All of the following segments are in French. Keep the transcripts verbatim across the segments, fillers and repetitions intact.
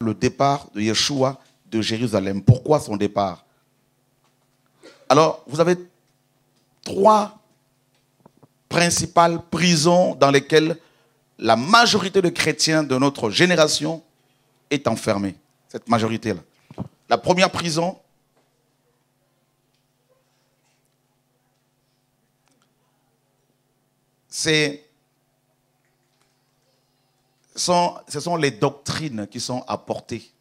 le départ de Yeshua de Jérusalem. Pourquoi son départ? Alors, vous avez trois principales prisons dans lesquelles la majorité de chrétiens de notre génération est enfermée. Cette majorité-là. La première prison, c'est, sont, ce sont les doctrines qui sont apportées.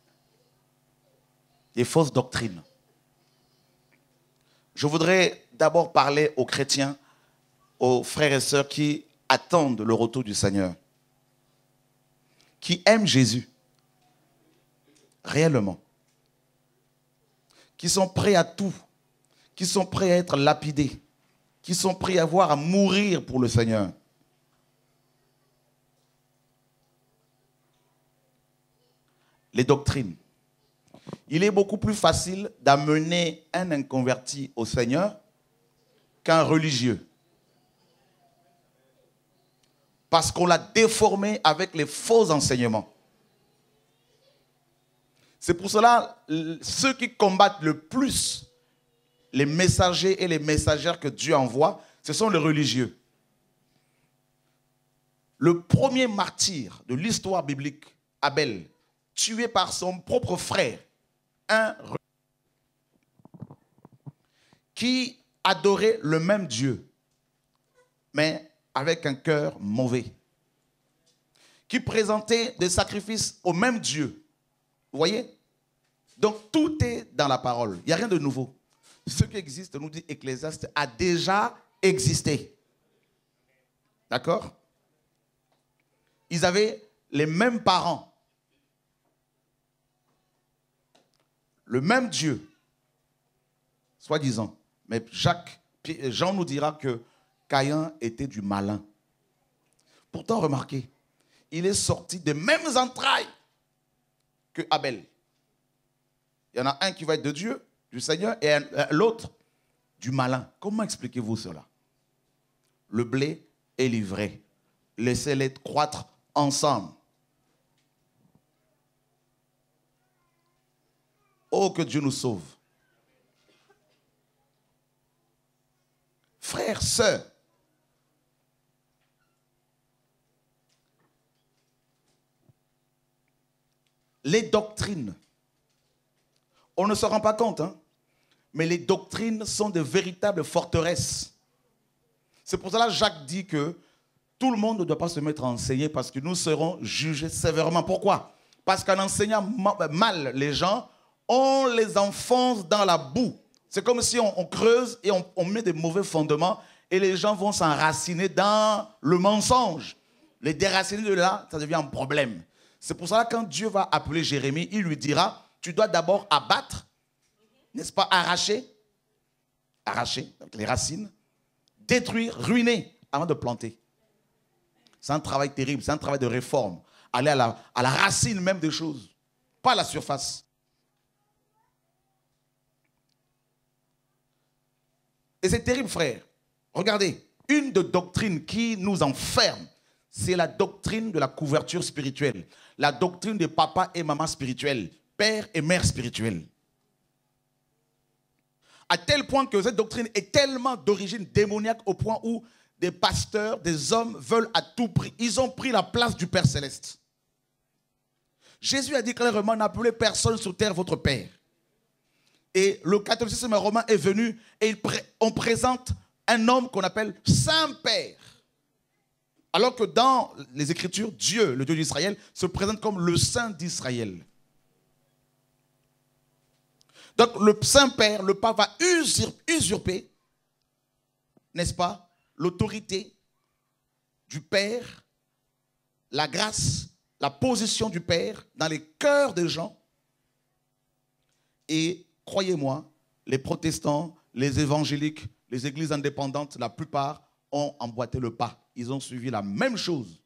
Les fausses doctrines. Je voudrais d'abord parler aux chrétiens, aux frères et sœurs qui attendent le retour du Seigneur, qui aiment Jésus, réellement, qui sont prêts à tout, qui sont prêts à être lapidés, qui sont prêts à voir à mourir pour le Seigneur. Les doctrines. Il est beaucoup plus facile d'amener un inconverti au Seigneur qu'un religieux. Parce qu'on l'a déformé avec les faux enseignements. C'est pour cela, ceux qui combattent le plus les messagers et les messagères que Dieu envoie, ce sont les religieux. Le premier martyr de l'histoire biblique, Abel, tué par son propre frère, un qui adorait le même Dieu, mais avec un cœur mauvais, qui présentait des sacrifices au même Dieu. Vous voyez? Donc tout est dans la parole. Il n'y a rien de nouveau. Ce qui existe, nous dit Ecclésiaste, a déjà existé. D'accord? Ils avaient les mêmes parents. Le même Dieu, soi-disant. Mais Jacques, Jean nous dira que Caïn était du malin. Pourtant, remarquez, il est sorti des mêmes entrailles que Abel. Il y en a un qui va être de Dieu, du Seigneur, et l'autre du malin. Comment expliquez-vous cela? Le blé est livré. Laissez-les croître ensemble. Oh, que Dieu nous sauve. Frères, sœurs, les doctrines, on ne se rend pas compte, hein, mais les doctrines sont de véritables forteresses. C'est pour cela que Jacques dit que tout le monde ne doit pas se mettre à enseigner parce que nous serons jugés sévèrement. Pourquoi? Parce qu'en enseignant mal les gens, on les enfonce dans la boue. C'est comme si on, on creuse et on, on met des mauvais fondements et les gens vont s'enraciner dans le mensonge. Les déraciner de là, ça devient un problème. C'est pour ça que quand Dieu va appeler Jérémie, il lui dira, tu dois d'abord abattre, n'est-ce pas, arracher, arracher avec les racines, détruire, ruiner avant de planter. C'est un travail terrible, c'est un travail de réforme. Aller à la, à la racine même des choses, pas à la surface. Et c'est terrible, frère. Regardez, une des doctrines qui nous enferme, c'est la doctrine de la couverture spirituelle. La doctrine des papas et mamans spirituels, père et mère spirituels. À tel point que cette doctrine est tellement d'origine démoniaque au point où des pasteurs, des hommes veulent à tout prix. Ils ont pris la place du Père Céleste. Jésus a dit clairement, n'appelez personne sur terre votre Père. Et le catholicisme romain est venu et on présente un homme qu'on appelle Saint-Père. Alors que dans les Écritures, Dieu, le Dieu d'Israël, se présente comme le Saint d'Israël. Donc le Saint-Père, le pape va usurper, n'est-ce pas, l'autorité du Père, la grâce, la position du Père dans les cœurs des gens. Et croyez-moi, les protestants, les évangéliques, les églises indépendantes, la plupart ont emboîté le pas. Ils ont suivi la même chose.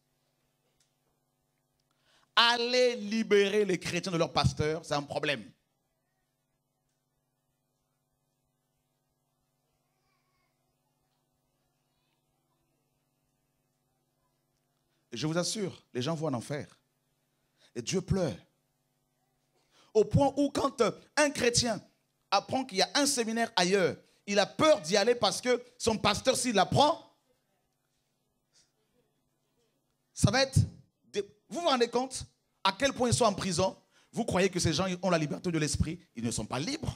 Aller libérer les chrétiens de leurs pasteurs, c'est un problème. Et je vous assure, les gens vont en enfer. Et Dieu pleure. Au point où quand un chrétien apprend qu'il y a un séminaire ailleurs, il a peur d'y aller parce que son pasteur, s'il l'apprend, ça va être... Vous vous rendez compte à quel point ils sont en prison? Vous croyez que ces gens ont la liberté de l'esprit? Ils ne sont pas libres.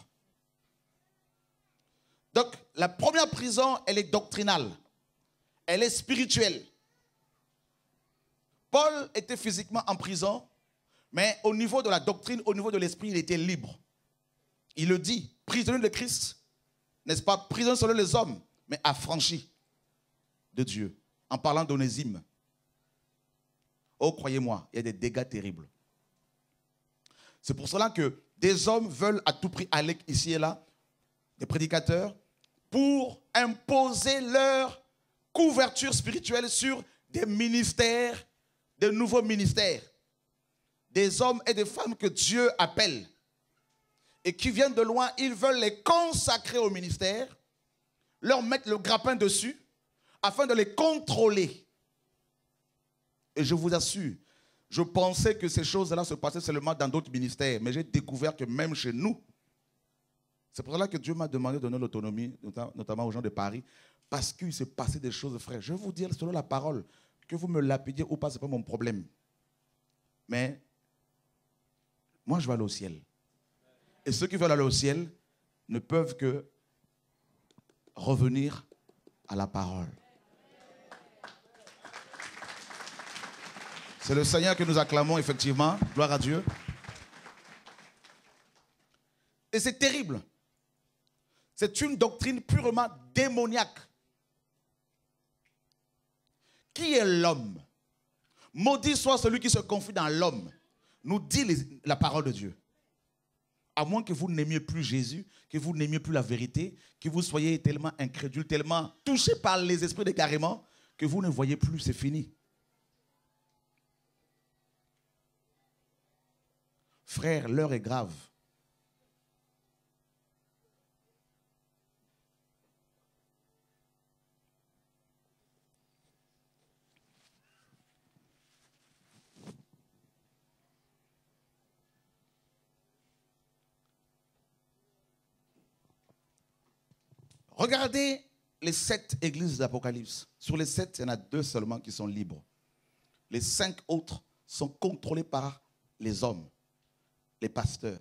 Donc, la première prison, elle est doctrinale. Elle est spirituelle. Paul était physiquement en prison, mais au niveau de la doctrine, au niveau de l'esprit, il était libre. Il le dit, prisonnier de Christ, n'est-ce pas, prisonnier selon les hommes, mais affranchi de Dieu, en parlant d'Onésime. Oh, croyez-moi, il y a des dégâts terribles. C'est pour cela que des hommes veulent à tout prix aller ici et là, des prédicateurs, pour imposer leur couverture spirituelle sur des ministères, des nouveaux ministères. Des hommes et des femmes que Dieu appelle et qui viennent de loin, ils veulent les consacrer au ministère, leur mettre le grappin dessus afin de les contrôler. Et je vous assure, je pensais que ces choses-là se passaient seulement dans d'autres ministères, mais j'ai découvert que même chez nous, c'est pour cela que Dieu m'a demandé de donner l'autonomie, notamment aux gens de Paris, parce qu'il s'est passé des choses, frère. Je vais vous dire selon la parole, que vous me lapidiez ou pas, ce n'est pas mon problème. Mais moi, je vais aller au ciel. Et ceux qui veulent aller au ciel ne peuvent que revenir à la parole. C'est le Seigneur que nous acclamons, effectivement. Gloire à Dieu. Et c'est terrible. C'est une doctrine purement démoniaque. Qui est l'homme? Maudit soit celui qui se confie dans l'homme, nous dit les, la parole de Dieu. À moins que vous n'aimiez plus Jésus, que vous n'aimiez plus la vérité, que vous soyez tellement incrédule, tellement touché par les esprits d'égarement, que vous ne voyez plus, c'est fini. Frère, l'heure est grave. Regardez les sept églises d'Apocalypse. Sur les sept, il y en a deux seulement qui sont libres. Les cinq autres sont contrôlés par les hommes, les pasteurs.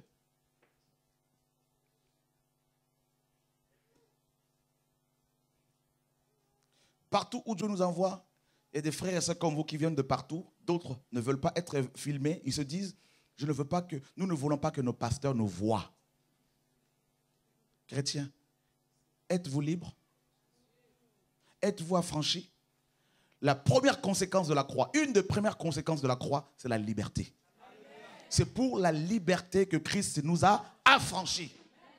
Partout où Dieu nous envoie, il y a des frères et sœurs comme vous qui viennent de partout. D'autres ne veulent pas être filmés. Ils se disent, je ne veux pas que, nous ne voulons pas que nos pasteurs nous voient. Chrétiens, êtes-vous libre? Êtes-vous affranchi? La première conséquence de la croix, une des premières conséquences de la croix, c'est la liberté. C'est pour la liberté que Christ nous a affranchis.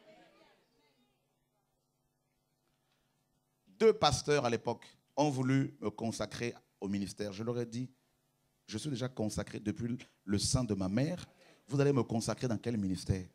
Deux pasteurs à l'époque ont voulu me consacrer au ministère. Je leur ai dit, je suis déjà consacré depuis le sein de ma mère. Vous allez me consacrer dans quel ministère?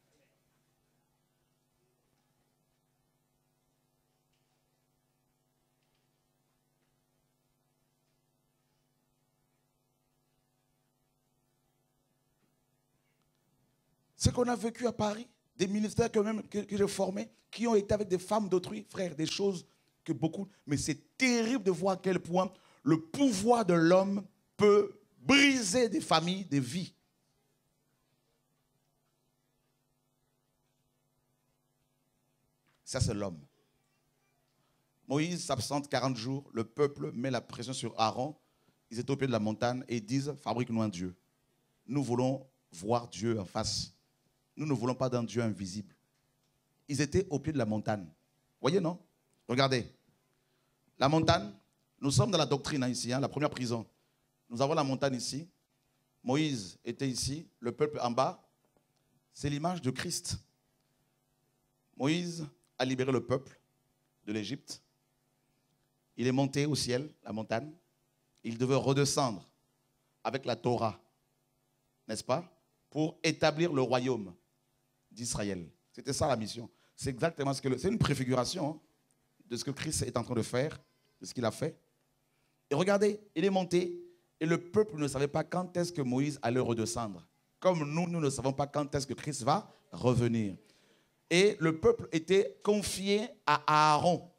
Ce qu'on a vécu à Paris, des ministères que, même, que, que j'ai formés, qui ont été avec des femmes d'autrui, frère, des choses que beaucoup... Mais c'est terrible de voir à quel point le pouvoir de l'homme peut briser des familles, des vies. Ça, c'est l'homme. Moïse s'absente quarante jours, le peuple met la pression sur Aaron, ils étaient au pied de la montagne et ils disent, fabrique-nous un Dieu. Nous voulons voir Dieu en face. Nous ne voulons pas d'un Dieu invisible. Ils étaient au pied de la montagne. Voyez, non? Regardez. La montagne, nous sommes dans la doctrine hein, ici, hein, la première prison. Nous avons la montagne ici. Moïse était ici, le peuple en bas. C'est l'image de Christ. Moïse a libéré le peuple de l'Égypte. Il est monté au ciel, la montagne. Il devait redescendre avec la Torah, n'est-ce pas? Pour établir le royaume d'Israël. C'était ça la mission. C'est exactement ce que... Le... C'est une préfiguration hein, de ce que Christ est en train de faire, de ce qu'il a fait. Et regardez, il est monté et le peuple ne savait pas quand est-ce que Moïse allait redescendre. Comme nous, nous ne savons pas quand est-ce que Christ va revenir. Et le peuple était confié à Aaron.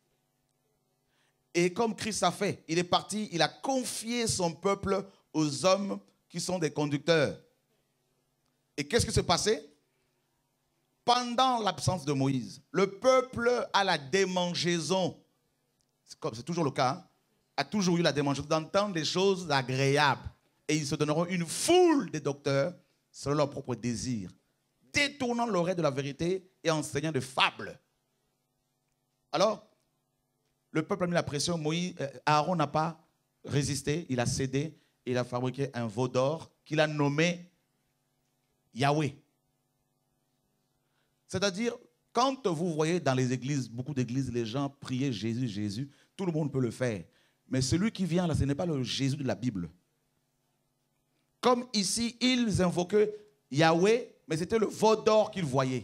Et comme Christ a fait, il est parti, il a confié son peuple aux hommes qui sont des conducteurs. Et qu'est-ce qui s'est passé? Pendant l'absence de Moïse, le peuple a la démangeaison, c'est toujours le cas, hein, a toujours eu la démangeaison d'entendre des choses agréables. Et ils se donneront une foule de docteurs selon leur propre désir, détournant l'oreille de la vérité et enseignant des fables. Alors, le peuple a mis la pression, Moïse, Aaron n'a pas résisté, il a cédé, il a fabriqué un veau d'or qu'il a nommé Yahweh. C'est-à-dire, quand vous voyez dans les églises, beaucoup d'églises, les gens prier Jésus, Jésus, tout le monde peut le faire. Mais celui qui vient là, ce n'est pas le Jésus de la Bible. Comme ici, ils invoquaient Yahweh, mais c'était le veau d'or qu'ils voyaient.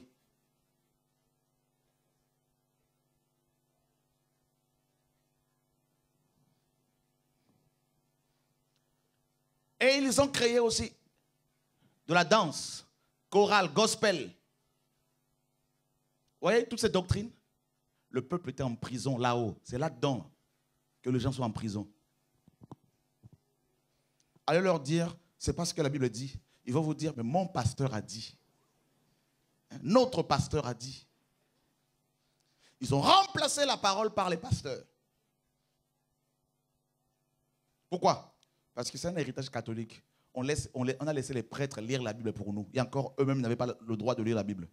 Et ils ont créé aussi de la danse, chorale, gospel. Vous voyez, toutes ces doctrines, le peuple était en prison là-haut. C'est là-dedans que les gens sont en prison. Allez leur dire, c'est pas ce que la Bible dit. Ils vont vous dire, mais mon pasteur a dit. Notre pasteur a dit. Ils ont remplacé la parole par les pasteurs. Pourquoi? Parce que c'est un héritage catholique. On, laisse, on, on a laissé les prêtres lire la Bible pour nous. Et encore, eux-mêmes n'avaient pas le droit de lire la Bible.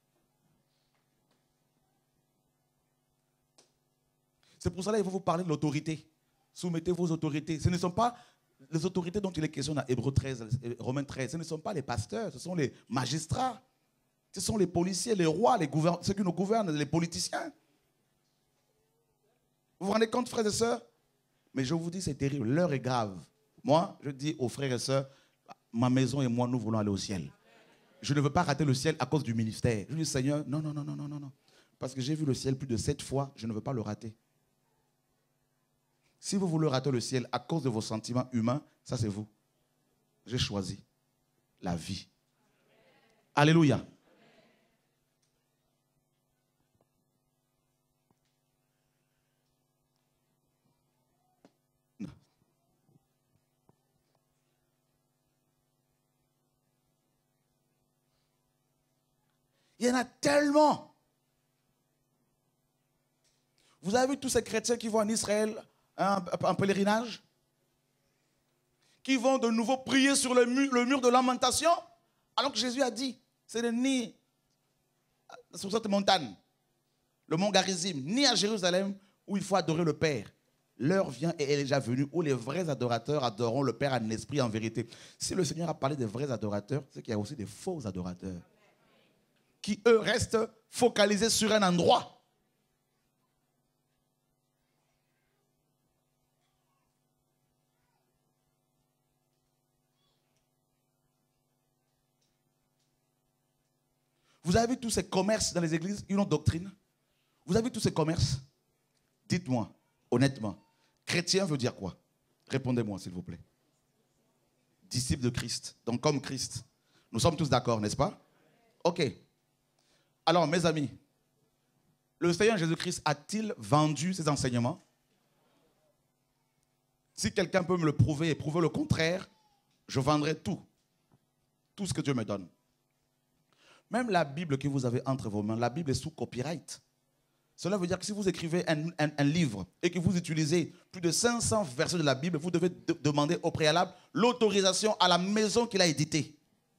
C'est pour cela qu'il faut vous parler de l'autorité. Soumettez vos autorités. Ce ne sont pas les autorités dont il est question dans Hébreux treize, Romains treize. Ce ne sont pas les pasteurs, ce sont les magistrats. Ce sont les policiers, les rois, les ceux qui nous gouvernent, les politiciens. Vous vous rendez compte, frères et sœurs? Mais je vous dis, c'est terrible. L'heure est grave. Moi, je dis aux frères et sœurs, ma maison et moi, nous voulons aller au ciel. Je ne veux pas rater le ciel à cause du ministère. Je dis, Seigneur, non, non, non, non, non, non. Parce que j'ai vu le ciel plus de sept fois, je ne veux pas le rater. Si vous voulez rater le ciel à cause de vos sentiments humains, ça c'est vous. J'ai choisi la vie. Alléluia. Il y en a tellement. Vous avez vu tous ces chrétiens qui vont en Israël en pèlerinage, qui vont de nouveau prier sur le mur, le mur de lamentation, alors que Jésus a dit, c'est ni sur cette montagne, le mont Garizim, ni à Jérusalem, où il faut adorer le Père. L'heure vient et elle est déjà venue, où les vrais adorateurs adoreront le Père en esprit et en vérité. Si le Seigneur a parlé des vrais adorateurs, c'est qu'il y a aussi des faux adorateurs, qui eux restent focalisés sur un endroit. Vous avez vu tous ces commerces dans les églises, une autre doctrine. Vous avez vu tous ces commerces? Dites-moi, honnêtement, chrétien veut dire quoi? Répondez-moi, s'il vous plaît. Disciple de Christ, donc comme Christ. Nous sommes tous d'accord, n'est-ce pas? Ok. Alors, mes amis, le Seigneur Jésus-Christ a-t-il vendu ses enseignements? Si quelqu'un peut me le prouver et prouver le contraire, je vendrai tout. Tout ce que Dieu me donne. Même la Bible que vous avez entre vos mains, la Bible est sous copyright. Cela veut dire que si vous écrivez un, un, un livre et que vous utilisez plus de cinq cents versets de la Bible, vous devez de demander au préalable l'autorisation à la maison qui l'a édité.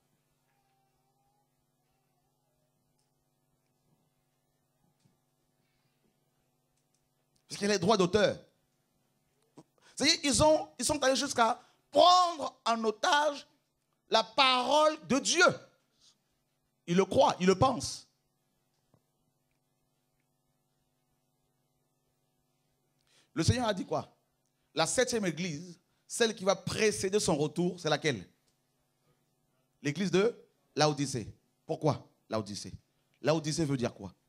Parce qu'il y a les droits d'auteur. C'est-à-dire qu'ils ont, ils sont allés jusqu'à prendre en otage la parole de Dieu. Ils le croient, ils le pensent. Le Seigneur a dit quoi? La septième église, celle qui va précéder son retour, c'est laquelle? L'église de Laodicée. Pourquoi Laodicée? Laodicée veut dire quoi?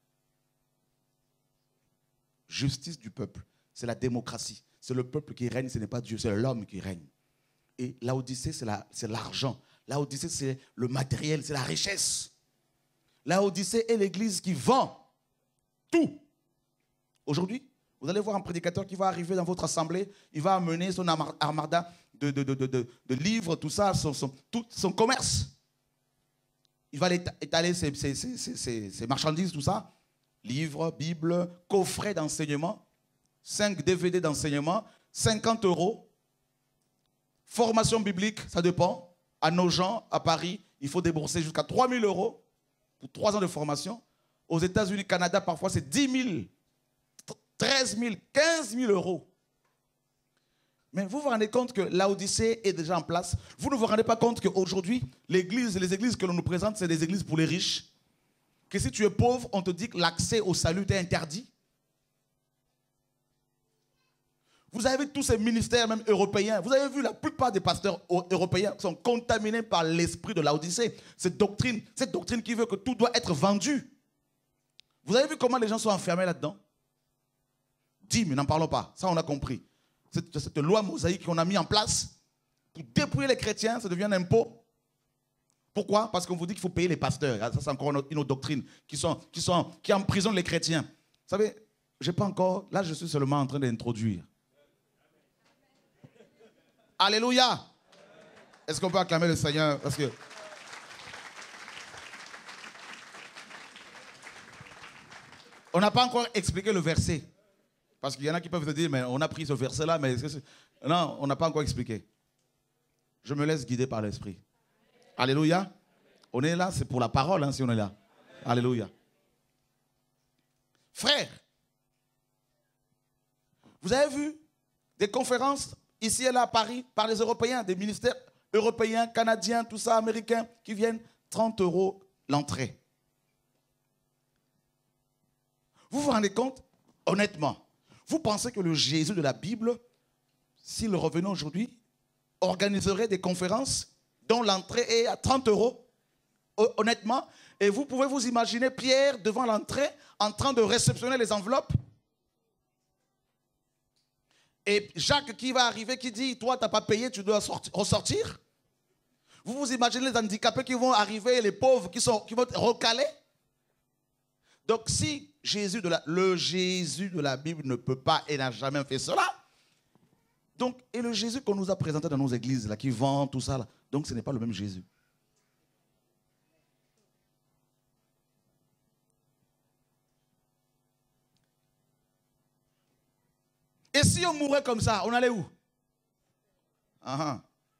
Justice du peuple. C'est la démocratie. C'est le peuple qui règne, ce n'est pas Dieu, c'est l'homme qui règne. Et Laodicée, c'est l'argent. Laodicée, c'est le matériel, c'est la richesse. Laodicée est l'église qui vend tout. Aujourd'hui, vous allez voir un prédicateur qui va arriver dans votre assemblée, il va amener son armada de, de, de, de, de, de livres, tout ça, son, son, tout son commerce. Il va étaler ses, ses, ses, ses, ses marchandises, tout ça. Livres, Bible, coffret d'enseignement, cinq D V D d'enseignement, cinquante euros. Formation biblique, ça dépend. À nos gens, à Paris, il faut débourser jusqu'à trois mille euros pour trois ans de formation. Aux États-Unis, Canada, parfois, c'est dix mille, treize mille, quinze mille euros. Mais vous vous rendez compte que Laodicée est déjà en place. Vous ne vous rendez pas compte qu'aujourd'hui, l'église, les églises que l'on nous présente, c'est des églises pour les riches. Que si tu es pauvre, on te dit que l'accès au salut est interdit. Vous avez vu tous ces ministères, même européens. Vous avez vu la plupart des pasteurs européens sont contaminés par l'esprit de Laodicée. Cette doctrine, cette doctrine qui veut que tout doit être vendu. Vous avez vu comment les gens sont enfermés là-dedans? Dîmes, n'en parlons pas. Ça, on a compris. Cette, cette loi mosaïque qu'on a mis en place pour dépouiller les chrétiens, ça devient un impôt. Pourquoi? Parce qu'on vous dit qu'il faut payer les pasteurs. Ça, c'est encore une autre, une autre doctrine qui, sont, qui, sont, qui emprisonne les chrétiens. Vous savez, j'ai pas encore... Là, je suis seulement en train d'introduire. Alléluia. Est-ce qu'on peut acclamer le Seigneur? Parce que... on n'a pas encore expliqué le verset. Parce qu'il y en a qui peuvent se dire, mais on a pris ce verset-là, mais... Non, on n'a pas encore expliqué. Je me laisse guider par l'Esprit. Alléluia. On est là, c'est pour la parole, hein, si on est là. Alléluia. Frères, vous avez vu des conférences ici et là à Paris par les Européens, des ministères européens, canadiens, tout ça, américains, qui viennent trente euros l'entrée. Vous vous rendez compte, honnêtement, vous pensez que le Jésus de la Bible, s'il revenait aujourd'hui, organiserait des conférences dont l'entrée est à trente euros, honnêtement, et vous pouvez vous imaginer Pierre devant l'entrée en train de réceptionner les enveloppes. Et Jacques qui va arriver, qui dit, toi, tu n'as pas payé, tu dois sortir, ressortir. Vous vous imaginez les handicapés qui vont arriver, les pauvres qui, sont, qui vont être recalés. Donc si Jésus de la, le Jésus de la Bible ne peut pas et n'a jamais fait cela, donc, et le Jésus qu'on nous a présenté dans nos églises, là, qui vend tout ça, là, donc ce n'est pas le même Jésus. Et si on mourait comme ça, on allait où? uh-huh.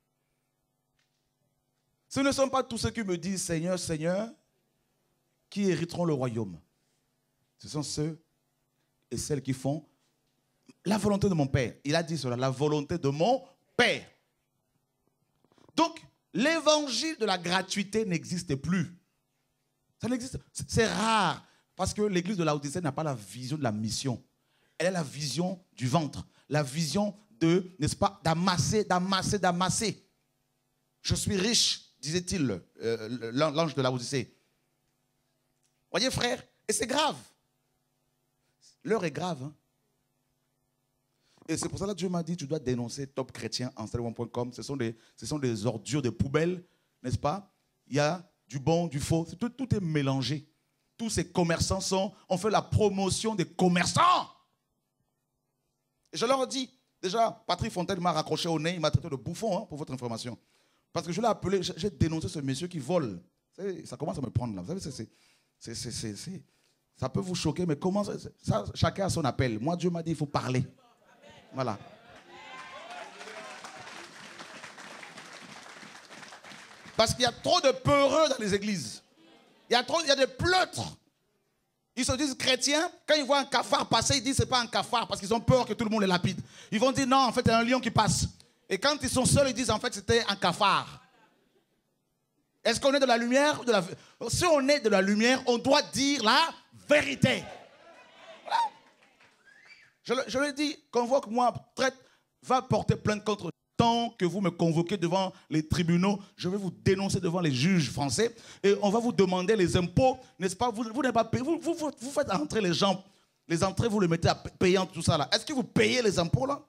Ce ne sont pas tous ceux qui me disent Seigneur, Seigneur, qui hériteront le royaume. Ce sont ceux et celles qui font la volonté de mon Père. Il a dit cela, la volonté de mon Père. Donc, l'évangile de la gratuité n'existe plus. Ça n'existe. C'est rare parce que l'église de Laodicée n'a pas la vision de la mission. Elle a la vision du ventre, la vision de, n'est-ce pas, d'amasser, d'amasser, d'amasser. Je suis riche, disait-il, euh, l'ange de Laodicée. Voyez, frère, et c'est grave. L'heure est grave. Hein? Et c'est pour ça que Dieu m'a dit, tu dois dénoncer Top Chrétien en sterling point com. Ce sont des, ce sont des ordures, des poubelles, n'est-ce pas? Il y a du bon, du faux, tout, tout est mélangé. Tous ces commerçants sont, on fait la promotion des commerçants. Et je leur ai dit, déjà, Patrick Fontaine m'a raccroché au nez, il m'a traité de bouffon, hein, pour votre information. Parce que je l'ai appelé, j'ai dénoncé ce monsieur qui vole. Ça commence à me prendre là. Vous savez, c'est, c'est, c'est, c'est, c'est, ça peut vous choquer, mais comment ça, ça, chacun a son appel. Moi, Dieu m'a dit, il faut parler. Voilà. Parce qu'il y a trop de peureux dans les églises. Il y a trop, il y a des pleutres. Ils se disent chrétiens, quand ils voient un cafard passer, ils disent c'est pas un cafard parce qu'ils ont peur que tout le monde les lapide. Ils vont dire non, en fait, c'est un lion qui passe. Et quand ils sont seuls, ils disent en fait, c'était un cafard. Est-ce qu'on est de la lumière ou de la... Si on est de la lumière, on doit dire la vérité. Voilà. Je, je lui ai dit, convoque-moi, traite, va porter plainte contre... Tant que vous me convoquez devant les tribunaux, je vais vous dénoncer devant les juges français et on va vous demander les impôts, n'est-ce pas? Vous, vous n'avez pas payé, vous, vous, vous faites entrer les gens, les entrées, vous les mettez à payer tout ça là. Est-ce que vous payez les impôts là?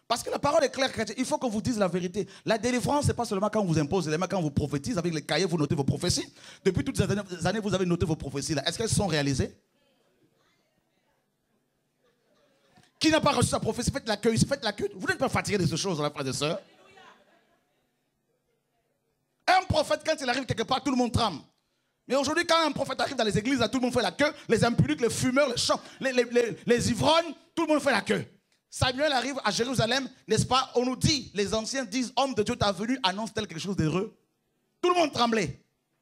Parce que la parole est claire, chrétien. Il faut qu'on vous dise la vérité. La délivrance, ce n'est pas seulement quand on vous impose les mains, quand on vous prophétise, avec les cahiers, vous notez vos prophéties. Depuis toutes ces années, vous avez noté vos prophéties là. Est-ce qu'elles sont réalisées? Qui n'a pas reçu sa prophétie? Faites l'accueil, faites l'accueil. Vous n'êtes pas fatigué de ces choses, là, frères et sœurs. Un prophète, quand il arrive quelque part, tout le monde tremble. Mais aujourd'hui, quand un prophète arrive dans les églises, là, tout le monde fait la queue. Les impudiques, les fumeurs, les chants, les, les, les, les ivrognes, tout le monde fait la queue. Samuel arrive à Jérusalem, n'est-ce pas? On nous dit, les anciens disent, homme de Dieu, ta venue annonce-t-elle quelque chose d'heureux? Tout le monde tremblait.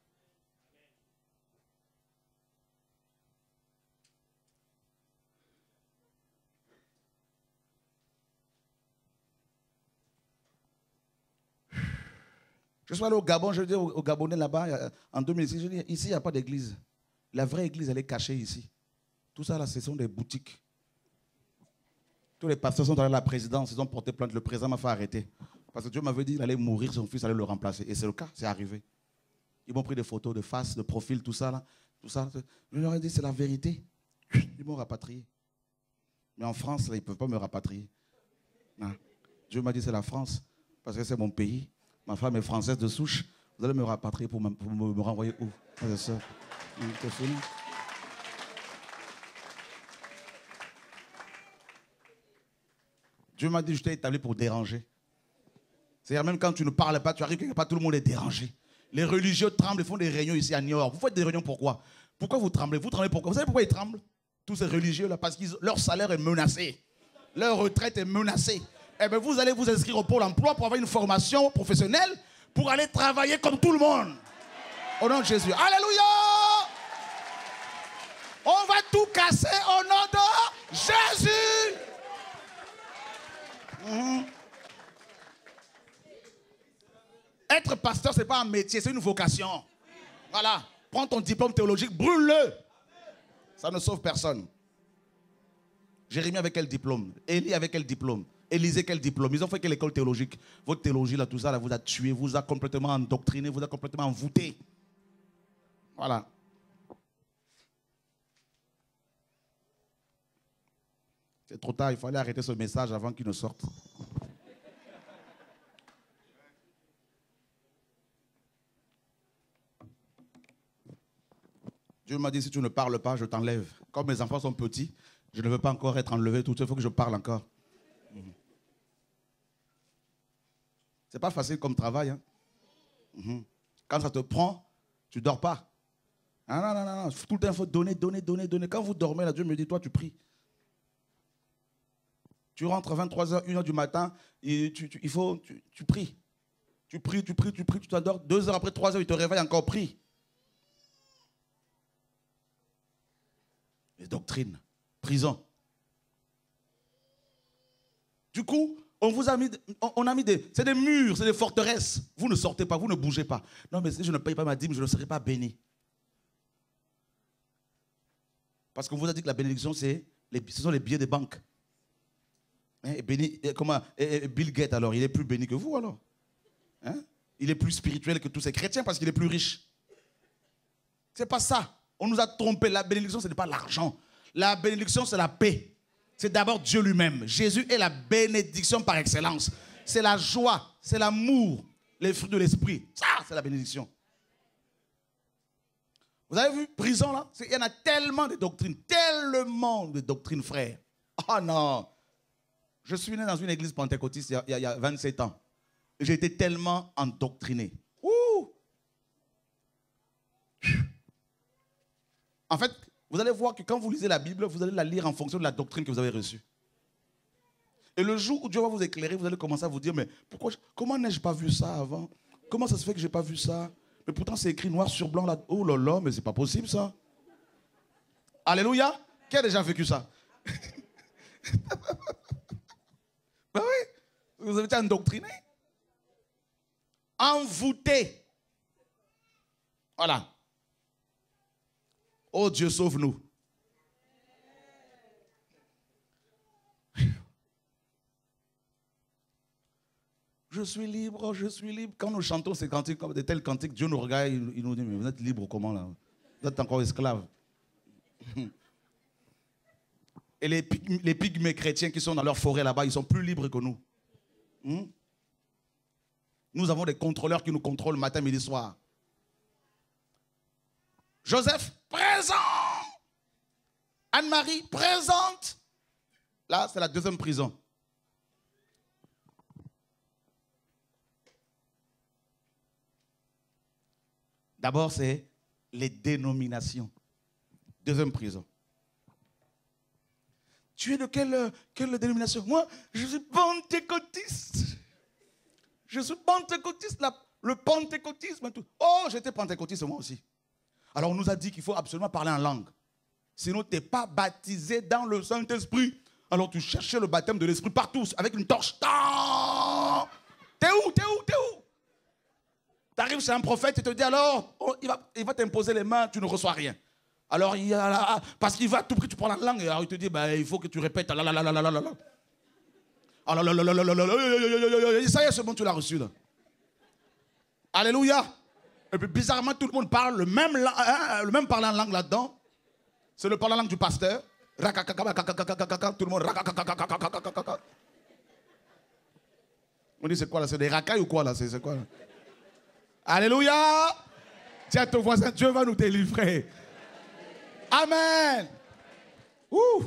Je suis allé au Gabon, je dis aux Gabonais là-bas, en deux mille six, je dis, ici, il n'y a pas d'église. La vraie église, elle est cachée ici. Tout ça, là, ce sont des boutiques. Tous les pasteurs sont allés à la présidence, ils ont porté plainte. Le président m'a fait arrêter. Parce que Dieu m'avait dit qu'il allait mourir, son fils allait le remplacer. Et c'est le cas, c'est arrivé. Ils m'ont pris des photos de face, de profil, tout ça, là. Tout ça. Je leur ai dit, c'est la vérité. Ils m'ont rapatrié. Mais en France, là, ils ne peuvent pas me rapatrier. Non. Dieu m'a dit, c'est la France, parce que c'est mon pays. Ma femme est française de souche. Vous allez me rapatrier pour me, pour me, me renvoyer où? C'est ça. C'est fini. Dieu m'a dit, je t'ai établi pour déranger. C'est-à-dire, même quand tu ne parles pas, tu arrives quelque part, tout le monde est dérangé. Les religieux tremblent, ils font des réunions ici à New York. Vous faites des réunions pourquoi? Pourquoi vous tremblez? Vous tremblez pourquoi? Vous savez pourquoi ils tremblent? Tous ces religieux-là, parce que leur salaire est menacé. Leur retraite est menacée. Eh bien, vous allez vous inscrire au Pôle emploi pour avoir une formation professionnelle pour aller travailler comme tout le monde. Au nom de Jésus. Alléluia! On va tout casser au nom de Jésus. Mmh. Être pasteur, ce n'est pas un métier, c'est une vocation. Voilà. Prends ton diplôme théologique, brûle-le. Ça ne sauve personne. Jérémie avec quel diplôme? Élie avec quel diplôme? Élisée quel diplôme? Ils ont fait quelle école théologique? Votre théologie, là, tout ça, là, vous a tué, vous a complètement endoctriné, vous a complètement envoûté. Voilà. C'est trop tard, il fallait arrêter ce message avant qu'il ne sorte. Dieu m'a dit, si tu ne parles pas, je t'enlève. Comme mes enfants sont petits, je ne veux pas encore être enlevé tout, il faut que je parle encore. Mm-hmm. C'est pas facile comme travail. Hein? Mm-hmm. Quand ça te prend, tu ne dors pas. Ah non, non, non, non, tout le temps, il faut donner, donner, donner, donner. Quand vous dormez, là, Dieu me dit, toi, tu pries. Tu rentres à vingt-trois heures, une heure du matin, et tu, tu, il faut, tu, tu pries. Tu pries, tu pries, tu pries, tu t'endors. Deux heures après, trois heures, il te réveille encore, prie. Les doctrines, prison. Du coup, on vous a mis, on, on a mis des, c'est des murs, c'est des forteresses. Vous ne sortez pas, vous ne bougez pas. Non, mais si je ne paye pas ma dîme, je ne serai pas béni. Parce qu'on vous a dit que la bénédiction, c'est les, ce sont les billets de banque. Et béni, et comment, et, et Bill Gates, alors, il est plus béni que vous, alors. Hein? Il est plus spirituel que tous ces chrétiens parce qu'il est plus riche. C'est pas ça. On nous a trompés. La bénédiction, ce n'est pas l'argent. La bénédiction, c'est la paix. C'est d'abord Dieu lui-même. Jésus est la bénédiction par excellence. C'est la joie, c'est l'amour, les fruits de l'esprit. Ça, c'est la bénédiction. Vous avez vu, prison là, il y en a tellement de doctrines, tellement de doctrines, frères. Oh non. Je suis né dans une église pentecôtiste il y a, il y a, il y a vingt-sept ans. J'ai été tellement endoctriné. Ouh. En fait, vous allez voir que quand vous lisez la Bible, vous allez la lire en fonction de la doctrine que vous avez reçue. Et le jour où Dieu va vous éclairer, vous allez commencer à vous dire, mais pourquoi, comment n'ai-je pas vu ça avant? Comment ça se fait que je n'ai pas vu ça? Mais pourtant, c'est écrit noir sur blanc là. Oh là là, mais c'est pas possible ça. Alléluia. Qui a déjà vécu ça? Ben oui, vous avez été endoctriné. Envoûté. Voilà. Oh Dieu, sauve-nous. Je suis libre, je suis libre. Quand nous chantons ces cantiques, comme de tels cantiques, Dieu nous regarde, il, il nous dit, mais vous êtes libre comment là? Vous êtes encore esclave. Et les, les pygmées chrétiens qui sont dans leur forêt là-bas, ils sont plus libres que nous. Hmm? Nous avons des contrôleurs qui nous contrôlent matin, midi, soir. Joseph, présent. Anne-Marie, présente. Là, c'est la deuxième prison. D'abord, c'est les dénominations. Deuxième prison. Tu es de quelle, quelle dénomination? Moi, je suis pentecôtiste. Je suis pentecôtiste. La, le pentecôtisme et tout. Oh, j'étais pentecôtiste moi aussi. Alors, on nous a dit qu'il faut absolument parler en langue. Sinon, tu n'es pas baptisé dans le Saint-Esprit. Alors, tu cherchais le baptême de l'Esprit partout, avec une torche. T'es où? T'es où? T'es où? Tu arrives chez un prophète et te dit alors, oh, il va, il va t'imposer les mains, tu ne reçois rien. Alors, il y a, parce qu'il va à tout prix, tu prends la langue, et alors il te dit, bah, il faut que tu répètes. Ça y est, c'est bon, tu l'as reçu là. Alléluia. Et puis bizarrement, tout le monde parle le même, hein, le même parler en langue là-dedans. C'est le parler en langue du pasteur. Tout le monde. On dit, c'est quoi là? C'est des racailles ou quoi là? C'est quoi là? Alléluia. Tiens ton voisin, Dieu va nous délivrer. Amen. Ouh.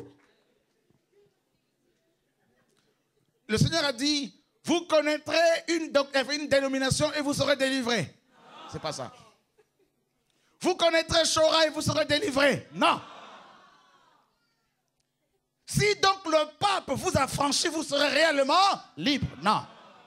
Le Seigneur a dit, vous connaîtrez une, une dénomination et vous serez délivrés. C'est pas ça. Vous connaîtrez Shora et vous serez délivrés. Non. Si donc le pape vous a franchi, vous serez réellement libre. Non.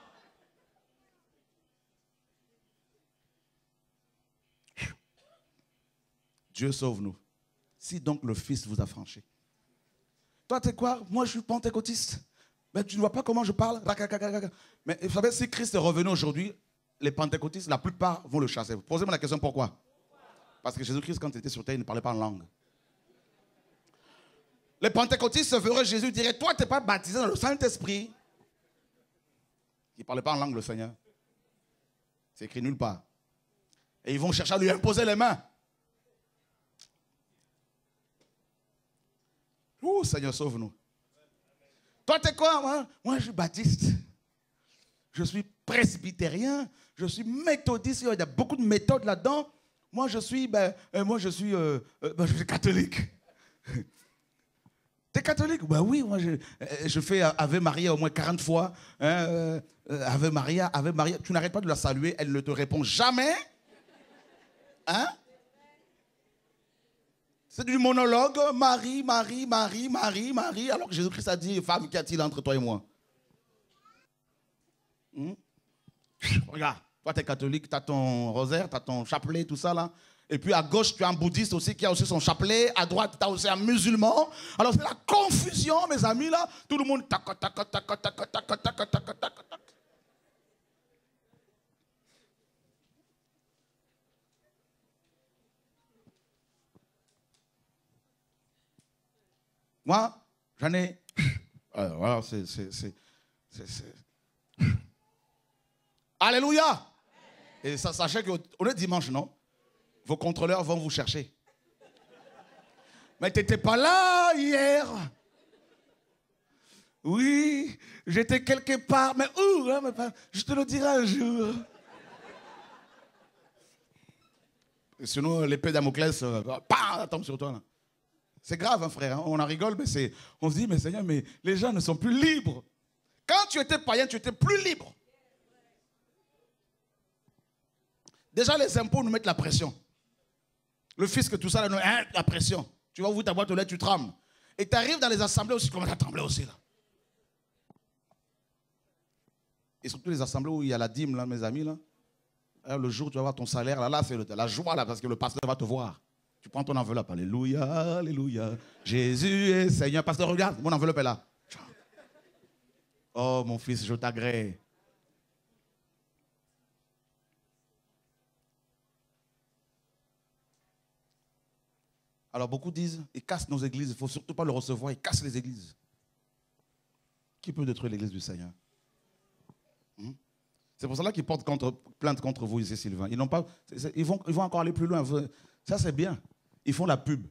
Dieu sauve-nous. Si donc le Fils vous a franchi. Toi, tu es quoi? Moi, je suis pentecôtiste. Mais tu ne vois pas comment je parle? Mais vous savez, si Christ est revenu aujourd'hui, les pentecôtistes, la plupart vont le chasser. Posez-moi la question, pourquoi? Parce que Jésus-Christ, quand il était sur terre, il ne parlait pas en langue. Les pentecôtistes se verraient Jésus, diraient, toi, tu n'es pas baptisé dans le Saint-Esprit. Il ne parlait pas en langue, le Seigneur. C'est écrit nulle part. Et ils vont chercher à lui imposer les mains. Ouh, Seigneur, sauve-nous. Toi, tu es quoi? Moi, moi, je suis baptiste. Je suis presbytérien. Je suis méthodiste. Il y a beaucoup de méthodes là-dedans. Moi, je suis, ben, euh, moi, je suis, euh, euh, ben, je suis catholique. T'es catholique? Ben oui, moi, je, je fais Ave Maria au moins quarante fois. Hein, euh, Ave Maria, Ave Maria. Tu n'arrêtes pas de la saluer. Elle ne te répond jamais. Hein? C'est du monologue. Marie, Marie, Marie, Marie, Marie. Alors que Jésus-Christ a dit, femme, qu'y a-t-il entre toi et moi? Hmm? Regarde, toi, tu es catholique, tu as ton rosaire, tu as ton chapelet, tout ça là. Et puis à gauche, tu as un bouddhiste aussi qui a aussi son chapelet. À droite, tu as aussi un musulman. Alors c'est la confusion, mes amis, là. Tout le monde... Tac, tac, tac, tac, tac, tac, tac, tac, tac, tac, tac. Moi, j'en ai... Alors, voilà, c'est... Alléluia! Et ça, sachez qu'on est dimanche, non? Vos contrôleurs vont vous chercher. Mais tu n'étais pas là hier. Oui, j'étais quelque part. Mais où? Hein, mais pas, je te le dirai un jour. Et sinon, l'épée Damoclès, euh, bah, tombe sur toi. Là. C'est grave, hein, frère. Hein? On en rigole, mais c'est, on se dit, mais Seigneur, mais les gens ne sont plus libres. Quand tu étais païen, tu étais plus libre. Déjà, les impôts nous mettent la pression. Le fisc, tout ça, là, hein, la pression. Tu vas ouvrir ta boîte aux lettres, tu trembles. Et tu arrives dans les assemblées aussi, comment tu as tremblé aussi, là. Et surtout les assemblées où il y a la dîme, là, mes amis, là. Alors, le jour où tu vas avoir ton salaire, là, là, c'est la joie, là, parce que le pasteur va te voir. Tu prends ton enveloppe, alléluia, alléluia. Jésus est Seigneur. Pasteur, regarde, mon enveloppe est là. Oh, mon fils, je t'agrée. Alors beaucoup disent, ils cassent nos églises, il ne faut surtout pas le recevoir, ils cassent les églises. Qui peut détruire l'église du Seigneur? hmm? C'est pour cela qu'ils portent contre, plainte contre vous ici, Sylvain. Ils, n'ont pas, ils, vont, ils vont encore aller plus loin. Ça, c'est bien. Ils font la pub.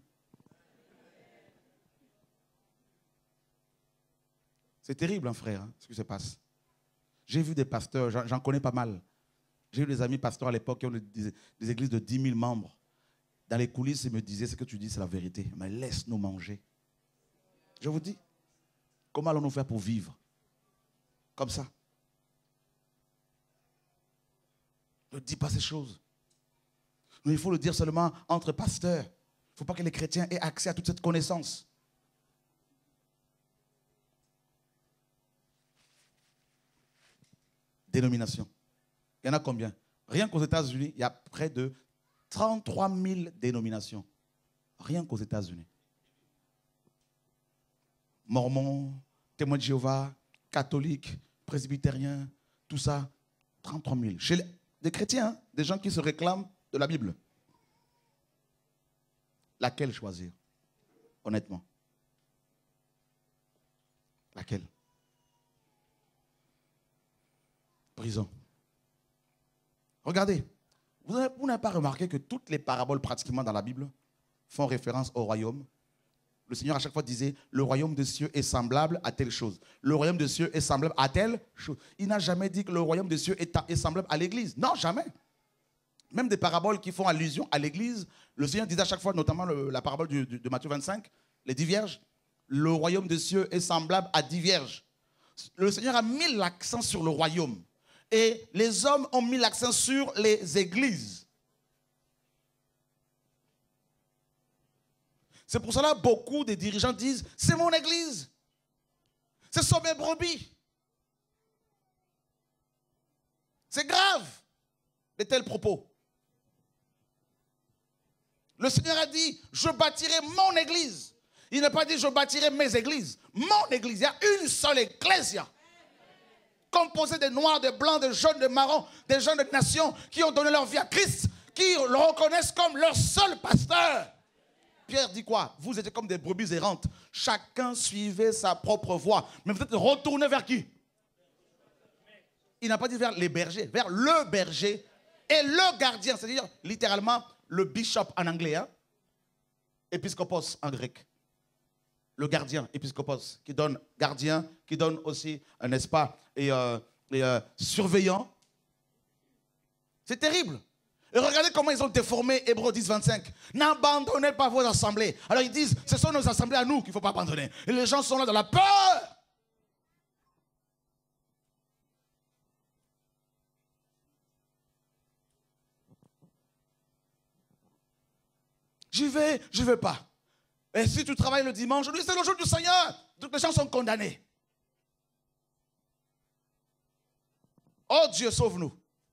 C'est terrible, hein, frère, hein, ce qui se passe. J'ai vu des pasteurs, j'en connais pas mal. J'ai eu des amis pasteurs à l'époque qui ont des, des églises de dix mille membres. Dans les coulisses, ils me disaient, ce que tu dis, c'est la vérité. Mais laisse-nous manger. Je vous dis, comment allons-nous faire pour vivre? Comme ça. Ne dis pas ces choses. Mais il faut le dire seulement entre pasteurs. Il ne faut pas que les chrétiens aient accès à toute cette connaissance. Dénomination. Il y en a combien? Rien qu'aux États-Unis, il y a près de trente-trois mille dénominations. Rien qu'aux États-Unis. Mormons, témoins de Jéhovah, catholiques, presbytériens, tout ça, trente-trois mille. Chez les, des chrétiens, hein, des gens qui se réclament de la Bible. Laquelle choisir? Honnêtement. Laquelle? Prison. Regardez, vous n'avez pas remarqué que toutes les paraboles pratiquement dans la Bible font référence au royaume? Le Seigneur à chaque fois disait, le royaume des cieux est semblable à telle chose. Le royaume des cieux est semblable à telle chose. Il n'a jamais dit que le royaume des cieux est, est semblable à l'église. Non, jamais. Même des paraboles qui font allusion à l'église, le Seigneur disait à chaque fois, notamment le, la parabole du, du, de Matthieu vingt-cinq, les dix vierges, le royaume des cieux est semblable à dix vierges. Le Seigneur a mis l'accent sur le royaume. Et les hommes ont mis l'accent sur les églises. C'est pour cela que beaucoup des dirigeants disent, c'est mon église. Ce sont mes brebis. C'est grave, de tels propos. Le Seigneur a dit, je bâtirai mon église. Il n'a pas dit, je bâtirai mes églises. Mon église, il y a une seule ecclésia. Composée de noirs, de blancs, de jaunes, de marrons, des gens de nations qui ont donné leur vie à Christ, qui le reconnaissent comme leur seul pasteur. Pierre dit quoi? Vous étiez comme des brebis errantes. Chacun suivait sa propre voie. Mais vous êtes retourné vers qui? Il n'a pas dit vers les bergers, vers le berger et le gardien. C'est-à-dire littéralement le bishop en anglais, hein? Épiscopos en grec. Le gardien, épiscopos, qui donne gardien, qui donne aussi, n'est-ce pas, et, euh, et euh, surveillant. C'est terrible. Et regardez comment ils ont déformé Hébreux dix, vingt-cinq. N'abandonnez pas vos assemblées. Alors ils disent, ce sont nos assemblées à nous qu'il ne faut pas abandonner. Et les gens sont là dans la peur. J'y vais, je ne vais pas. Et si tu travailles le dimanche, je dis, c'est le jour du Seigneur. Toutes les gens sont condamnés. Oh Dieu, sauve-nous.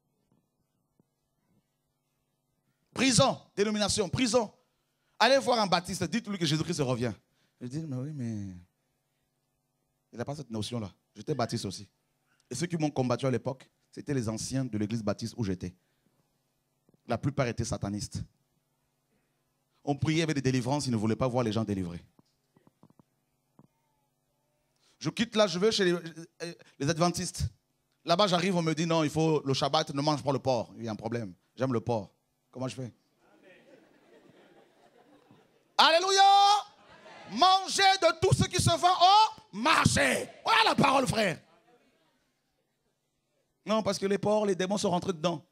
Prison, dénomination, prison. Allez voir un baptiste, dites-lui que Jésus-Christ revient. Je dis, mais oui, mais il n'a pas cette notion-là. J'étais baptiste aussi. Et ceux qui m'ont combattu à l'époque, c'était les anciens de l'église baptiste où j'étais. La plupart étaient satanistes. On priait avec des délivrances, ils ne voulaient pas voir les gens délivrés. Je quitte là, je vais chez les, les adventistes. Là-bas, j'arrive, on me dit non, il faut le Shabbat, ne mange pas le porc. Il y a un problème. J'aime le porc. Comment je fais? Amen. Alléluia! Amen. Mangez de tout ce qui se vend au marché. Voilà la parole, frère. Non, parce que les porcs, les démons sont rentrés dedans.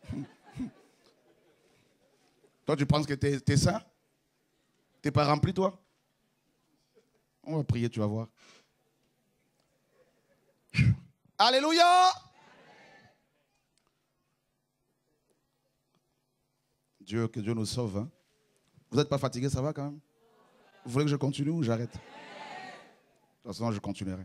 Toi, tu penses que tu es, es saint? Tu n'es pas rempli, toi? On va prier, tu vas voir. Alléluia! Dieu, que Dieu nous sauve. Hein? Vous n'êtes pas fatigué, ça va quand même? Vous voulez que je continue ou j'arrête? De toute façon, je continuerai.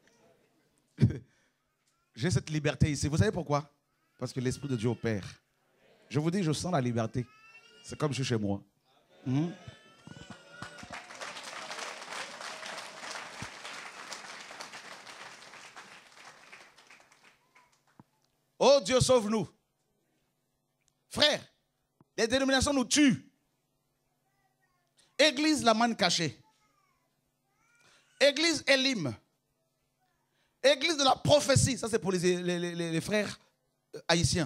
J'ai cette liberté ici. Vous savez pourquoi? Parce que l'Esprit de Dieu opère. Je vous dis, je sens la liberté. C'est comme je suis chez moi. Mmh. Oh Dieu, sauve-nous. Frère, les dénominations nous tuent. Église la manne cachée. Église Elim. Église de la prophétie. Ça, c'est pour les, les, les, les frères haïtiens.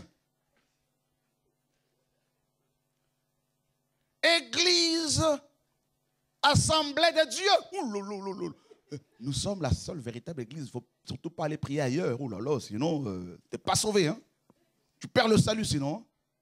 Église, assemblée de Dieu. Ouh, lou, lou, lou, lou. Nous sommes la seule véritable église. Il ne faut surtout pas aller prier ailleurs. Oh là là, sinon, euh, tu n'es pas sauvé. Hein? Tu perds le salut sinon.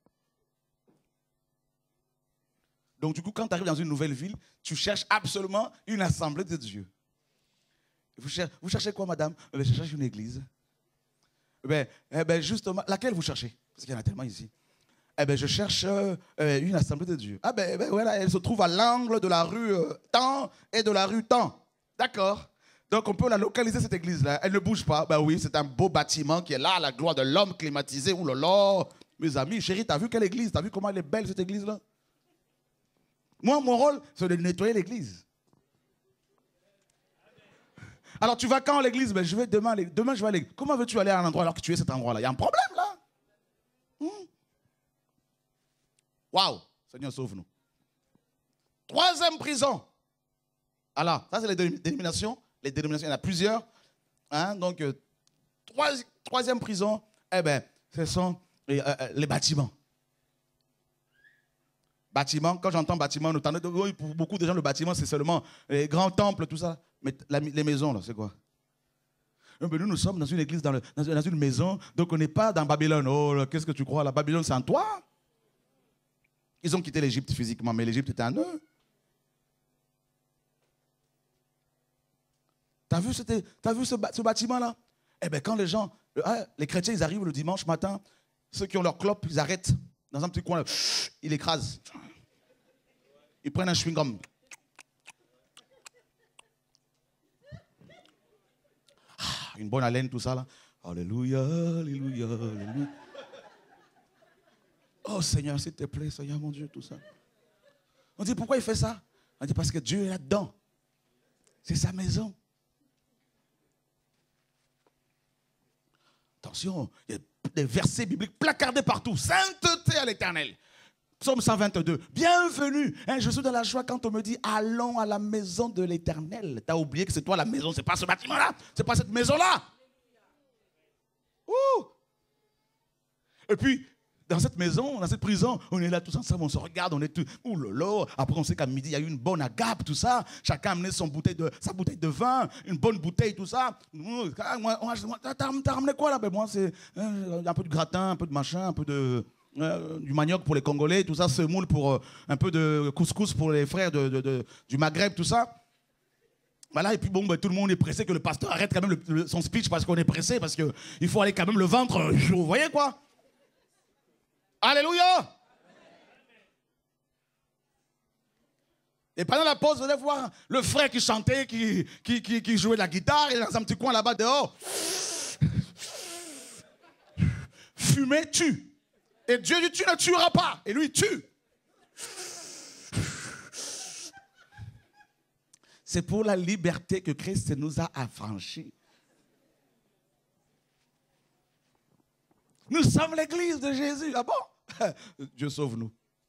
Donc du coup, quand tu arrives dans une nouvelle ville, tu cherches absolument une assemblée de Dieu. Vous cherchez, vous cherchez quoi, madame? Je cherche une église. Eh bien, eh bien, justement, laquelle vous cherchez? Parce qu'il y en a tellement ici. Eh bien, je cherche euh, une assemblée de Dieu. Ah ben, eh ben voilà, elle se trouve à l'angle de la rue euh, Tant et de la rue Tant. D'accord. Donc on peut la localiser, cette église-là. Elle ne bouge pas. Ben oui, c'est un beau bâtiment qui est là, la gloire de l'homme climatisé. Ouh là là. Mes amis, chérie, t'as vu quelle église? T'as vu comment elle est belle, cette église-là? Moi, mon rôle, c'est de nettoyer l'église. Alors tu vas quand à l'église? Ben, je vais demain, demain je vais à l'église. Comment veux-tu aller à un endroit alors que tu es à cet endroit-là? Il y a un problème là. Waouh, wow. Seigneur, sauve-nous. Troisième prison. Alors, ça c'est les dénominations. Les dénominations, il y en a plusieurs. Hein? Donc, euh, trois, troisième prison, eh bien, ce sont euh, euh, les bâtiments. Bâtiment, quand j'entends bâtiment, pour beaucoup de gens, le bâtiment, c'est seulement les grands temples, tout ça. Mais la, les maisons, là, c'est quoi? Mais nous, nous sommes dans une église, dans, le, dans une maison, donc on n'est pas dans Babylone. Oh, qu'est-ce que tu crois? La Babylone, c'est en toi? Ils ont quitté l'Égypte physiquement, mais l'Égypte était en eux. T'as vu, t'as vu ce, ce bâtiment-là? Eh bien, quand les gens, les chrétiens, ils arrivent le dimanche matin, ceux qui ont leur clope, ils arrêtent dans un petit coin, là, ils écrasent. Ils prennent un chewing-gum. Ah, une bonne haleine, tout ça, là. Alléluia, alléluia, alléluia. Oh Seigneur, s'il te plaît, Seigneur, mon Dieu, tout ça. On dit, pourquoi il fait ça? On dit, parce que Dieu est là-dedans. C'est sa maison. Attention, il y a des versets bibliques placardés partout. Sainteté à l'Éternel. Psaume cent vingt-deux. Bienvenue. Hein, je suis dans la joie quand on me dit allons à la maison de l'Éternel. Tu as oublié que c'est toi la maison, c'est pas ce bâtiment-là, c'est pas cette maison-là. Ouh. Et puis, dans cette maison, dans cette prison, on est là tous ensemble, on se regarde, on est tous, ouh là là. Après, on sait qu'à midi, il y a eu une bonne agape, tout ça. Chacun a amené son bouteille de, sa bouteille de vin, une bonne bouteille, tout ça. T'as ramené quoi là? Ben moi, c'est euh, un peu de gratin, un peu de machin, un peu de, euh, du manioc pour les Congolais, tout ça, semoule pour euh, un peu de couscous pour les frères de, de, de, du Maghreb, tout ça. Voilà, et puis bon, ben, tout le monde est pressé que le pasteur arrête quand même le, le, son speech parce qu'on est pressé, parce qu'il faut aller quand même le ventre, vous voyez quoi? Alléluia! Et pendant la pause, vous allez voir le frère qui chantait, qui, qui, qui, qui jouait de la guitare, et dans un petit coin là-bas dehors. Fumer tue. Et Dieu dit, tu ne tueras pas. Et lui, tue. C'est pour la liberté que Christ nous a affranchis. Nous sommes l'église de Jésus. Ah bon? Dieu sauve-nous.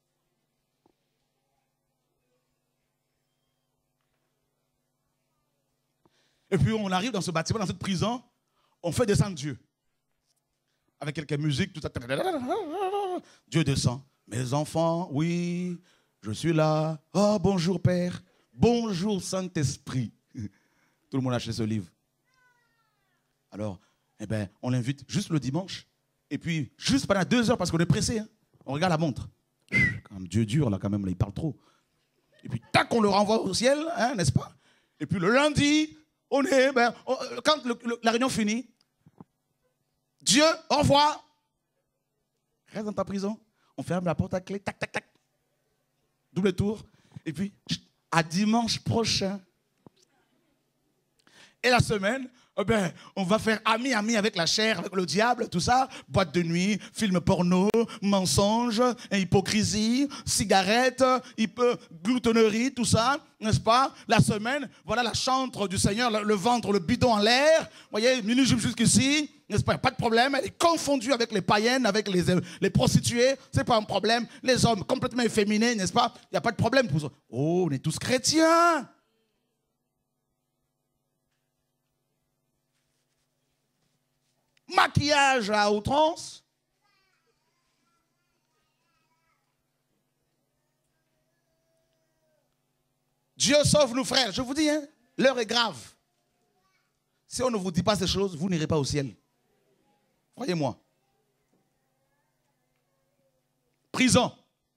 Et puis on arrive dans ce bâtiment, dans cette prison, on fait descendre Dieu. Avec quelques musiques, tout ça. Dieu descend. Mes enfants, oui, je suis là. Oh, bonjour Père. Bonjour Saint-Esprit. Tout le monde a acheté ce livre. Alors, eh ben, on l'invite juste le dimanche. Et puis, juste pendant deux heures, parce qu'on est pressé, hein, on regarde la montre. Comme Dieu dur, là, quand même, là, il parle trop. Et puis, tac, on le renvoie au ciel, hein, n'est-ce pas? Et puis, le lundi, on est, ben, on, quand le, le, la réunion finit, Dieu, au revoir. Reste dans ta prison. On ferme la porte à clé, tac, tac, tac. Double tour. Et puis, à dimanche prochain. Et la semaine, eh ben, on va faire ami, ami avec la chair, avec le diable, tout ça. Boîte de nuit, film porno, mensonges, hypocrisie, cigarette, gloutonnerie, tout ça, n'est-ce pas? La semaine, voilà la chantre du Seigneur, le, le ventre, le bidon en l'air. Vous voyez, mini-jupe jusqu'ici, n'est-ce pas? Pas de problème. Elle est confondue avec les païennes, avec les, les prostituées. C'est pas un problème. Les hommes complètement efféminés, n'est-ce pas? Il n'y a pas de problème pour ça. Oh, on est tous chrétiens. Maquillage à outrance. Dieu sauve nous, frères. Je vous dis, hein, l'heure est grave. Si on ne vous dit pas ces choses, vous n'irez pas au ciel. Croyez-moi. Prison.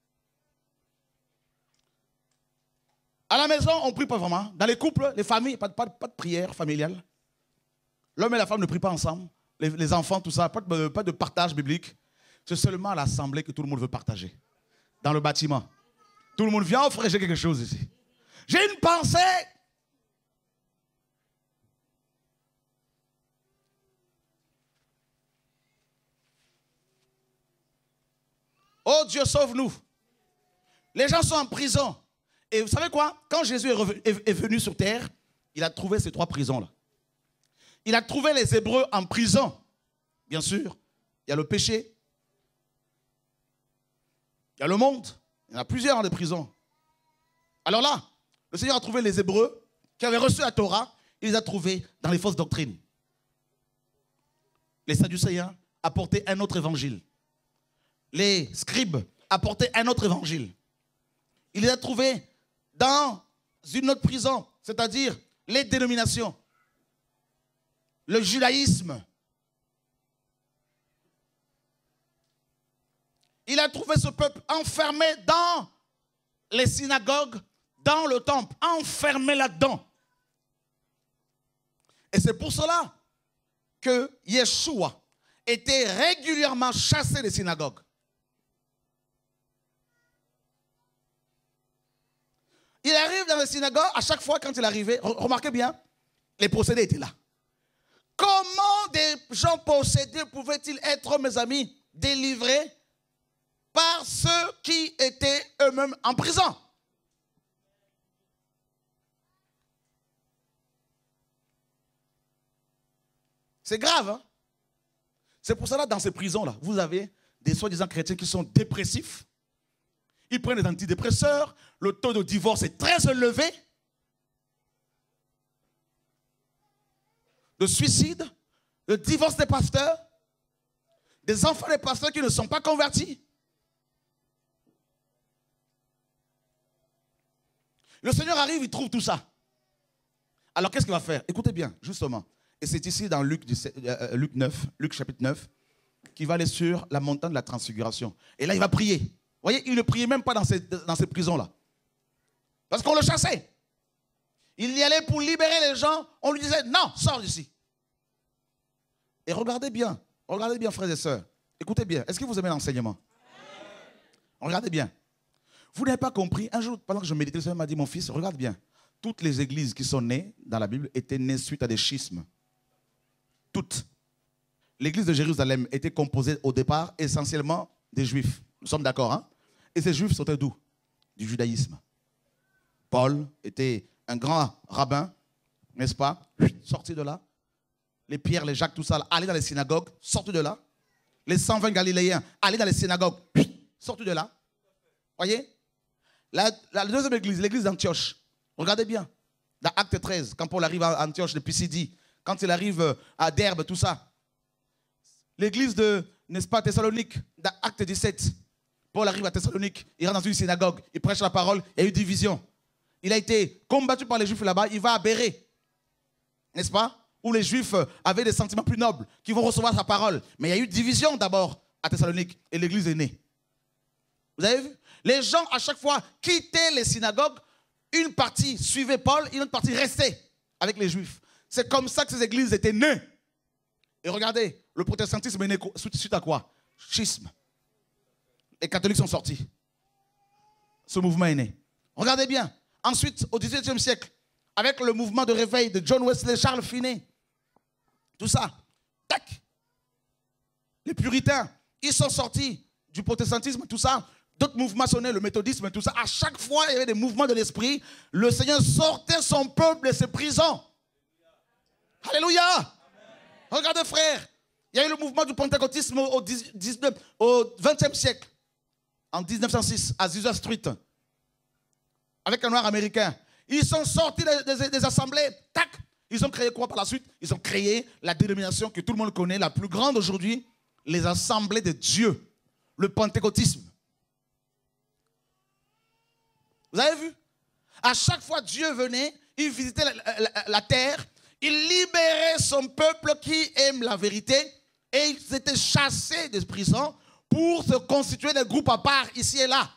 À la maison, on ne prie pas vraiment. Dans les couples, les familles, pas de, pas de, pas de prière familiale. L'homme et la femme ne prient pas ensemble. Les, les enfants, tout ça, pas de, pas de partage biblique. C'est seulement à l'assemblée que tout le monde veut partager. Dans le bâtiment. Tout le monde vient offrir, j'ai quelque chose ici. J'ai une pensée. Oh Dieu, sauve-nous. Les gens sont en prison. Et vous savez quoi? Quand Jésus est, revenu, est, est venu sur terre, il a trouvé ces trois prisons-là. Il a trouvé les Hébreux en prison. Bien sûr, il y a le péché. Il y a le monde. Il y en a plusieurs dans les prisons. Alors là, le Seigneur a trouvé les Hébreux qui avaient reçu la Torah. Il les a trouvés dans les fausses doctrines. Les Sadducéens apportaient un autre évangile. Les scribes apportaient un autre évangile. Il les a trouvés dans une autre prison, c'est-à-dire les dénominations, le judaïsme. Il a trouvé ce peuple enfermé dans les synagogues, dans le temple, enfermé là-dedans. Et c'est pour cela que Yeshua était régulièrement chassé des synagogues. Il arrive dans les synagogues, à chaque fois quand il arrivait, remarquez bien, les possédés étaient là. Comment des gens possédés pouvaient-ils être, mes amis, délivrés par ceux qui étaient eux-mêmes en prison? C'est grave, hein? C'est pour cela, dans ces prisons-là, vous avez des soi-disant chrétiens qui sont dépressifs. Ils prennent des antidépresseurs. Le taux de divorce est très élevé. De suicide, de divorce des pasteurs, des enfants des pasteurs qui ne sont pas convertis. Le Seigneur arrive, il trouve tout ça. Alors qu'est-ce qu'il va faire? Écoutez bien, justement. Et c'est ici dans Luc, euh, Luc neuf, Luc chapitre neuf, qu'il va aller sur la montagne de la transfiguration. Et là, il va prier. Vous voyez, il ne priait même pas dans ces, dans ces prisons-là. Parce qu'on le chassait. Il y allait pour libérer les gens. On lui disait, non, sors d'ici. Et regardez bien, regardez bien, frères et sœurs. Écoutez bien, est-ce que vous aimez l'enseignement? Regardez bien. Vous n'avez pas compris. Un jour, pendant que je méditais, le Seigneur m'a dit, mon fils, regarde bien. Toutes les églises qui sont nées dans la Bible étaient nées suite à des schismes. Toutes. L'église de Jérusalem était composée au départ essentiellement des Juifs. Nous sommes d'accord, hein? Et ces Juifs sortaient d'où? Du judaïsme. Paul était un grand rabbin, n'est-ce pas? Sorti de là. Les Pierre, les Jacques, tout ça, allaient dans les synagogues, sortis de là. Les cent vingt Galiléens, allaient dans les synagogues, sortis de là. Voyez? La, la deuxième église, l'église d'Antioche. Regardez bien. Dans Acte treize, quand Paul arrive à Antioche de Pisidie, quand il arrive à Derbe, tout ça. L'église de, n'est-ce pas, Thessalonique, dans Acte dix-sept. Paul arrive à Thessalonique, il rentre dans une synagogue, il prêche la parole, il y a eu division. Il a été combattu par les Juifs là-bas, il va à Bérée, n'est-ce pas? Où les Juifs avaient des sentiments plus nobles, qui vont recevoir sa parole. Mais il y a eu division d'abord à Thessalonique, et l'église est née. Vous avez vu? Les gens, à chaque fois, quittaient les synagogues, une partie suivait Paul, une autre partie restait avec les Juifs. C'est comme ça que ces églises étaient nées. Et regardez, le protestantisme est né suite à quoi? Schisme. Les catholiques sont sortis. Ce mouvement est né. Regardez bien. Ensuite, au dix-huitième siècle, avec le mouvement de réveil de John Wesley, Charles Finney, tout ça, tac. Les puritains, ils sont sortis du protestantisme, tout ça. D'autres mouvements sont nés, le méthodisme, tout ça. À chaque fois, il y avait des mouvements de l'esprit. Le Seigneur sortait son peuple de ses prisons. Alléluia. Amen. Regardez, frère. Il y a eu le mouvement du pentecôtisme au, dix-neuvième, au vingtième siècle. En mille neuf cent six, à Azusa Street. Avec un noir américain. Ils sont sortis des, des, des assemblées. Tac. Ils ont créé quoi par la suite? Ils ont créé la dénomination que tout le monde connaît, la plus grande aujourd'hui. Les assemblées de Dieu. Le pentecôtisme. Vous avez vu? À chaque fois, Dieu venait, il visitait la, la, la terre, Il libérait son peuple qui aime la vérité et ils étaient chassés de prison pour se constituer des groupes à part ici et là.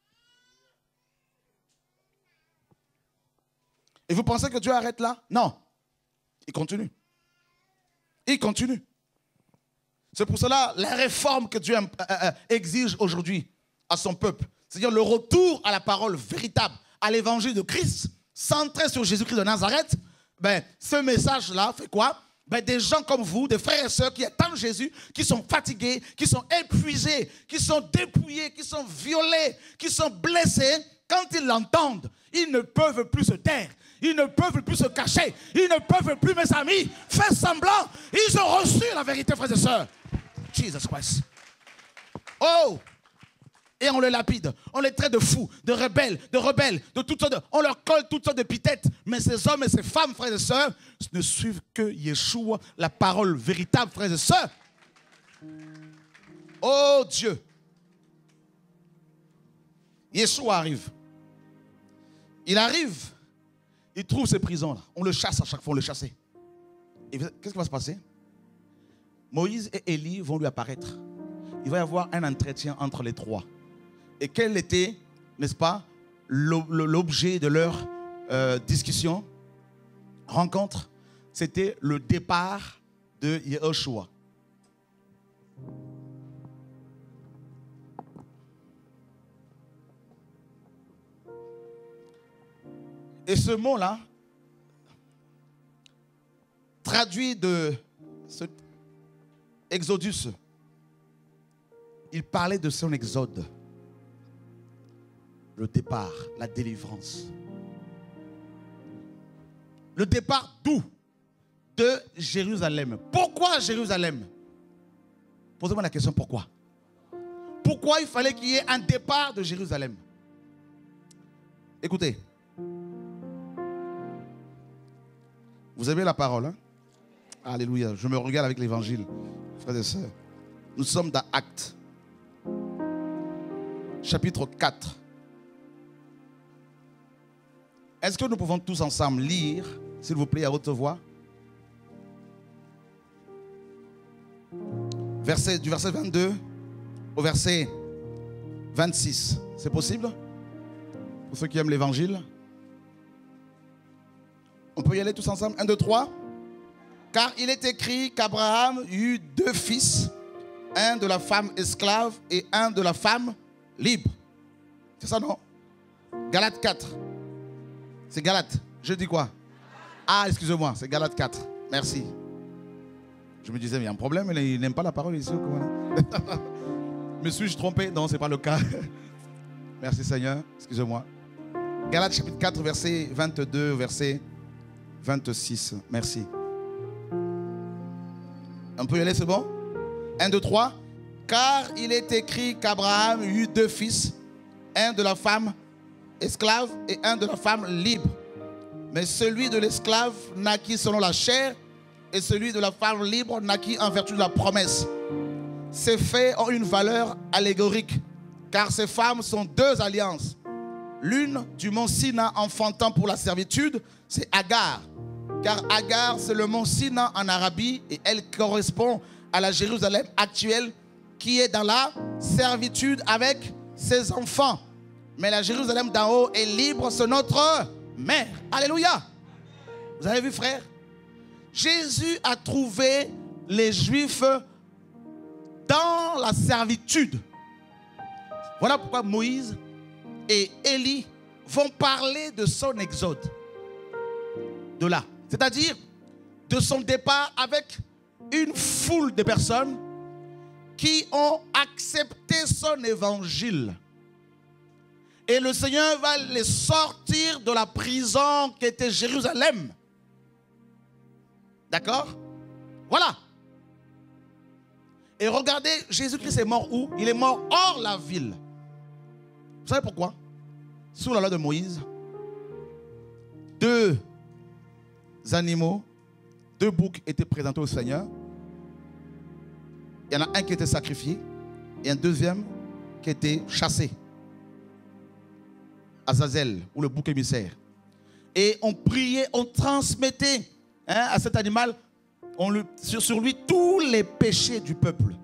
Et vous pensez que Dieu arrête là? Non. Il continue. Il continue. C'est pour cela la réforme que Dieu exige aujourd'hui à son peuple. C'est-à-dire le retour à la parole véritable, à l'évangile de Christ, centré sur Jésus-Christ de Nazareth. Ben, ce message-là fait quoi? Ben, des gens comme vous, des frères et sœurs qui attendent Jésus, qui sont fatigués, qui sont épuisés, qui sont dépouillés, qui sont violés, qui sont blessés, quand ils l'entendent, ils ne peuvent plus se taire. Ils ne peuvent plus se cacher. Ils ne peuvent plus, mes amis, faire semblant. Ils ont reçu la vérité, frères et sœurs. Jesus Christ. Oh! Et on les lapide. On les traite de fous, de rebelles, de rebelles, de toutes sortes de... On leur colle toutes sortes d'épithètes. Mais ces hommes et ces femmes, frères et sœurs, ne suivent que Yeshua, la parole véritable, frères et sœurs. Oh Dieu! Yeshua arrive. Il arrive. Il trouve ces prisons-là. On le chasse à chaque fois, on le chasse. Et qu'est-ce qui va se passer? Moïse et Élie vont lui apparaître. Il va y avoir un entretien entre les trois. Et quel était, n'est-ce pas, l'objet de leur euh, discussion, rencontre? C'était le départ de Yehoshua. Et ce mot-là, traduit de ce Exodus, il parlait de son exode, le départ, la délivrance. Le départ d'où? De Jérusalem. Pourquoi Jérusalem? Posez-moi la question, pourquoi? Pourquoi il fallait qu'il y ait un départ de Jérusalem? Écoutez. Vous avez la parole, hein? Alléluia. Je me regarde avec l'évangile, frères et sœurs. Nous sommes dans Actes, chapitre quatre. Est-ce que nous pouvons tous ensemble lire, s'il vous plaît, à haute voix? Verset, du verset vingt-deux au verset vingt-six. C'est possible? Pour ceux qui aiment l'évangile. On peut y aller tous ensemble? un, deux, trois. Car il est écrit qu'Abraham eut deux fils, un de la femme esclave et un de la femme libre. C'est ça, non? Galates quatre. C'est Galates. Je dis quoi? Ah, excusez-moi, c'est Galates quatre. Merci. Je me disais, mais il y a un problème, il n'aime pas la parole ici. Me suis-je trompé? Non, ce n'est pas le cas. Merci Seigneur, excusez-moi. Galates chapitre quatre, verset vingt-deux, verset vingt-six. Merci. On peut y aller, c'est bon? un, deux, trois. Car il est écrit qu'Abraham eut deux fils, un de la femme esclave et un de la femme libre. Mais celui de l'esclave naquit selon la chair et celui de la femme libre naquit en vertu de la promesse. Ces faits ont une valeur allégorique, car ces femmes sont deux alliances. L'une du mont Sina enfantant pour la servitude, c'est Agar. Car Agar, c'est le mont Sina en Arabie et elle correspond à la Jérusalem actuelle qui est dans la servitude avec ses enfants. Mais la Jérusalem d'en haut est libre, c'est notre mère. Alléluia. Vous avez vu, frère? Jésus a trouvé les Juifs dans la servitude. Voilà pourquoi Moïse et Élie vont parler de son exode. De là. C'est-à-dire de son départ avec une foule de personnes qui ont accepté son évangile. Et le Seigneur va les sortir de la prison qui était Jérusalem. D'accord? Voilà. Et regardez, Jésus-Christ est mort où? Il est mort hors la ville. Vous savez pourquoi? Sous la loi de Moïse, deux animaux, deux boucs étaient présentés au Seigneur. Il y en a un qui était sacrifié et un deuxième qui était chassé. Azazel, ou le bouc émissaire. Et on priait, on transmettait hein, à cet animal, on lui, sur, sur lui tous les péchés du peuple.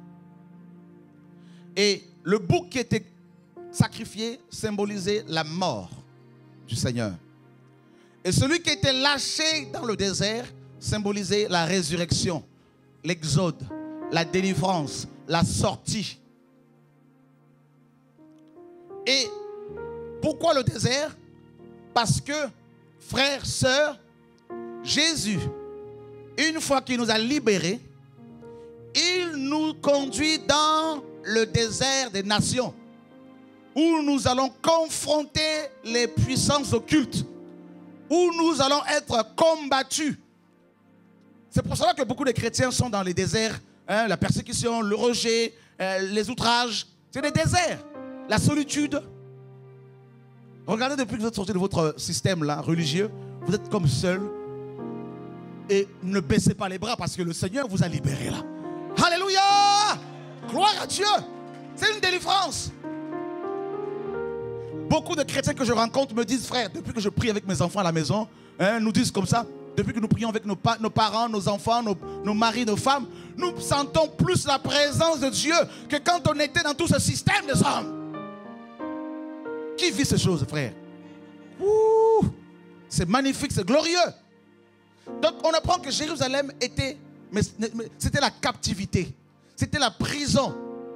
Et le bouc qui était sacrifié symbolisait la mort du Seigneur. Et celui qui était lâché dans le désert symbolisait la résurrection, l'exode, la délivrance, la sortie. Et pourquoi le désert? Parce que, frères, sœurs, Jésus, une fois qu'il nous a libérés, il nous conduit dans le désert des nations, où nous allons confronter les puissances occultes, où nous allons être combattus. C'est pour cela que beaucoup de chrétiens sont dans les déserts, hein, la persécution, le rejet, euh, les outrages. C'est des déserts, la solitude. Regardez, depuis que vous êtes sortis de votre système là, religieux, vous êtes comme seul. Et ne baissez pas les bras parce que le Seigneur vous a libéré là. Alléluia! Gloire à Dieu! C'est une délivrance. Beaucoup de chrétiens que je rencontre me disent, frère, depuis que je prie avec mes enfants à la maison, hein, nous disent comme ça, depuis que nous prions avec nos, pa nos parents, nos enfants, nos, nos maris, nos femmes, nous sentons plus la présence de Dieu que quand on était dans tout ce système des hommes. Qui vit ces choses, frère? C'est magnifique, c'est glorieux. Donc on apprend que Jérusalem était, mais, mais c'était la captivité, c'était la prison.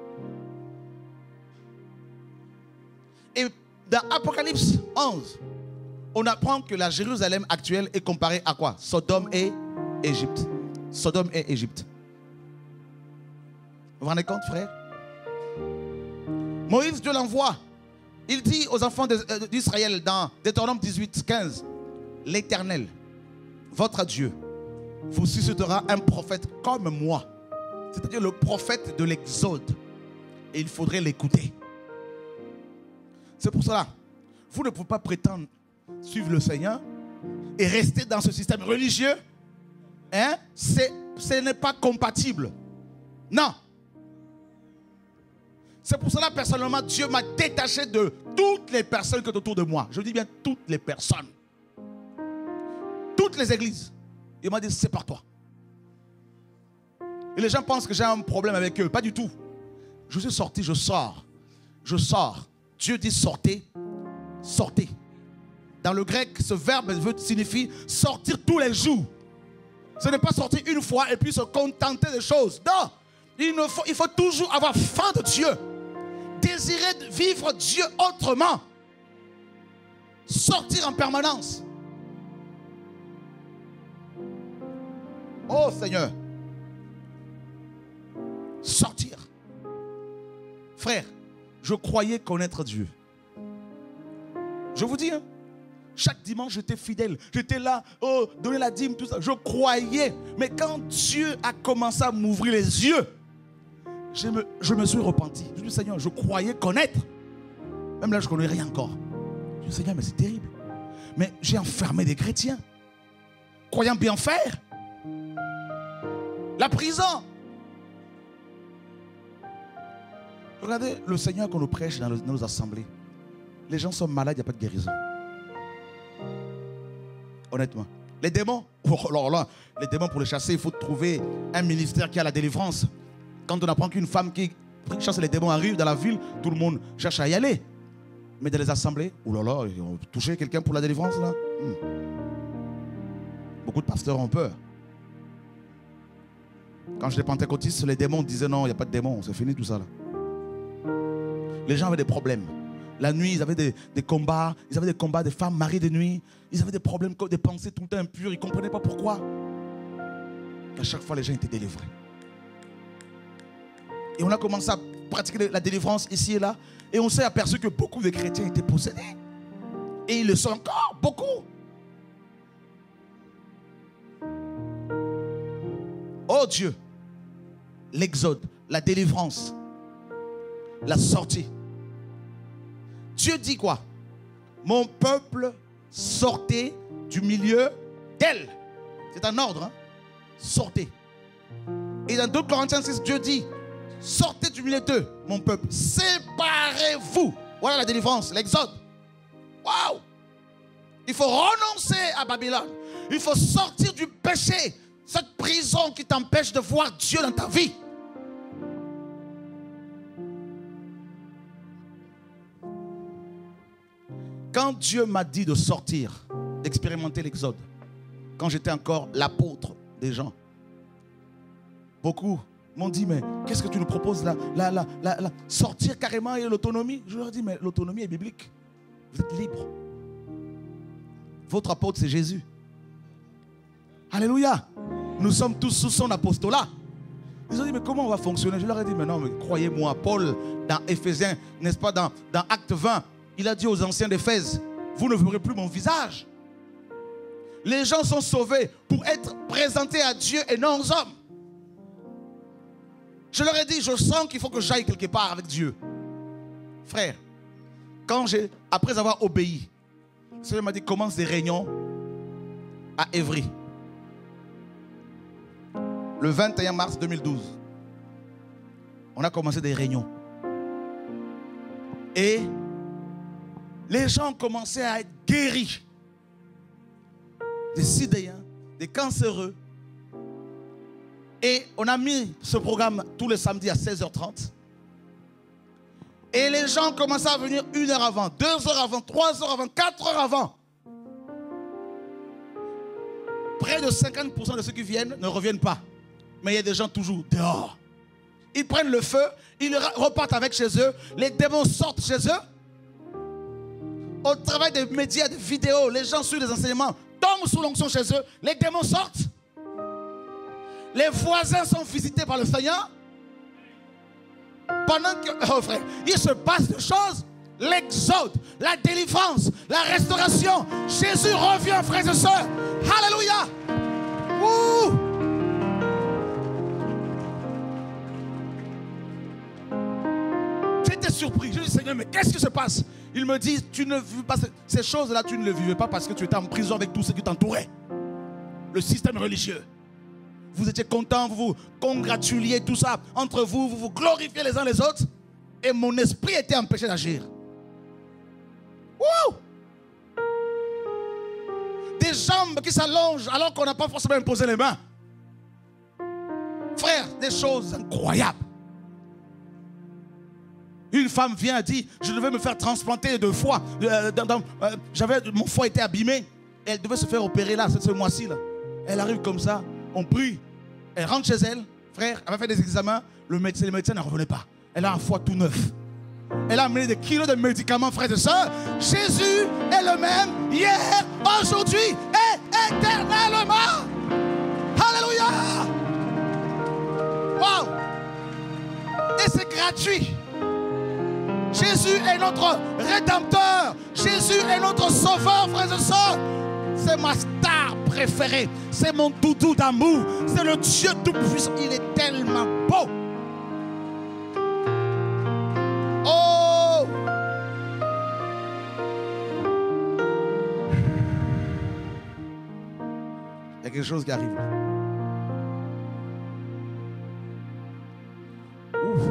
Et dans Apocalypse onze, on apprend que la Jérusalem actuelle est comparée à quoi? Sodome et Égypte. Sodome et Égypte. Vous vous rendez compte, frère? Moïse, Dieu l'envoie. Il dit aux enfants d'Israël dans Deutéronome dix-huit, quinze, l'Éternel, votre Dieu, vous suscitera un prophète comme moi, c'est-à-dire le prophète de l'Exode, et il faudrait l'écouter. C'est pour cela, vous ne pouvez pas prétendre suivre le Seigneur et rester dans ce système religieux. Hein? Ce n'est pas compatible. Non. C'est pour cela, personnellement, Dieu m'a détaché de toutes les personnes qui sont autour de moi. Je dis bien toutes les personnes. Toutes les églises. Il m'a dit, c'est par toi. Et les gens pensent que j'ai un problème avec eux. Pas du tout. Je suis sorti, je sors. Je sors. Dieu dit sortez. Sortez. Dans le grec, ce verbe signifie sortir tous les jours. Ce n'est pas sortir une fois et puis se contenter des choses. Non. Il, ne faut, il faut toujours avoir faim de Dieu. Désirer de vivre Dieu autrement. Sortir en permanence. Oh Seigneur. Sortir. Frère, je croyais connaître Dieu. Je vous dis, hein, chaque dimanche j'étais fidèle. J'étais là, oh, donner la dîme, tout ça. Je croyais. Mais quand Dieu a commencé à m'ouvrir les yeux, je me, je me suis repenti. Je dis, Seigneur, je croyais connaître. Même là, je ne connais rien encore. Je dis, Seigneur, mais c'est terrible. Mais j'ai enfermé des chrétiens, croyant bien faire. La prison. Regardez le Seigneur qu'on nous prêche dans, le, dans nos assemblées. Les gens sont malades, il n'y a pas de guérison. Honnêtement. Les démons, oh, alors là, les démons pour les chasser, il faut trouver un ministère qui a la délivrance. Quand on apprend qu'une femme qui chasse les démons arrive dans la ville, tout le monde cherche à y aller. Mais dans les assemblées, oh là là, ils ont touché quelqu'un pour la délivrance là. Hmm. Beaucoup de pasteurs ont peur. Quand j'étais pentecôtiste, les démons disaient non, il n'y a pas de démons, c'est fini tout ça là. Les gens avaient des problèmes. La nuit, ils avaient des, des combats, ils avaient des combats des femmes mariées de nuit. Ils avaient des problèmes, des pensées tout le temps impures, ils ne comprenaient pas pourquoi. À chaque fois, les gens étaient délivrés. Et on a commencé à pratiquer la délivrance ici et là. Et on s'est aperçu que beaucoup de chrétiens étaient possédés. Et ils le sont encore, beaucoup. Oh Dieu, l'exode, la délivrance, la sortie. Dieu dit quoi? Mon peuple sortez du milieu d'elle. C'est un ordre. Hein? Sortez. Et dans deux Corinthiens six, Dieu dit, sortez du milieu d'eux, mon peuple. Séparez-vous. Voilà la délivrance, l'exode. Waouh! Il faut renoncer à Babylone. Il faut sortir du péché. Cette prison qui t'empêche de voir Dieu dans ta vie. Quand Dieu m'a dit de sortir, d'expérimenter l'exode, quand j'étais encore l'apôtre des gens, beaucoup m'ont dit, mais qu'est-ce que tu nous proposes là, là, là, là, là? Sortir carrément et l'autonomie. Je leur ai dit, mais l'autonomie est biblique. Vous êtes libre. Votre apôtre, c'est Jésus. Alléluia. Nous sommes tous sous son apostolat. Ils ont dit, mais comment on va fonctionner? Je leur ai dit, mais non, mais croyez-moi, Paul, dans Éphésiens, n'est-ce pas, dans, dans Acte vingt, il a dit aux anciens d'Éphèse, vous ne verrez plus mon visage. Les gens sont sauvés pour être présentés à Dieu et non aux hommes. Je leur ai dit, je sens qu'il faut que j'aille quelque part avec Dieu. Frère, quand j'ai, après avoir obéi, le Seigneur m'a dit, commence des réunions à Évry. Le vingt et un mars deux mille douze, on a commencé des réunions. Et les gens ont commencé à être guéris. Des sidéens, des cancéreux. Et on a mis ce programme tous les samedis à seize heures trente. Et les gens ont commencé à venir une heure avant, deux heures avant, trois heures avant, quatre heures avant. Près de cinquante pour cent de ceux qui viennent ne reviennent pas. Mais il y a des gens toujours dehors. Ils prennent le feu, ils repartent avec chez eux, les démons sortent chez eux. Au travail des médias, des vidéos, les gens suivent les enseignements, tombent sous l'onction chez eux, les démons sortent. Les voisins sont visités par le Seigneur. Pendant que, oh frère, il se passe des choses. L'exode, la délivrance, la restauration. Jésus revient, frères et sœurs. Alléluia. Ouh. J'étais surpris. Je dis, Seigneur, mais qu'est-ce qui se passe? Il me dit, tu ne vis pas ces choses-là, tu ne les vivais pas parce que tu étais en prison avec tous ceux qui t'entouraient. Le système religieux. Vous étiez contents, vous vous congratuliez, tout ça. Entre vous, vous vous glorifiez les uns les autres. Et mon esprit était empêché d'agir. Wouh! Des jambes qui s'allongent alors qu'on n'a pas forcément imposé les mains. Frère, des choses incroyables. Une femme vient et dit, je devais me faire transplanter deux fois. Euh, euh, j'avais, mon foie était abîmé. Elle devait se faire opérer là, ce mois-ci. Là. Elle arrive comme ça. On prie, elle rentre chez elle, frère, elle a fait des examens, le médecin, le médecin ne revenait pas. Elle a un foie tout neuf. Elle a amené des kilos de médicaments, frères et sœurs. Jésus est le même hier, aujourd'hui et éternellement. Alléluia. Wow. Et c'est gratuit. Jésus est notre rédempteur. Jésus est notre sauveur, frères et sœurs. C'est ma star préférée. C'est mon doudou d'amour. C'est le Dieu tout-puissant. Il est tellement beau. Oh! Il y a quelque chose qui arrive. Ouf.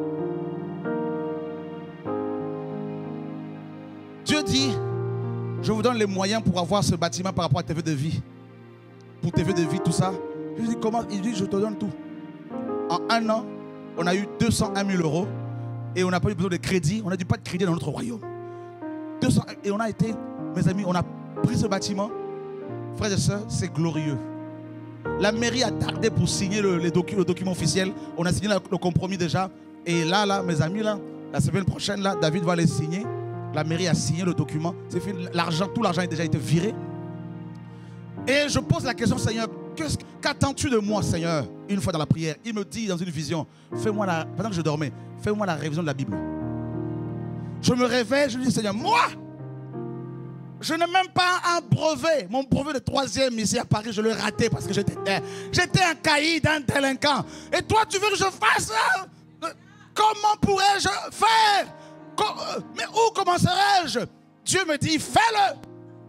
Dieu dit, je vous donne les moyens pour avoir ce bâtiment par rapport à tes vœux de vie. Pour tes vœux de vie, tout ça. Je lui dis, comment? Il dit, je te donne tout. En un an, on a eu deux cent un mille euros et on n'a pas eu besoin de crédit. On n'a pas de crédit dans notre royaume. deux cents, et on a été, mes amis, on a pris ce bâtiment. Frères et sœurs, c'est glorieux. La mairie a tardé pour signer le, les docu, le document officiel. On a signé la, le compromis déjà. Et là, là, mes amis, là, la semaine prochaine, là, David va les signer. La mairie a signé le document. C'est fini. L'argent, tout l'argent a déjà été viré. Et je pose la question, Seigneur, qu'attends-tu de moi, Seigneur? Une fois dans la prière, il me dit dans une vision, fais-moi la, pendant que je dormais, fais-moi la révision de la Bible. Je me réveille, je lui dis, Seigneur, moi, je n'ai même pas un brevet. Mon brevet de troisième ici à Paris, je l'ai raté parce que j'étais j'étais un caïd, un délinquant. Et toi, tu veux que je fasse ça? Comment pourrais-je faire? Mais où commencerai-je? Dieu me dit, fais-le.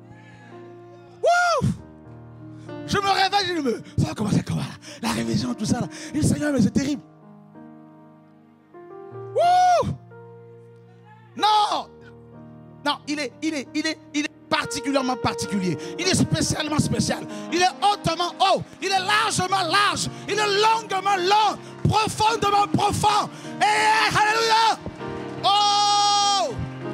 Wouh! Je me réveille, je me... Ça va commencer comment? La révision, tout ça. Là. Et Seigneur, mais c'est terrible. Wouh! Non! Non, il est, il est, il est, il est parti. particulièrement particulier. Il est spécialement spécial. Il est hautement haut. Il est largement large. Il est longuement long. Profondément profond. Et alléluia. Oh!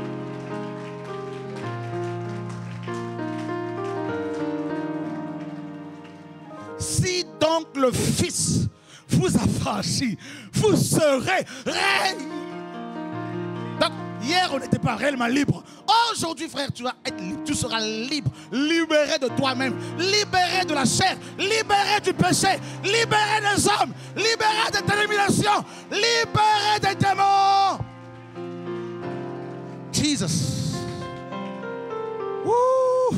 Si donc le Fils vous affranchit, vous serez règne. Donc, hier, on n'était pas réellement libre. Aujourd'hui, frère, tu vas être libre. Tu seras libre, libéré de toi-même, libéré de la chair, libéré du péché, libéré des hommes, libéré de tes limitations, libéré des démons. Jesus. Woo.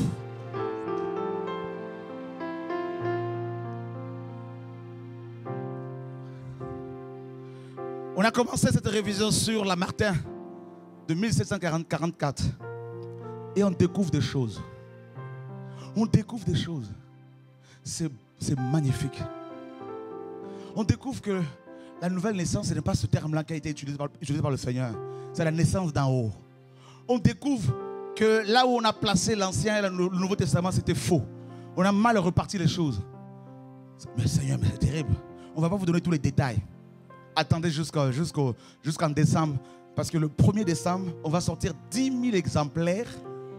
On a commencé cette révision sur la Martin de mille sept cent quarante-quatre et on découvre des choses. On découvre des choses. C'est magnifique. On découvre que la nouvelle naissance, ce n'est pas ce terme-là qui a été utilisé par, utilisé par le Seigneur. C'est la naissance d'en haut. On découvre que là où on a placé l'Ancien et le Nouveau Testament, c'était faux. On a mal reparti les choses. Mais Seigneur, mais c'est terrible. On ne va pas vous donner tous les détails. Attendez jusqu'en jusqu'au, jusqu'en décembre. Parce que le premier décembre, on va sortir dix mille exemplaires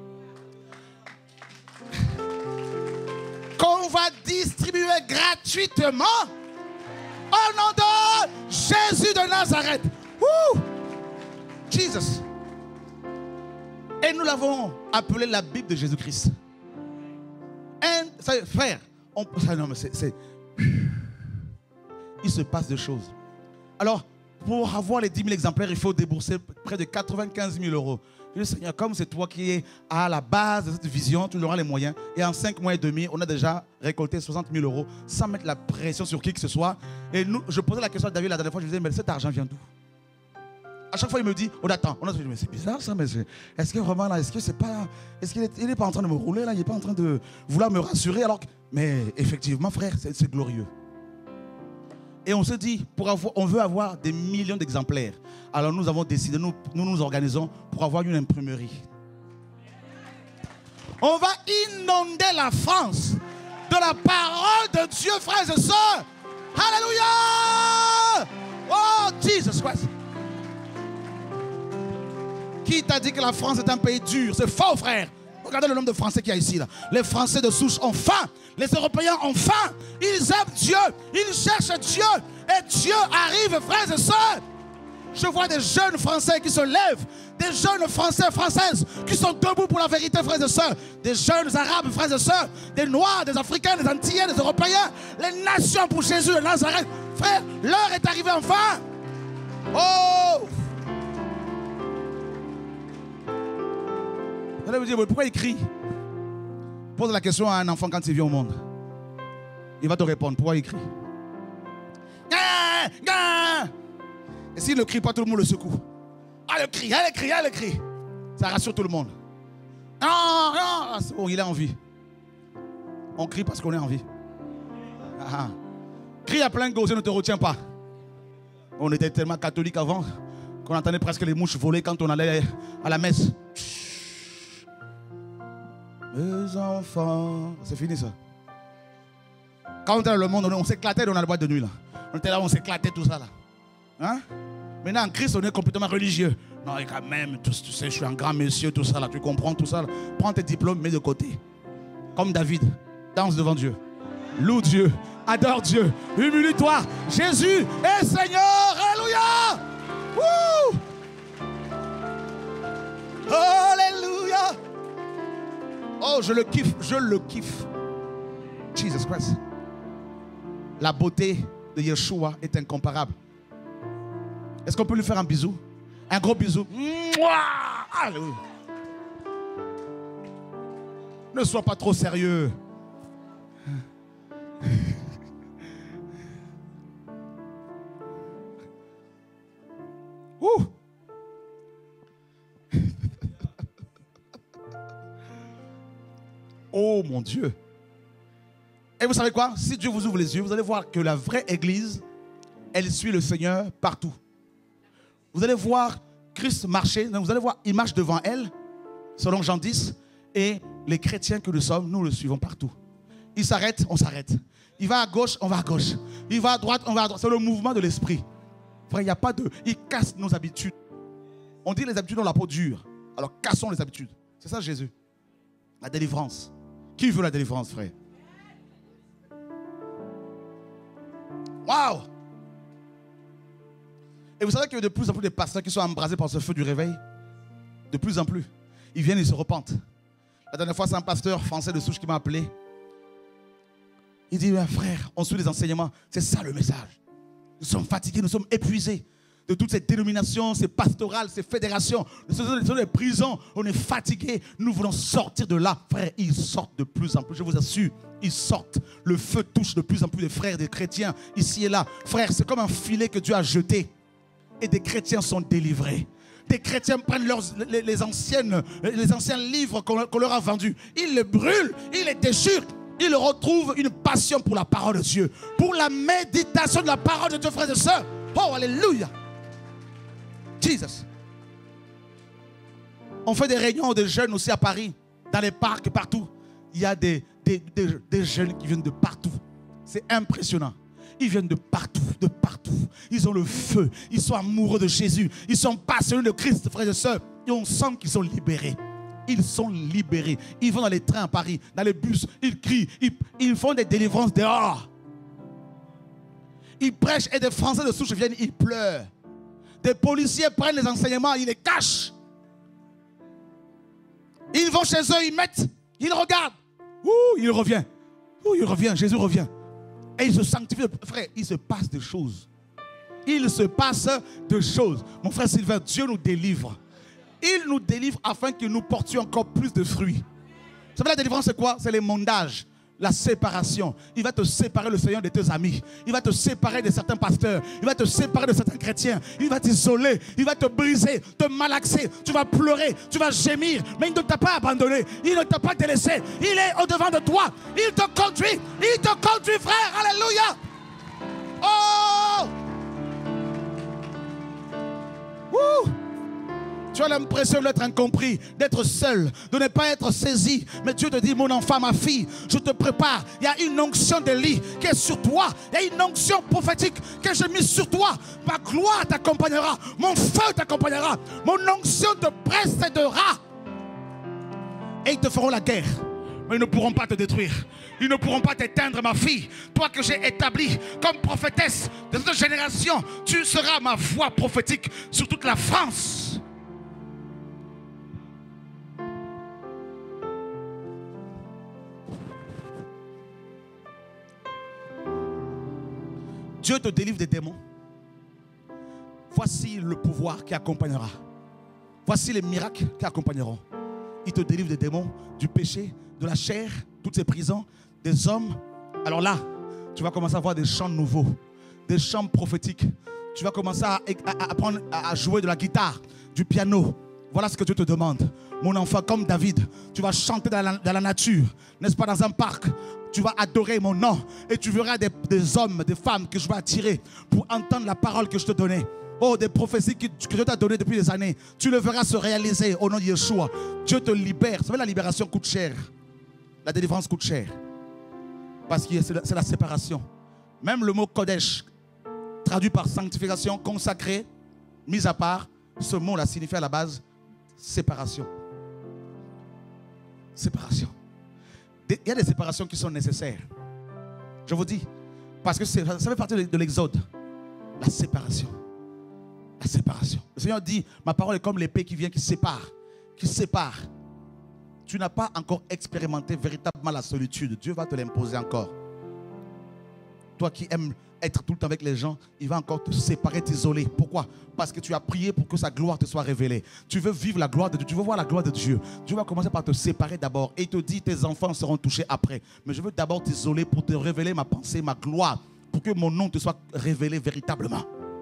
qu'on va distribuer gratuitement au nom de Jésus de Nazareth. Woo! Jesus. Et nous l'avons appelé la Bible de Jésus-Christ. Frère, on, non, mais c'est, c'est, il se passe des choses. Alors, pour avoir les dix mille exemplaires, il faut débourser près de quatre-vingt-quinze mille euros. Je dis, Seigneur, comme c'est toi qui es à la base de cette vision, tu auras les moyens. Et en cinq mois et demi, on a déjà récolté soixante mille euros sans mettre la pression sur qui que ce soit. Et nous, je posais la question à David la dernière fois, je lui disais, mais cet argent vient d'où? À chaque fois, il me dit, on attend. On a dit, mais c'est bizarre ça, mais est-ce que vraiment là, est-ce que c'est pas, est-ce qu'il n'est pas en train de me rouler là, il n'est pas en train de vouloir me rassurer alors que, mais effectivement, frère, c'est glorieux. Et on se dit, pour avoir, on veut avoir des millions d'exemplaires. Alors nous avons décidé, nous, nous nous organisons pour avoir une imprimerie. On va inonder la France de la parole de Dieu, frères et sœurs. Alléluia! Oh, Jesus Christ. Qui t'a dit que la France est un pays dur? C'est faux, frère. Regardez le nombre de Français qu'il y a ici. Là. Les Français de souche ont faim. Les Européens ont faim. Ils aiment Dieu. Ils cherchent Dieu. Et Dieu arrive, frères et sœurs. Je vois des jeunes Français qui se lèvent. Des jeunes Français, Françaises qui sont debout pour la vérité, frères et sœurs. Des jeunes Arabes, frères et sœurs. Des Noirs, des Africains, des Antillais, des Européens. Les nations pour Jésus de Nazareth. Frère, l'heure est arrivée enfin. Oh! Vous allez vous dire, pourquoi il crie? Pose la question à un enfant quand il vient au monde. Il va te répondre, pourquoi il crie? Et s'il ne crie pas, tout le monde le secoue. Ah, le cri, ah, le cri, ah, le cri. Ça rassure tout le monde. Non, non, oh, il est en vie. On crie parce qu'on est en vie. Ah. Crie à plein gauche, ne te retiens pas. On était tellement catholiques avant qu'on entendait presque les mouches voler quand on allait à la messe. Les enfants. C'est fini ça. Quand on était dans le monde, on s'éclatait dans la boîte de nuit là. On était là, on s'éclatait tout ça là. Hein? Maintenant en Christ, on est complètement religieux. Non, et quand même, tu, tu sais, je suis un grand monsieur, tout ça là. Tu comprends tout ça là. Prends tes diplômes, mets de côté. Comme David, danse devant Dieu. Loue Dieu, adore Dieu, humilie-toi. Jésus est Seigneur. Alléluia. Woo! Alléluia. Oh, je le kiffe, je le kiffe. Jesus Christ. La beauté de Yeshua est incomparable. Est-ce qu'on peut lui faire un bisou? Un gros bisou. Mouah! Alléluia. Ne sois pas trop sérieux. Ouh. Oh mon Dieu. Et vous savez quoi? Si Dieu vous ouvre les yeux, vous allez voir que la vraie église, elle suit le Seigneur partout. Vous allez voir Christ marcher, vous allez voir, il marche devant elle, selon Jean dix, et Les chrétiens que nous sommes, nous le suivons partout. Il s'arrête, on s'arrête. Il va à gauche, on va à gauche. Il va à droite, on va à droite. C'est le mouvement de l'esprit. Frère, il n'y a pas de... Il casse nos habitudes. On dit les habitudes ont la peau dure. Alors cassons les habitudes. C'est ça Jésus. La délivrance. Qui veut la délivrance, frère? Waouh! Et vous savez qu'il y a de plus en plus de pasteurs qui sont embrasés par ce feu du réveil. De plus en plus. Ils viennent, ils se repentent. La dernière fois, c'est un pasteur français de souche qui m'a appelé. Il dit, frère, on suit les enseignements. C'est ça le message. Nous sommes fatigués, nous sommes épuisés de toutes ces dénominations, ces pastorales, ces fédérations. Nous sommes dans les prisons, on est fatigués. Nous voulons sortir de là. Frère, ils sortent de plus en plus, je vous assure. Ils sortent. Le feu touche de plus en plus de frères, des chrétiens, ici et là. Frère, c'est comme un filet que Dieu a jeté. Et des chrétiens sont délivrés. Des chrétiens prennent leurs, les, les, anciennes, les anciens livres qu'on qu'on leur a vendus. Ils les brûlent, ils les déchirent. Ils retrouvent une passion pour la parole de Dieu. Pour la méditation de la parole de Dieu, frères et sœurs. Oh, alléluia. Jesus. On fait des réunions de jeunes aussi à Paris. Dans les parcs, partout. Il y a des, des, des, des jeunes qui viennent de partout. C'est impressionnant. Ils viennent de partout, de partout. Ils ont le feu. Ils sont amoureux de Jésus. Ils sont passionnés de Christ, frères et sœurs. Et on sent qu'ils sont libérés. Ils sont libérés. Ils vont dans les trains à Paris, dans les bus. Ils crient. Ils, ils font des délivrances dehors. Ils prêchent et des Français de souche viennent, ils pleurent. Des policiers prennent les enseignements, ils les cachent. Ils vont chez eux, ils mettent, ils regardent. Ouh, il revient. Ouh, il revient, Jésus revient. Et il se sanctifie. Frère, il se passe des choses. Il se passe des choses. Mon frère Sylvain, Dieu nous délivre. Il nous délivre afin que nous portions encore plus de fruits. Vous savez, la délivrance, c'est quoi? C'est les mondages, la séparation. Il va te séparer, le Seigneur, de tes amis. Il va te séparer de certains pasteurs. Il va te séparer de certains chrétiens. Il va t'isoler. Il va te briser, te malaxer. Tu vas pleurer, tu vas gémir. Mais il ne t'a pas abandonné. Il ne t'a pas délaissé. Il est au-devant de toi. Il te conduit. Il te conduit, frère. Alléluia. Oh! Wouh! Tu as l'impression d'être incompris, d'être seul, de ne pas être saisi. Mais Dieu te dit, mon enfant, ma fille, je te prépare. Il y a une onction de lit qui est sur toi. Il y a une onction prophétique que j'ai mise sur toi. Ma gloire t'accompagnera. Mon feu t'accompagnera. Mon onction te précédera. Et ils te feront la guerre. Mais ils ne pourront pas te détruire. Ils ne pourront pas t'éteindre, ma fille. Toi que j'ai établi comme prophétesse de cette génération, tu seras ma voix prophétique sur toute la France. Dieu te délivre des démons. Voici le pouvoir qui accompagnera. Voici les miracles qui accompagneront. Il te délivre des démons, du péché, de la chair, toutes ces prisons, des hommes. Alors là, tu vas commencer à voir des chants nouveaux, des chants prophétiques. Tu vas commencer à, à, apprendre à jouer de la guitare, du piano. Voilà ce que Dieu te demande. Mon enfant, comme David, tu vas chanter dans la, dans la nature, n'est-ce pas, dans un parc. Tu vas adorer mon nom et tu verras des, des hommes, des femmes que je vais attirer pour entendre la parole que je te donnais. Oh, des prophéties que, que Dieu t'a données depuis des années. Tu le verras se réaliser au nom de Yeshua. Dieu te libère. Vous savez, la libération coûte cher. La délivrance coûte cher. Parce que c'est la, c'est la séparation. Même le mot Kodesh, traduit par sanctification, consacré, mis à part, ce mot-là signifie à la base séparation. Séparation. Il y a des séparations qui sont nécessaires. Je vous dis. Parce que ça fait partie de l'exode. La séparation. La séparation. Le Seigneur dit, ma parole est comme l'épée qui vient, qui sépare. Qui sépare. Tu n'as pas encore expérimenté véritablement la solitude. Dieu va te l'imposer encore. Toi qui aimes être tout le temps avec les gens, il va encore te séparer, t'isoler. Pourquoi? Parce que tu as prié pour que sa gloire te soit révélée. Tu veux vivre la gloire de Dieu, tu veux voir la gloire de Dieu. Dieu va commencer par te séparer d'abord et il te dit, tes enfants seront touchés après. Mais je veux d'abord t'isoler pour te révéler ma pensée, ma gloire, pour que mon nom te soit révélé véritablement.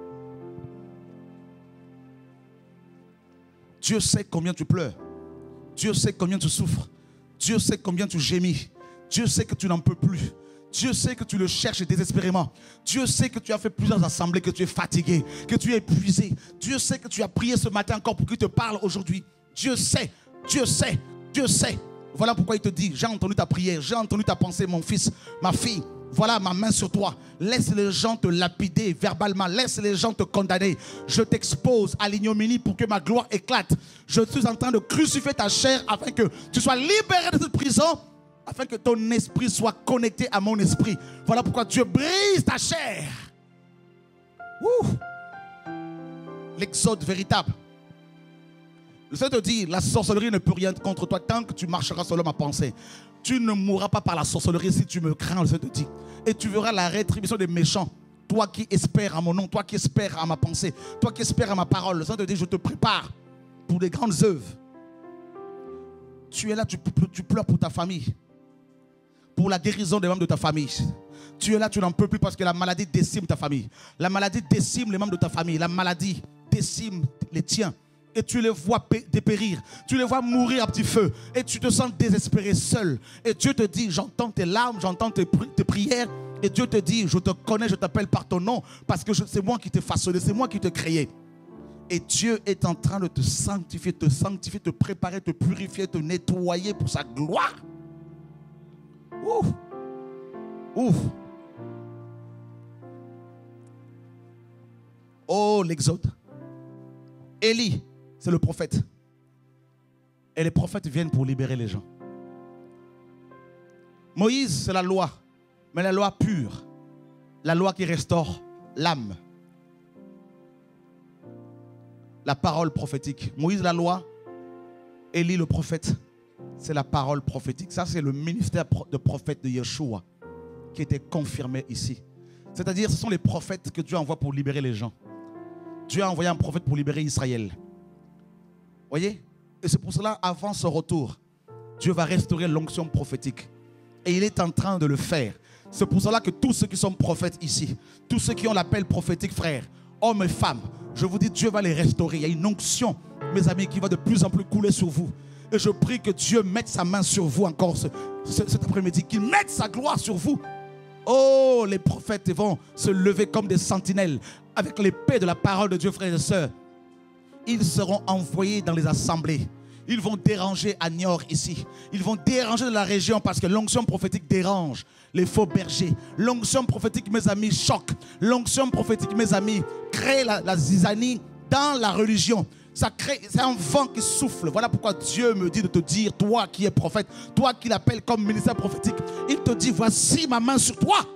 Dieu sait combien tu pleures. Dieu sait combien tu souffres. Dieu sait combien tu gémis. Dieu sait que tu n'en peux plus. Dieu sait que tu le cherches désespérément. Dieu sait que tu as fait plusieurs assemblées, que tu es fatigué, que tu es épuisé. Dieu sait que tu as prié ce matin encore pour qu'il te parle aujourd'hui. Dieu sait, Dieu sait, Dieu sait. Voilà pourquoi il te dit, j'ai entendu ta prière, j'ai entendu ta pensée, mon fils, ma fille. Voilà ma main sur toi. Laisse les gens te lapider verbalement. Laisse les gens te condamner. Je t'expose à l'ignominie pour que ma gloire éclate. Je suis en train de crucifier ta chair afin que tu sois libéré de cette prison, afin que ton esprit soit connecté à mon esprit. Voilà pourquoi Dieu brise ta chair. Ouh. L'exode véritable. Le Seigneur te dit, la sorcellerie ne peut rien contre toi tant que tu marcheras selon ma pensée. Tu ne mourras pas par la sorcellerie si tu me crains, le Seigneur te dit. Et tu verras la rétribution des méchants. Toi qui espères à mon nom, toi qui espères à ma pensée, toi qui espères à ma parole. Le Seigneur te dit, je te prépare pour des grandes œuvres. Tu es là, tu, tu pleures pour ta famille. Pour la guérison des membres de ta famille. Tu es là, tu n'en peux plus parce que la maladie décime ta famille. La maladie décime les membres de ta famille. La maladie décime les tiens. Et tu les vois dépérir. Tu les vois mourir à petit feu. Et tu te sens désespéré seul. Et Dieu te dit, j'entends tes larmes, j'entends tes, tes prières. Et Dieu te dit, je te connais, je t'appelle par ton nom. Parce que c'est moi qui t'ai façonné, c'est moi qui t'ai créé. Et Dieu est en train de te sanctifier, te sanctifier, te préparer, te purifier, te nettoyer pour sa gloire. Ouf. Ouf. Oh, l'exode. Élie, c'est le prophète. Et les prophètes viennent pour libérer les gens. Moïse, c'est la loi. Mais la loi pure. La loi qui restaure l'âme. La parole prophétique. Moïse, la loi. Élie, le prophète. C'est la parole prophétique. Ça, c'est le ministère de prophète de Yeshua qui était confirmé ici. C'est-à-dire, ce sont les prophètes que Dieu envoie pour libérer les gens. Dieu a envoyé un prophète pour libérer Israël. Voyez? Et c'est pour cela, avant ce retour, Dieu va restaurer l'onction prophétique. Et il est en train de le faire. C'est pour cela que tous ceux qui sont prophètes ici, tous ceux qui ont l'appel prophétique, frères, hommes et femmes, je vous dis, Dieu va les restaurer. Il y a une onction, mes amis, qui va de plus en plus couler sur vous. Et je prie que Dieu mette sa main sur vous encore ce, ce, cet après-midi, qu'il mette sa gloire sur vous. Oh, les prophètes vont se lever comme des sentinelles avec l'épée de la parole de Dieu, frères et sœurs. Ils seront envoyés dans les assemblées. Ils vont déranger à Niort ici. Ils vont déranger de la région parce que l'onction prophétique dérange les faux bergers. L'onction prophétique, mes amis, choque. L'onction prophétique, mes amis, crée la, la zizanie dans la religion. Ça crée, c'est un vent qui souffle. Voilà pourquoi Dieu me dit de te dire, toi qui es prophète, toi qui l'appelles comme ministère prophétique, il te dit, voici ma main sur toi.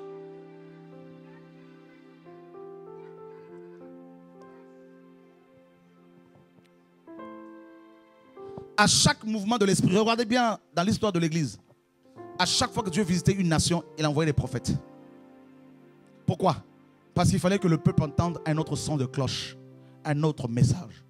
À chaque mouvement de l'esprit, regardez bien dans l'histoire de l'église, à chaque fois que Dieu visitait une nation, il envoyait des prophètes. Pourquoi? Parce qu'il fallait que le peuple entende un autre son de cloche, un autre message.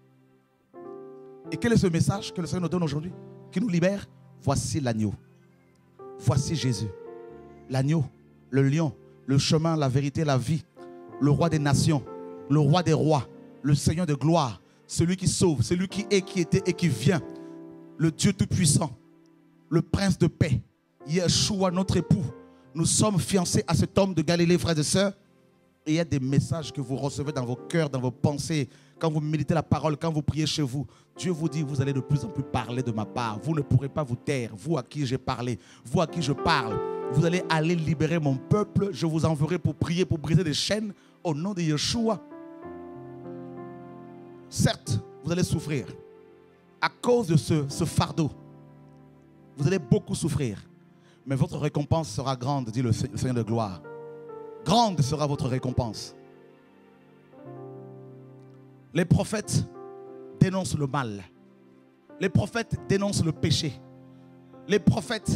Et quel est ce message que le Seigneur nous donne aujourd'hui, qui nous libère? Voici l'agneau. Voici Jésus. L'agneau, le lion, le chemin, la vérité, la vie, le roi des nations, le roi des rois, le Seigneur de gloire, celui qui sauve, celui qui est, qui était et qui vient, le Dieu tout-puissant, le prince de paix, Yeshua, notre époux. Nous sommes fiancés à cet homme de Galilée, frères et sœurs. Et il y a des messages que vous recevez dans vos cœurs, dans vos pensées, quand vous méditez la parole, quand vous priez chez vous. Dieu vous dit, vous allez de plus en plus parler de ma part. Vous ne pourrez pas vous taire, vous à qui j'ai parlé, vous à qui je parle. Vous allez aller libérer mon peuple. Je vous enverrai pour prier, pour briser des chaînes au nom de Yeshua. Certes, vous allez souffrir à cause de ce, ce fardeau. Vous allez beaucoup souffrir. Mais votre récompense sera grande, dit le Seigneur de gloire. Grande sera votre récompense. Les prophètes dénoncent le mal. Les prophètes dénoncent le péché. Les prophètes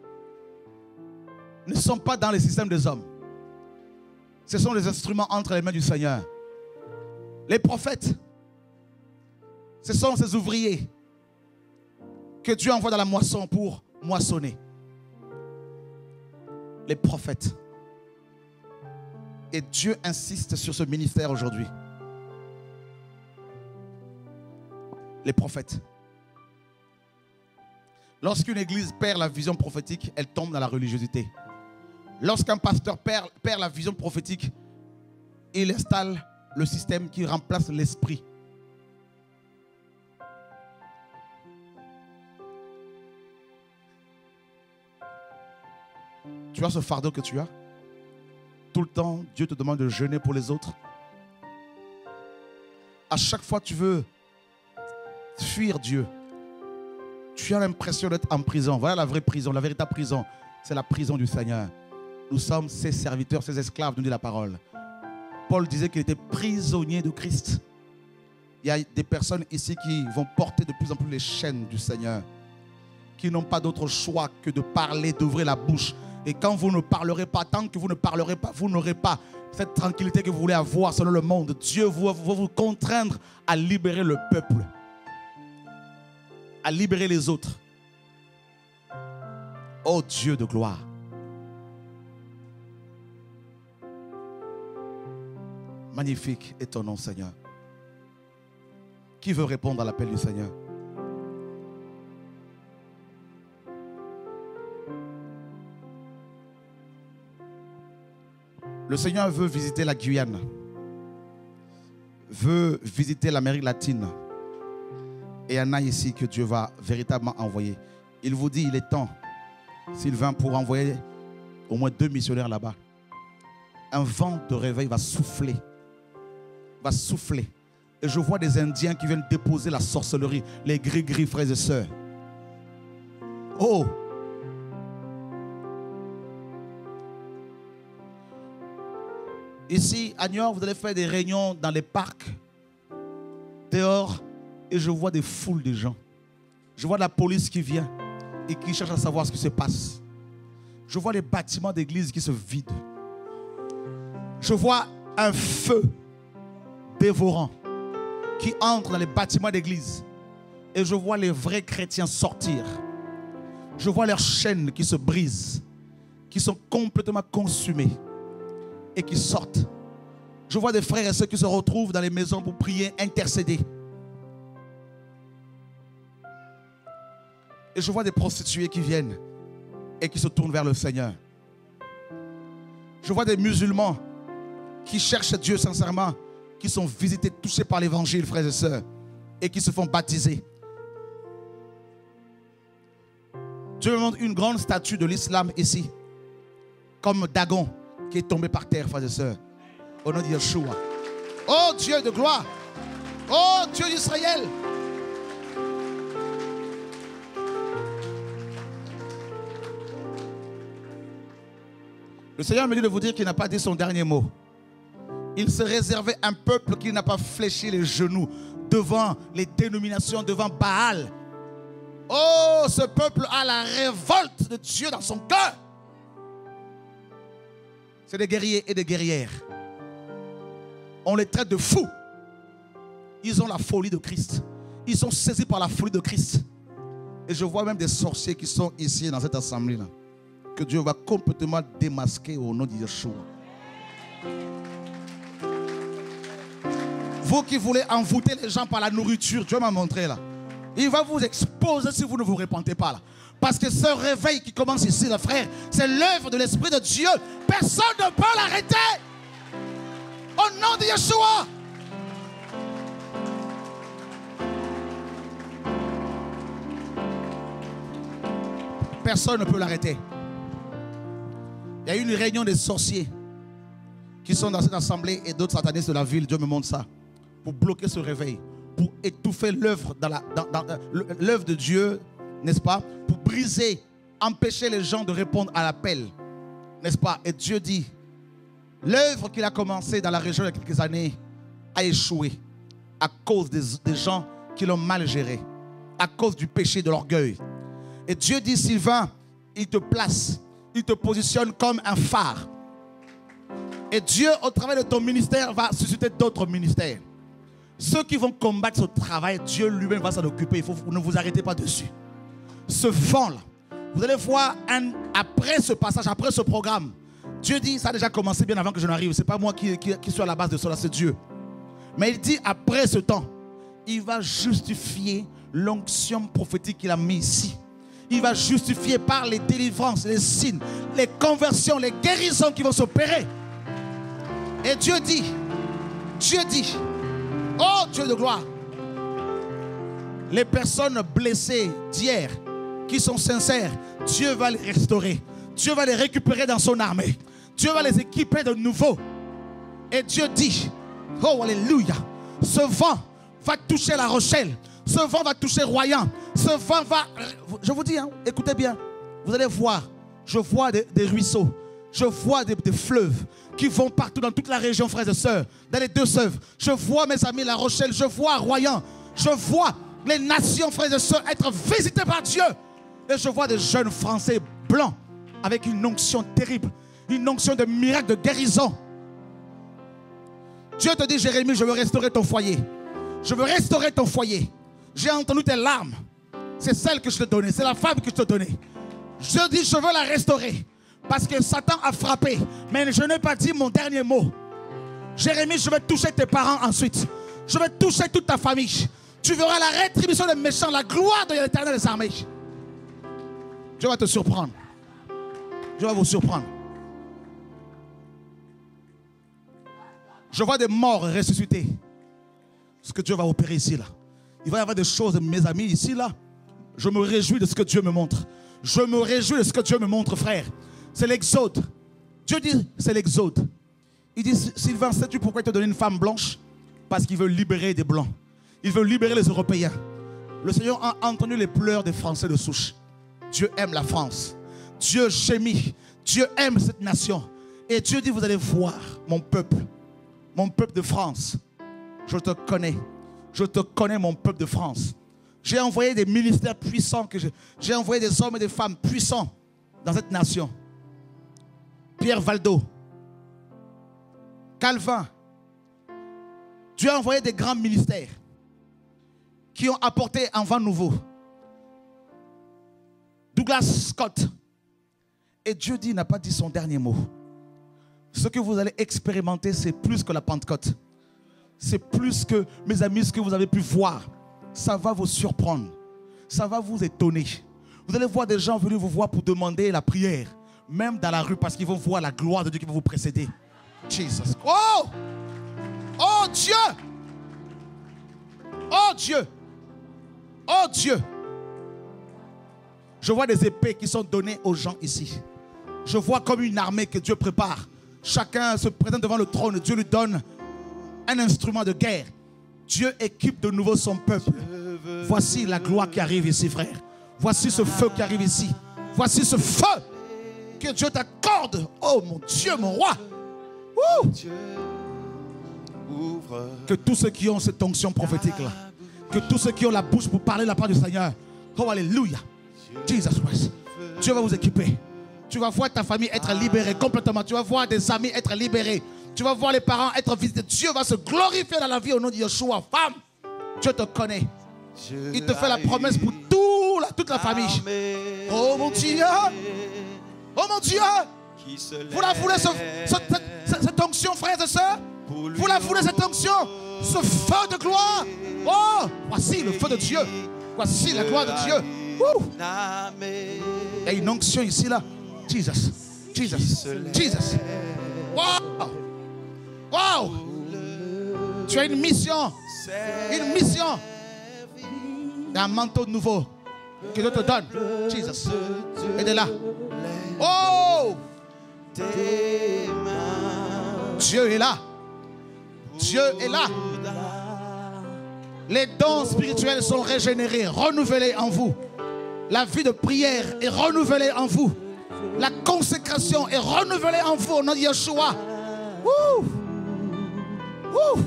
ne sont pas dans les systèmes des hommes. Ce sont les instruments entre les mains du Seigneur. Les prophètes, ce sont ces ouvriers que Dieu envoie dans la moisson pour moissonner. Les prophètes. Et Dieu insiste sur ce ministère aujourd'hui. Les prophètes. Lorsqu'une église perd la vision prophétique, elle tombe dans la religiosité. Lorsqu'un pasteur perd, perd la vision prophétique, il installe le système qui remplace l'esprit. Tu as ce fardeau que tu as. Tout le temps, Dieu te demande de jeûner pour les autres. À chaque fois, tu veux fuir Dieu. Tu as l'impression d'être en prison. Voilà la vraie prison, la véritable prison. C'est la prison du Seigneur. Nous sommes ses serviteurs, ses esclaves, nous dit la parole. Paul disait qu'il était prisonnier de Christ. Il y a des personnes ici qui vont porter de plus en plus les chaînes du Seigneur, qui n'ont pas d'autre choix que de parler, d'ouvrir la bouche. Et quand vous ne parlerez pas, tant que vous ne parlerez pas, vous n'aurez pas cette tranquillité que vous voulez avoir selon le monde. Dieu va vous, vous contraindre à libérer le peuple, à libérer les autres. Oh Dieu de gloire. Magnifique est ton nom, Seigneur. Qui veut répondre à l'appel du Seigneur? Le Seigneur veut visiter la Guyane, veut visiter l'Amérique latine. Et il y en a ici que Dieu va véritablement envoyer. Il vous dit, il est temps, Sylvain, pour envoyer au moins deux missionnaires là-bas. Un vent de réveil va souffler. Va souffler. Et je vois des Indiens qui viennent déposer la sorcellerie, les gris-gris, frères et sœurs. Oh! Ici, à New York, vous allez faire des réunions dans les parcs, dehors, et je vois des foules de gens. Je vois la police qui vient et qui cherche à savoir ce qui se passe. Je vois les bâtiments d'église qui se vident. Je vois un feu dévorant qui entre dans les bâtiments d'église. Et je vois les vrais chrétiens sortir. Je vois leurs chaînes qui se brisent, qui sont complètement consumées et qui sortent. Je vois des frères et sœurs qui se retrouvent dans les maisons pour prier, intercéder. Et je vois des prostituées qui viennent et qui se tournent vers le Seigneur. Je vois des musulmans qui cherchent Dieu sincèrement, qui sont visités, touchés par l'évangile, frères et sœurs, et qui se font baptiser. Dieu me montre une grande statue de l'islam ici, comme Dagon, qui est tombé par terre, frères et sœurs, au nom de Yeshua. Oh Dieu de gloire, oh Dieu d'Israël. Le Seigneur me dit de vous dire qu'il n'a pas dit son dernier mot. Il se réservait un peuple qui n'a pas fléchi les genoux devant les dénominations, devant Baal. Oh, ce peuple a la révolte de Dieu dans son cœur. C'est des guerriers et des guerrières. On les traite de fous. Ils ont la folie de Christ. Ils sont saisis par la folie de Christ. Et je vois même des sorciers qui sont ici dans cette assemblée-là, que Dieu va complètement démasquer au nom de Yeshua. Vous qui voulez envoûter les gens par la nourriture, Dieu m'a montré là. Il va vous exposer si vous ne vous repentez pas là. Parce que ce réveil qui commence ici, là, frère, c'est l'œuvre de l'Esprit de Dieu. Personne ne peut l'arrêter. Au nom de Yeshua. Personne ne peut l'arrêter. Il y a eu une réunion des sorciers qui sont dans cette assemblée et d'autres satanistes de la ville. Dieu me montre ça. Pour bloquer ce réveil, pour étouffer l'œuvre dans la, dans, dans, l'œuvre de Dieu, n'est-ce pas? Pour briser, empêcher les gens de répondre à l'appel, n'est-ce pas? Et Dieu dit, l'œuvre qu'il a commencée dans la région il y a quelques années a échoué à cause des, des gens qui l'ont mal géré, à cause du péché, de l'orgueil. Et Dieu dit, Sylvain, il te place, il te positionne comme un phare. Et Dieu, au travers de ton ministère, va susciter d'autres ministères. Ceux qui vont combattre ce travail, Dieu lui-même va s'en occuper. Il faut, ne vous arrêtez pas dessus. Ce vent-là, vous allez voir, un, après ce passage, après ce programme, Dieu dit, ça a déjà commencé bien avant que je n'arrive. Ce n'est pas moi qui, qui, qui suis à la base de cela, c'est Dieu. Mais il dit, après ce temps, il va justifier l'onction prophétique qu'il a mis ici. Il va justifier par les délivrances, les signes, les conversions, les guérisons qui vont s'opérer. Et Dieu dit, Dieu dit, oh Dieu de gloire, les personnes blessées d'hier, qui sont sincères, Dieu va les restaurer. Dieu va les récupérer dans son armée. Dieu va les équiper de nouveau. Et Dieu dit, oh alléluia, ce vent va toucher La Rochelle. Ce vent va toucher Royan. Ce vent va... Je vous dis, hein, écoutez bien. Vous allez voir, je vois des, des ruisseaux. Je vois des, des fleuves qui vont partout dans toute la région, frères et sœurs. Dans les deux sœurs. Je vois, mes amis, La Rochelle. Je vois Royan. Je vois les nations, frères et sœurs, être visitées par Dieu. Et je vois des jeunes Français blancs avec une onction terrible. Une onction de miracle, de guérison. Dieu te dit, Jérémie, je veux restaurer ton foyer. Je veux restaurer ton foyer. J'ai entendu tes larmes. C'est celle que je te donnais. C'est la femme que je te donnais. Je dis, je veux la restaurer. Parce que Satan a frappé. Mais je n'ai pas dit mon dernier mot. Jérémie, je vais toucher tes parents ensuite. Je vais toucher toute ta famille. Tu verras la rétribution des méchants, la gloire de l'Éternel des armées. Dieu va te surprendre. Dieu va vous surprendre. Je vois des morts ressuscités. Ce que Dieu va opérer ici, là. Il va y avoir des choses, mes amis, ici, là. Je me réjouis de ce que Dieu me montre. Je me réjouis de ce que Dieu me montre, frère. C'est l'exode. Dieu dit, c'est l'exode. Il dit, Sylvain, sais-tu pourquoi il t'a donné une femme blanche? Parce qu'il veut libérer des blancs. Il veut libérer les Européens. Le Seigneur a entendu les pleurs des Français de souche. Dieu aime la France. Dieu gémit. Dieu aime cette nation. Et Dieu dit, vous allez voir mon peuple. Mon peuple de France. Je te connais. Je te connais, mon peuple de France. J'ai envoyé des ministères puissants. que J'ai envoyé des hommes et des femmes puissants dans cette nation. Pierre Valdo. Calvin. Dieu a envoyé des grands ministères qui ont apporté un vent nouveau. Douglas Scott. Et Dieu dit, n'a pas dit son dernier mot. Ce que vous allez expérimenter, c'est plus que la Pentecôte. C'est plus que, mes amis, ce que vous avez pu voir. Ça va vous surprendre. Ça va vous étonner. Vous allez voir des gens venir vous voir pour demander la prière. Même dans la rue, parce qu'ils vont voir la gloire de Dieu qui va vous précéder. Jesus. Oh! Oh Dieu! Oh Dieu! Oh Dieu! Je vois des épées qui sont données aux gens ici. Je vois comme une armée que Dieu prépare. Chacun se présente devant le trône. Dieu lui donne un instrument de guerre. Dieu équipe de nouveau son peuple. Voici la gloire qui arrive ici, frère. Voici ce feu qui arrive ici. Voici ce feu que Dieu t'accorde. Oh mon Dieu, mon roi. Ouh. Que tous ceux qui ont cette onction prophétique là, que tous ceux qui ont la bouche pour parler la part du Seigneur, oh alléluia, Jesus Christ, Dieu va vous équiper. Tu vas voir ta famille être libérée complètement. Tu vas voir des amis être libérés. Tu vas voir les parents être visités. Dieu va se glorifier dans la vie au nom de Yeshua. Femme, Dieu te connaît. Il te fait la promesse pour tout, la, toute la famille. Oh mon Dieu. Oh mon Dieu. Vous la voulez, ce, ce, cette, cette onction, frères et sœurs? Vous la voulez, cette onction? Ce feu de gloire? Oh, voici le feu de Dieu. Voici la gloire de Dieu. Ouh. Il y a une onction ici, là. Jesus. Jesus. Jesus. Wow. Wow. Tu as une mission. Une mission. Un manteau nouveau que Dieu te donne. Jesus. Et de là. Oh. Dieu est là. Dieu est là. Les dons spirituels sont régénérés, renouvelés en vous. La vie de prière est renouvelée en vous. La consécration est renouvelée en vous au nom de Yeshua. Wouh. Wouh.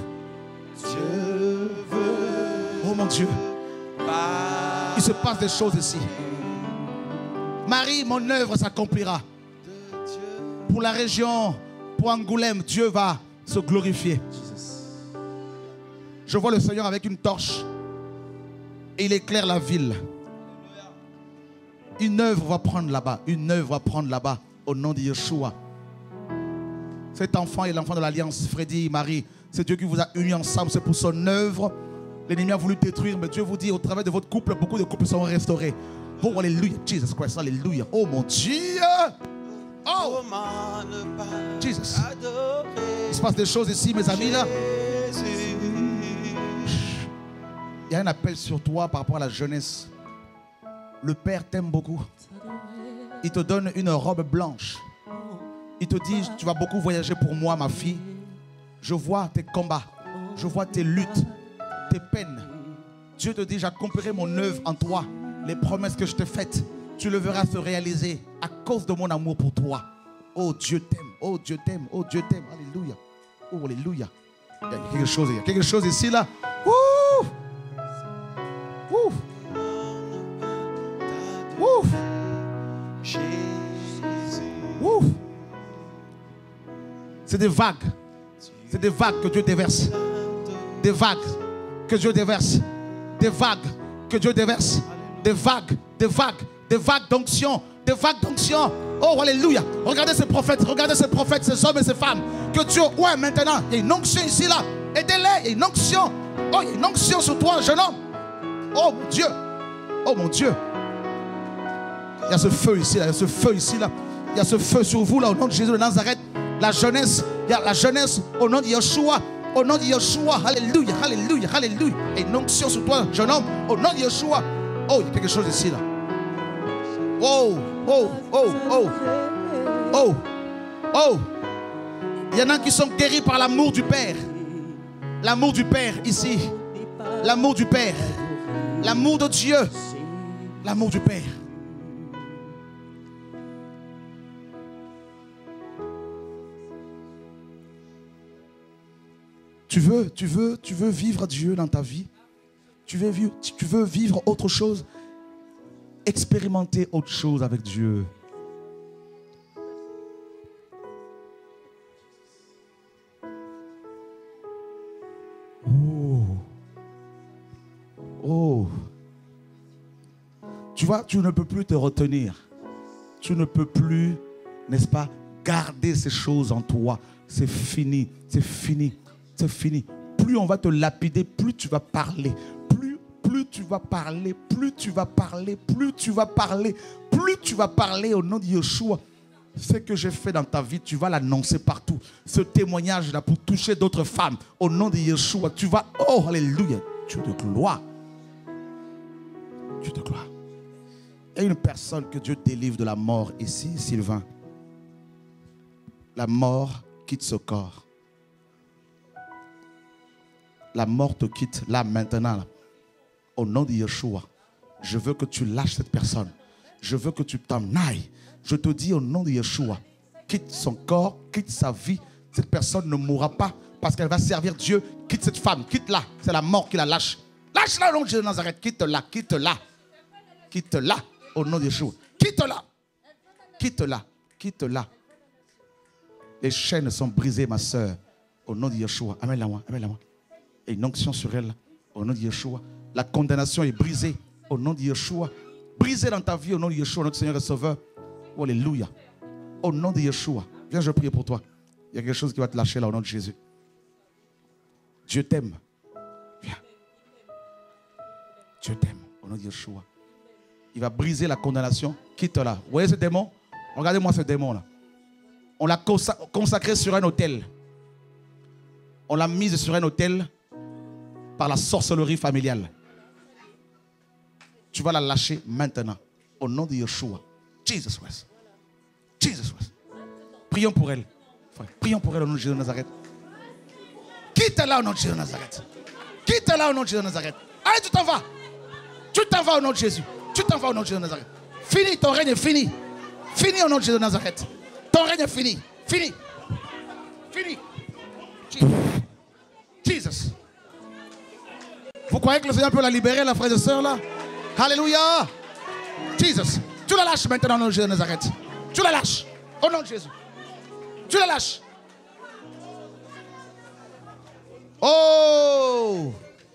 Oh mon Dieu. Il se passe des choses ici. Marie, mon œuvre s'accomplira. Pour la région, pour Angoulême, Dieu va se glorifier. Je vois le Seigneur avec une torche et il éclaire la ville. Une œuvre va prendre là-bas. Une œuvre va prendre là-bas au nom de Yeshua. Cet enfant est l'enfant de l'alliance. Freddy, Marie, c'est Dieu qui vous a unis ensemble. C'est pour son œuvre. L'ennemi a voulu détruire, mais Dieu vous dit, au travers de votre couple, beaucoup de couples seront restaurés. Oh, alléluia, Jesus Christ, alléluia. Oh mon Dieu. Oh, Jesus. Il se passe des choses ici, mes amis, là. Il y a un appel sur toi par rapport à la jeunesse. Le Père t'aime beaucoup. Il te donne une robe blanche. Il te dit, tu vas beaucoup voyager pour moi, ma fille. Je vois tes combats. Je vois tes luttes, tes peines. Dieu te dit, j'accomplirai mon œuvre en toi. Les promesses que je t'ai faites, tu le verras se réaliser à cause de mon amour pour toi. Oh, Dieu t'aime. Oh, Dieu t'aime. Oh, Dieu t'aime. Alléluia. Oh, alléluia. Il y a quelque chose, il y a quelque chose ici, là. Ouh! Ouh! Ouh! Ouh! C'est des vagues. C'est des vagues que Dieu déverse. Des vagues que Dieu déverse. Des vagues que Dieu déverse. Des vagues, des vagues, des vagues d'onction. Des vagues d'onction. Oh, alléluia. Regardez ces prophètes, regardez ces prophètes, ces hommes et ces femmes. Que Dieu, ouais, maintenant, il y a une onction ici, là. Aidez-les, il y a une onction. Oh, il y a une onction sur toi, jeune homme. Oh, mon Dieu. Oh, mon Dieu. Il y a ce feu ici, là. Il y a ce feu ici, là. Il y a ce feu sur vous, là, au nom de Jésus de Nazareth. La jeunesse, il y a la jeunesse au nom de Yeshua. Au nom de Yeshua. Alléluia, alléluia, alléluia. Et une onction sur toi, jeune homme. Au nom de Yeshua. Oh, il y a quelque chose ici, là. Oh, oh, oh, oh. Oh, oh. Il y en a qui sont guéris par l'amour du Père. L'amour du Père ici. L'amour du Père. L'amour de Dieu. L'amour du Père. Tu veux, tu veux, tu veux vivre Dieu dans ta vie. Tu veux vivre, tu veux vivre autre chose. Expérimenter autre chose avec Dieu. Oh. Oh. Tu vois, tu ne peux plus te retenir. Tu ne peux plus, n'est-ce pas, garder ces choses en toi. C'est fini, c'est fini, c'est fini. Plus on va te lapider, plus tu vas parler. Plus, plus tu vas parler, plus tu vas parler, plus tu vas parler, plus tu vas parler au nom de Yeshua. Ce que j'ai fait dans ta vie, tu vas l'annoncer partout. Ce témoignage-là pour toucher d'autres femmes. Au nom de Yeshua, tu vas... Oh, alléluia. Dieu de gloire. Dieu de gloire. Il y a une personne que Dieu délivre de la mort ici, Sylvain. La mort quitte ce corps. La mort te quitte là, maintenant. Là. Au nom de Yeshua, je veux que tu lâches cette personne. Je veux que tu t'en ailles. Je te dis au nom de Yeshua, quitte son corps, quitte sa vie. Cette personne ne mourra pas parce qu'elle va servir Dieu. Quitte cette femme, quitte-la. C'est la mort qui la lâche. Lâche-la au nom de Jésus de Nazareth. Quitte-la, quitte-la. Quitte-la au nom de Yeshua. Quitte-la. Quitte-la, quitte-la. Les chaînes sont brisées, ma soeur. Au nom de Yeshua. Amène-la moi, amène-la moi. Et une onction sur elle. Au nom de Yeshua. La condamnation est brisée. Au nom de Yeshua. Brisée dans ta vie au nom de Yeshua, notre Seigneur et Sauveur. Oh, alléluia. Au nom de Yeshua. Viens, je prie pour toi. Il y a quelque chose qui va te lâcher là au nom de Jésus. Dieu t'aime. Viens. Dieu t'aime au nom de Yeshua. Il va briser la condamnation. Quitte-la. Vous voyez ce démon? Regardez-moi ce démon là. On l'a consacré sur un autel. On l'a mise sur un autel par la sorcellerie familiale. Tu vas la lâcher maintenant. Au nom de Yeshua. Jesus Christ. Jesus Christ. Prions pour elle. Prions pour elle au nom de Jésus de Nazareth. Quitte-la au nom de Jésus de Nazareth. Quitte-la au nom de Jésus de Nazareth. Allez, tu t'en vas. Tu t'en vas au nom de Jésus. Tu t'en vas au nom de Jésus de Nazareth. Fini, ton règne est fini. Fini au nom de Jésus de Nazareth. Ton règne est fini. Fini. Fini. Jesus. Vous croyez que le Seigneur peut la libérer, la frère et sœur là? Alléluia. Jesus. Tu la lâches maintenant au nom de Jésus de Nazareth. Tu la lâches au nom de Jésus. Tu la lâches. Oh.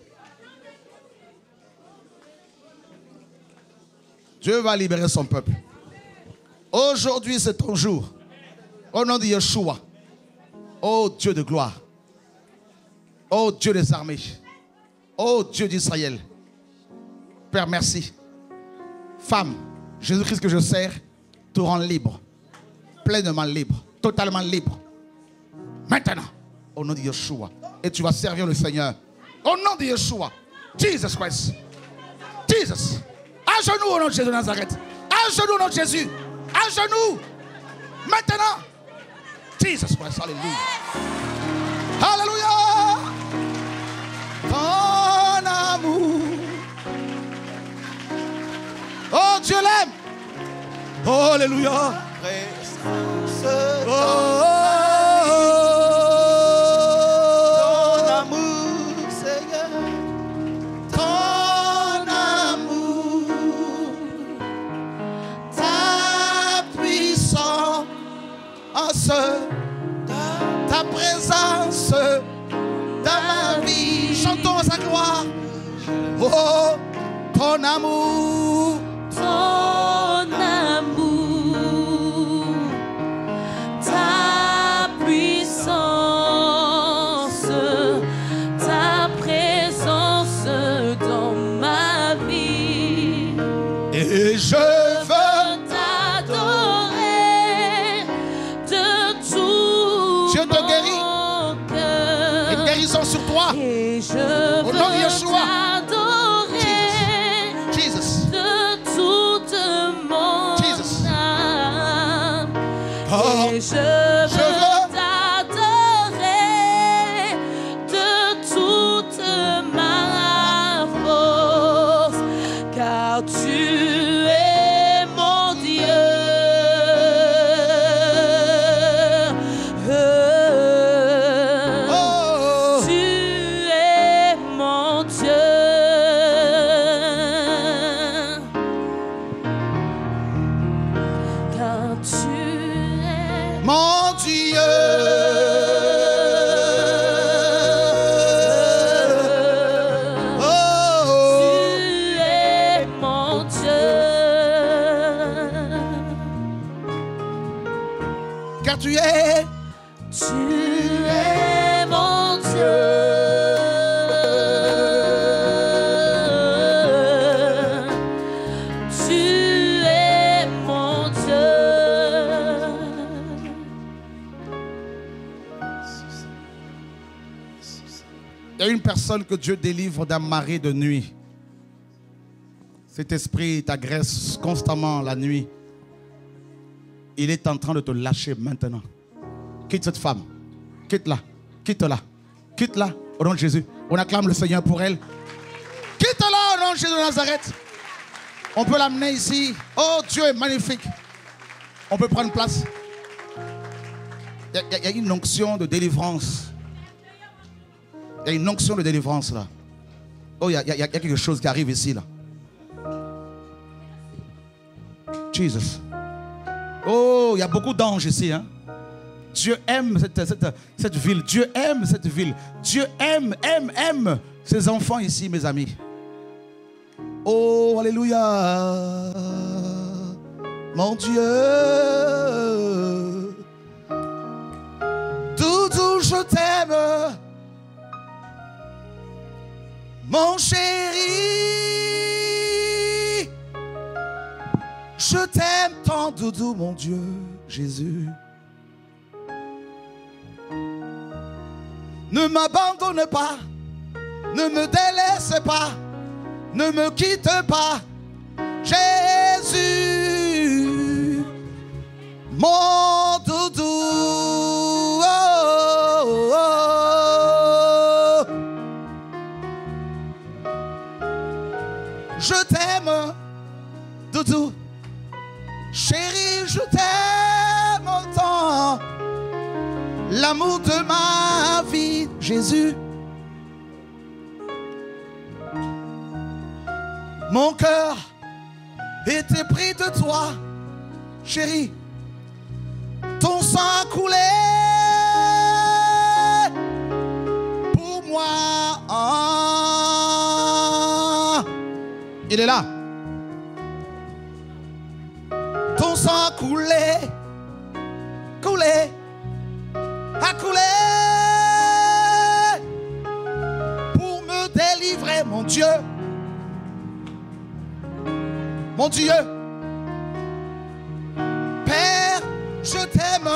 Dieu va libérer son peuple. Aujourd'hui, c'est ton jour. Au nom de Yeshua. Oh Dieu de gloire. Oh Dieu des armées. Oh Dieu d'Israël. Père, merci. Femme, Jésus-Christ que je sers te rend libre. Pleinement libre. Totalement libre. Maintenant, au nom de Yeshua. Et tu vas servir le Seigneur. Au nom de Yeshua. Jesus Christ. Jesus. À genoux au nom de Jésus de Nazareth. À genoux au nom de Jésus. À genoux. Maintenant. Jesus Christ, alléluia. Alléluia. Ton amour. Oh, Dieu l'aime. Oh, alléluia. Oh, ton amour, Seigneur. Ton amour. Ta puissance. Ta présence dans ma vie. Chantons à sa gloire. Oh, ton amour. Ton amour, ta puissance, ta présence dans ma vie. Et je veux t'adorer de tout Dieu te guérit. mon cœur. Une guérison sur toi. Et je Au nom de Yeshua. Et je veux t'adorer de toute ma force, car tu es mon Dieu. Oh, tu es mon Dieu. Car tu mon Dieu, oh, tu es mon Dieu, car tu es, tu es mon Dieu, tu es mon Dieu. Il y a une personne que Dieu délivre d'un marée de nuit. Cet esprit t'agresse constamment la nuit. Il est en train de te lâcher maintenant. Quitte cette femme. Quitte-la. Quitte-la. Quitte-la au nom de Jésus. On acclame le Seigneur pour elle. Quitte-la au nom de Jésus de Nazareth. On peut l'amener ici. Oh, Dieu est magnifique. On peut prendre place. Il y, il y a une onction de délivrance. Il y a une onction de délivrance là. Oh, il y, a, il y a quelque chose qui arrive ici là. Jesus. Oh, il y a beaucoup d'anges ici. Hein? Dieu aime cette, cette, cette ville. Dieu aime cette ville. Dieu aime, aime, aime ses enfants ici, mes amis. Oh, alléluia. Mon Dieu. Tout, tout, je t'aime. Mon chéri, je t'aime tant, doudou, mon Dieu, Jésus. Ne m'abandonne pas, ne me délaisse pas, ne me quitte pas, Jésus, mon doudou. Oh, oh, oh. Je t'aime, doudou. Chérie, je t'aime autant. L'amour de ma vie, Jésus. Mon cœur était pris de toi, chérie. Ton sang a coulé pour moi. Ah, il est là. Ton sang a coulé, coulé, a coulé pour me délivrer, mon Dieu. Mon Dieu, Père, je t'aime.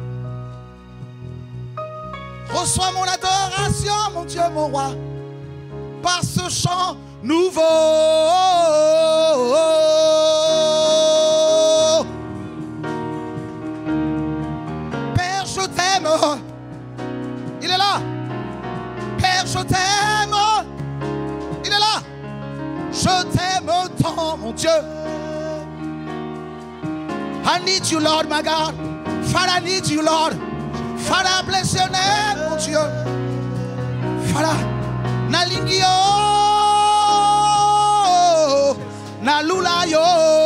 Reçois mon adoration, mon Dieu, mon roi, par ce chant nouveau. Je t'aime tant, mon Dieu. I need you, Lord, my God. Father, I need you, Lord. Father, bless your name, mon Dieu. Father, nalingi yo, nalula yo.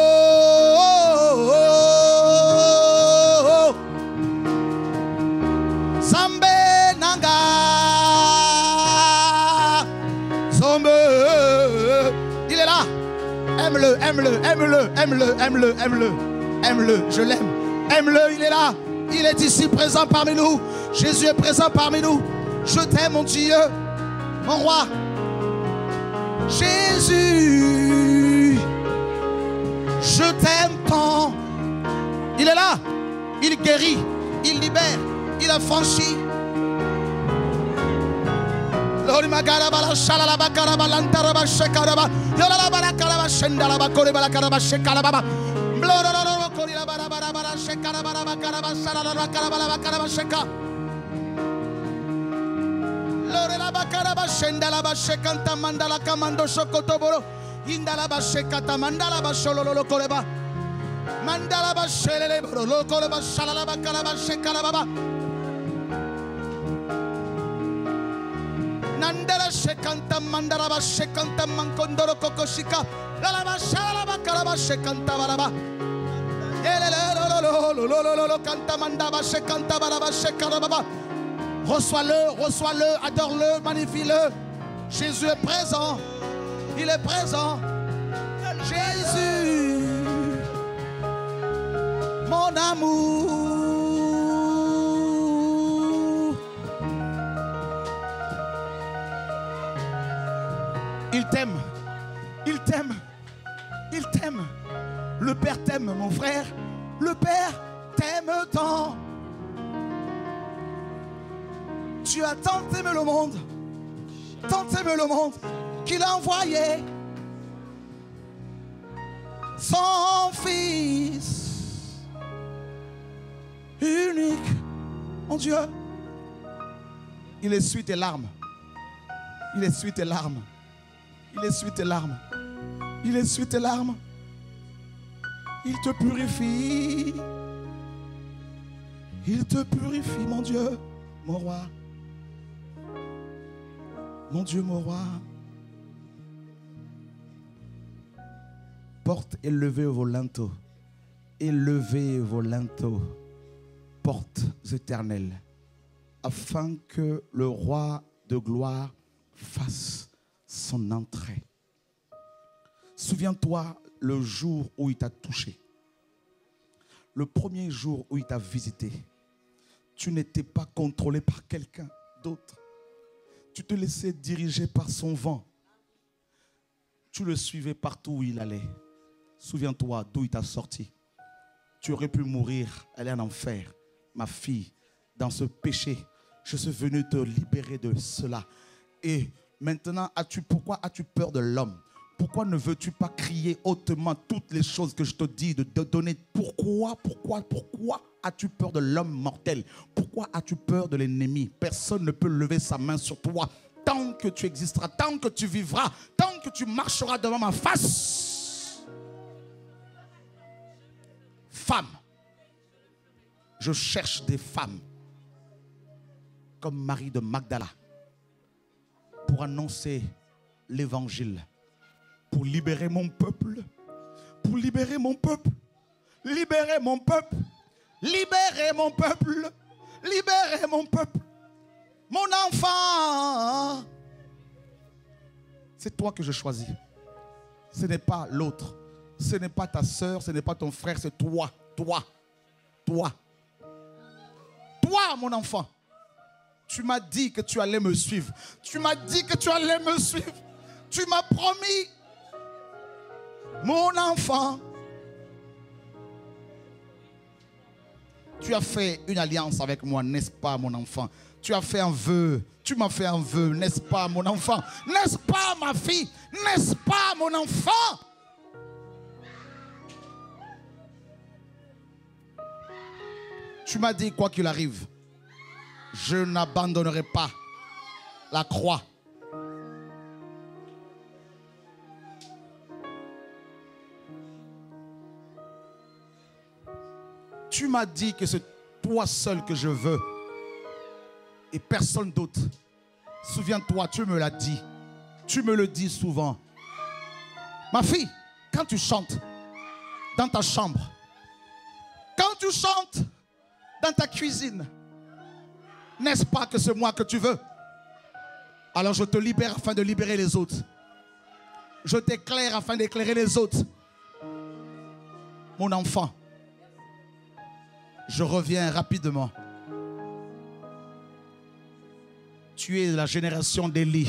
Sambe nanga, zombe. Il est là. Aime-le, aime-le, aime-le, aime-le, aime-le, aime-le. Aime-le, je l'aime. Aime-le, il est là. Il est ici présent parmi nous. Jésus est présent parmi nous. Je t'aime, mon Dieu, mon roi. Jésus, je t'aime tant. Il est là. Il guérit, il libère, il a franchi. Nandara shekanta mandara ba shekanta mankondoro kokoshika la la ba shala ba kala ba shekanta baraba elelelololololololo kanta mandaba shekanta baraba shekara baba. Reçois-le, reçois-le, adore-le, magnifie-le. Jésus est présent. Il est présent. Jésus, mon amour. Il t'aime, il t'aime, il t'aime. Le Père t'aime, mon frère. Le Père t'aime tant. Tu as tant aimé le monde, tant aimé le monde, qu'il a envoyé son Fils unique. Mon Dieu, il essuie tes larmes. Il essuie tes larmes. Il essuie tes larmes. Il essuie tes larmes. Il te purifie. Il te purifie, mon Dieu, mon roi. Mon Dieu, mon roi. Porte élevée vos linteaux. Élevez vos linteaux. Portes éternelles. Afin que le roi de gloire fasse son entrée. Souviens-toi le jour où il t'a touché. Le premier jour où il t'a visité. Tu n'étais pas contrôlé par quelqu'un d'autre. Tu te laissais diriger par son vent. Tu le suivais partout où il allait. Souviens-toi d'où il t'a sorti. Tu aurais pu mourir, aller en enfer. Ma fille, dans ce péché, je suis venu te libérer de cela. Et maintenant, as-tu, pourquoi as-tu peur de l'homme? Pourquoi ne veux-tu pas crier hautement toutes les choses que je te dis de te donner? Pourquoi, pourquoi, pourquoi as-tu peur de l'homme mortel? Pourquoi as-tu peur de l'ennemi? Personne ne peut lever sa main sur toi. Tant que tu existeras, tant que tu vivras, tant que tu marcheras devant ma face. Femme, je cherche des femmes comme Marie de Magdala pour annoncer l'évangile, pour libérer mon peuple, pour libérer mon peuple, libérer mon peuple, libérer mon peuple, libérer mon peuple, mon enfant. C'est toi que je choisis. Ce n'est pas l'autre. Ce n'est pas ta soeur, ce n'est pas ton frère, c'est toi, toi, toi. Toi, mon enfant. Tu m'as dit que tu allais me suivre. Tu m'as dit que tu allais me suivre. Tu m'as promis. Mon enfant. Tu as fait une alliance avec moi, n'est-ce pas, mon enfant? Tu as fait un vœu. Tu m'as fait un vœu, n'est-ce pas, mon enfant? N'est-ce pas, ma fille? N'est-ce pas, mon enfant? Tu m'as dit, quoi qu'il arrive, je n'abandonnerai pas la croix. Tu m'as dit que c'est toi seul que je veux et personne d'autre. Souviens-toi, tu me l'as dit. Tu me le dis souvent. Ma fille, quand tu chantes dans ta chambre, quand tu chantes dans ta cuisine, n'est-ce pas que c'est moi que tu veux? Alors je te libère afin de libérer les autres. Je t'éclaire afin d'éclairer les autres. Mon enfant, je reviens rapidement. Tu es de la génération d'Élie.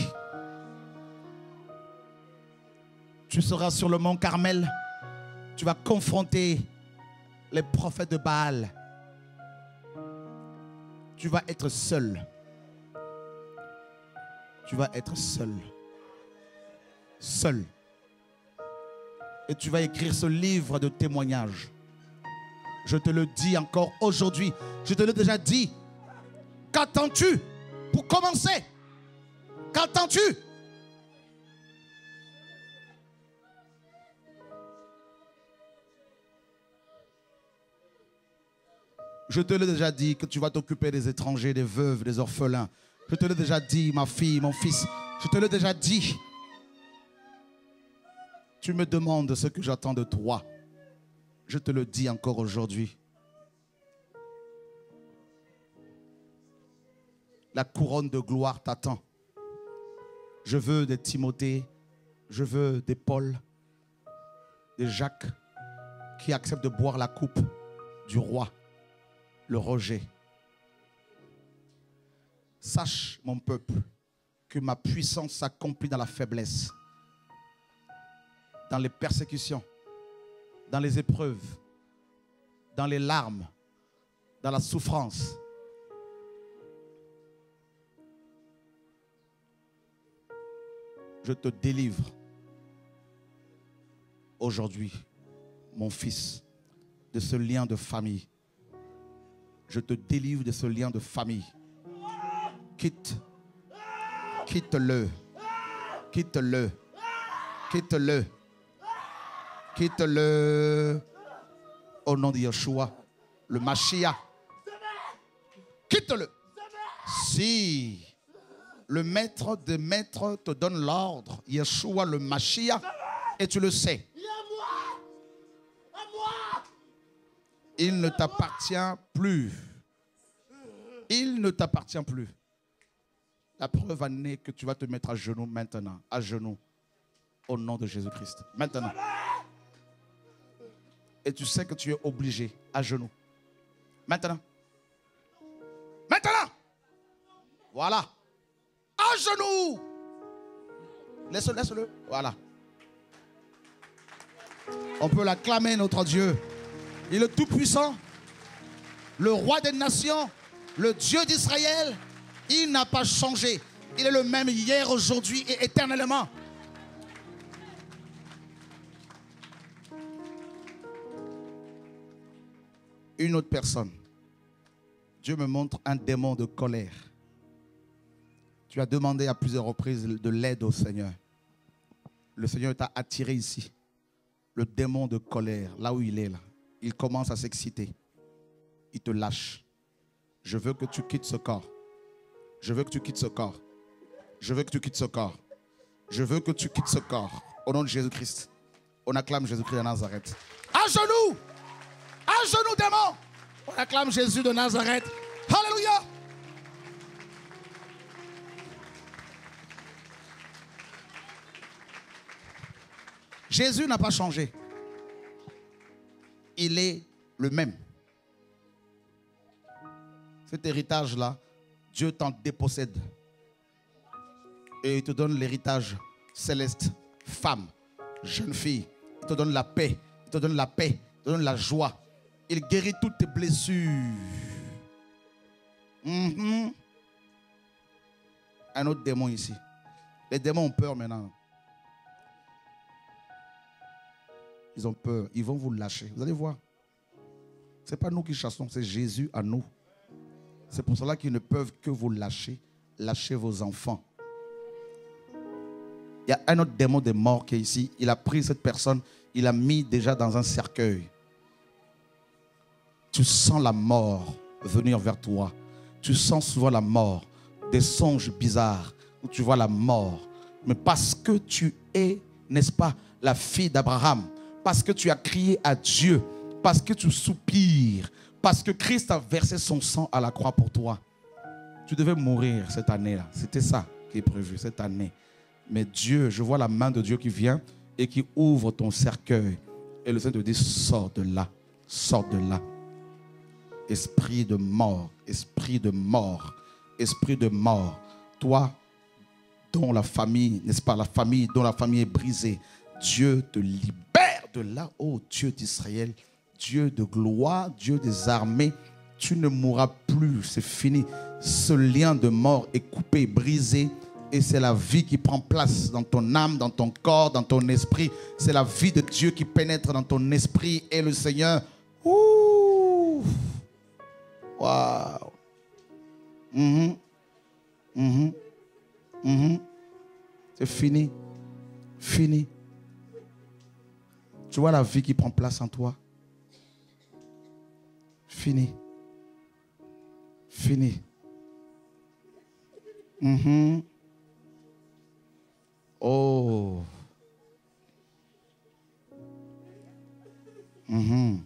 Tu seras sur le mont Carmel. Tu vas confronter les prophètes de Baal. Tu vas être seul. Tu vas être seul. Seul. Et tu vas écrire ce livre de témoignages. Je te le dis encore aujourd'hui. Je te l'ai déjà dit. Qu'attends-tu pour commencer? Qu'attends-tu? Je te l'ai déjà dit que tu vas t'occuper des étrangers, des veuves, des orphelins. Je te l'ai déjà dit, ma fille, mon fils. Je te l'ai déjà dit. Tu me demandes ce que j'attends de toi. Je te le dis encore aujourd'hui. La couronne de gloire t'attend. Je veux des Timothée, je veux des Paul, des Jacques qui acceptent de boire la coupe du roi, le rejet. Sache, mon peuple, que ma puissance s'accomplit dans la faiblesse, dans les persécutions, dans les épreuves, dans les larmes, dans la souffrance. Je te délivre aujourd'hui, mon fils, de ce lien de famille. Je te délivre de ce lien de famille. Quitte, quitte-le, quitte-le, quitte-le, quitte-le au nom de Yeshua, le Mashiach. Quitte-le. Si le maître des maîtres te donne l'ordre, Yeshua le Mashiach, et tu le sais, il ne t'appartient plus. Il ne t'appartient plus. La preuve en est que tu vas te mettre à genoux maintenant, à genoux, au nom de Jésus-Christ. Maintenant. Et tu sais que tu es obligé, à genoux. Maintenant. Maintenant. Voilà. À genoux. Laisse-le, laisse-le. Voilà. On peut l'acclamer, notre Dieu. Il est tout-puissant. Le roi des nations. Le Dieu d'Israël. Il n'a pas changé. Il est le même hier, aujourd'hui et éternellement. Une autre personne. Dieu me montre un démon de colère. Tu as demandé à plusieurs reprises de l'aide au Seigneur. Le Seigneur t'a attiré ici. Le démon de colère, là où il est là, il commence à s'exciter. Il te lâche. Je veux que tu quittes ce corps. Je veux que tu quittes ce corps. Je veux que tu quittes ce corps. Je veux que tu quittes ce corps. Au nom de Jésus-Christ. On acclame Jésus-Christ de Nazareth. À genoux! À genoux, démon! On acclame Jésus de Nazareth. Alléluia! Jésus n'a pas changé. Il est le même. Cet héritage-là, Dieu t'en dépossède. Et il te donne l'héritage céleste. Femme, jeune fille. Il te donne la paix. Il te donne la paix. Il te donne la joie. Il guérit toutes tes blessures. Mm-hmm. Un autre démon ici. Les démons ont peur maintenant. Ils ont peur. Ils vont vous lâcher. Vous allez voir. Ce n'est pas nous qui chassons, c'est Jésus à nous. C'est pour cela qu'ils ne peuvent que vous lâcher. Lâchez vos enfants. Il y a un autre démon de mort qui est ici. Il a pris cette personne, il l'a mis déjà dans un cercueil. tu sens la mort venir vers toi. Tu sens souvent la mort, des songes bizarres où tu vois la mort. Mais parce que tu es, n'est-ce pas, la fille d'Abraham, parce que tu as crié à Dieu, parce que tu soupires, parce que Christ a versé son sang à la croix pour toi, tu devais mourir cette année-là. C'était ça qui est prévu, cette année. Mais Dieu, je vois la main de Dieu qui vient et qui ouvre ton cercueil. Et le Seigneur te dit, sors de là, sors de là. Esprit de mort, esprit de mort, esprit de mort. Toi, dont la famille, n'est-ce pas, la famille, dont la famille est brisée, Dieu te libère de là, ô Dieu d'Israël, Dieu de gloire, Dieu des armées. Tu ne mourras plus, c'est fini. Ce lien de mort est coupé, brisé. Et c'est la vie qui prend place dans ton âme, dans ton corps, dans ton esprit. C'est la vie de Dieu qui pénètre dans ton esprit. Et le Seigneur, ouh, waouh, mm-hmm. Mm-hmm. Mm-hmm. C'est fini, fini. Tu vois la vie qui prend place en toi. Fini, fini. Mm-hmm. Oh. Mm-hmm.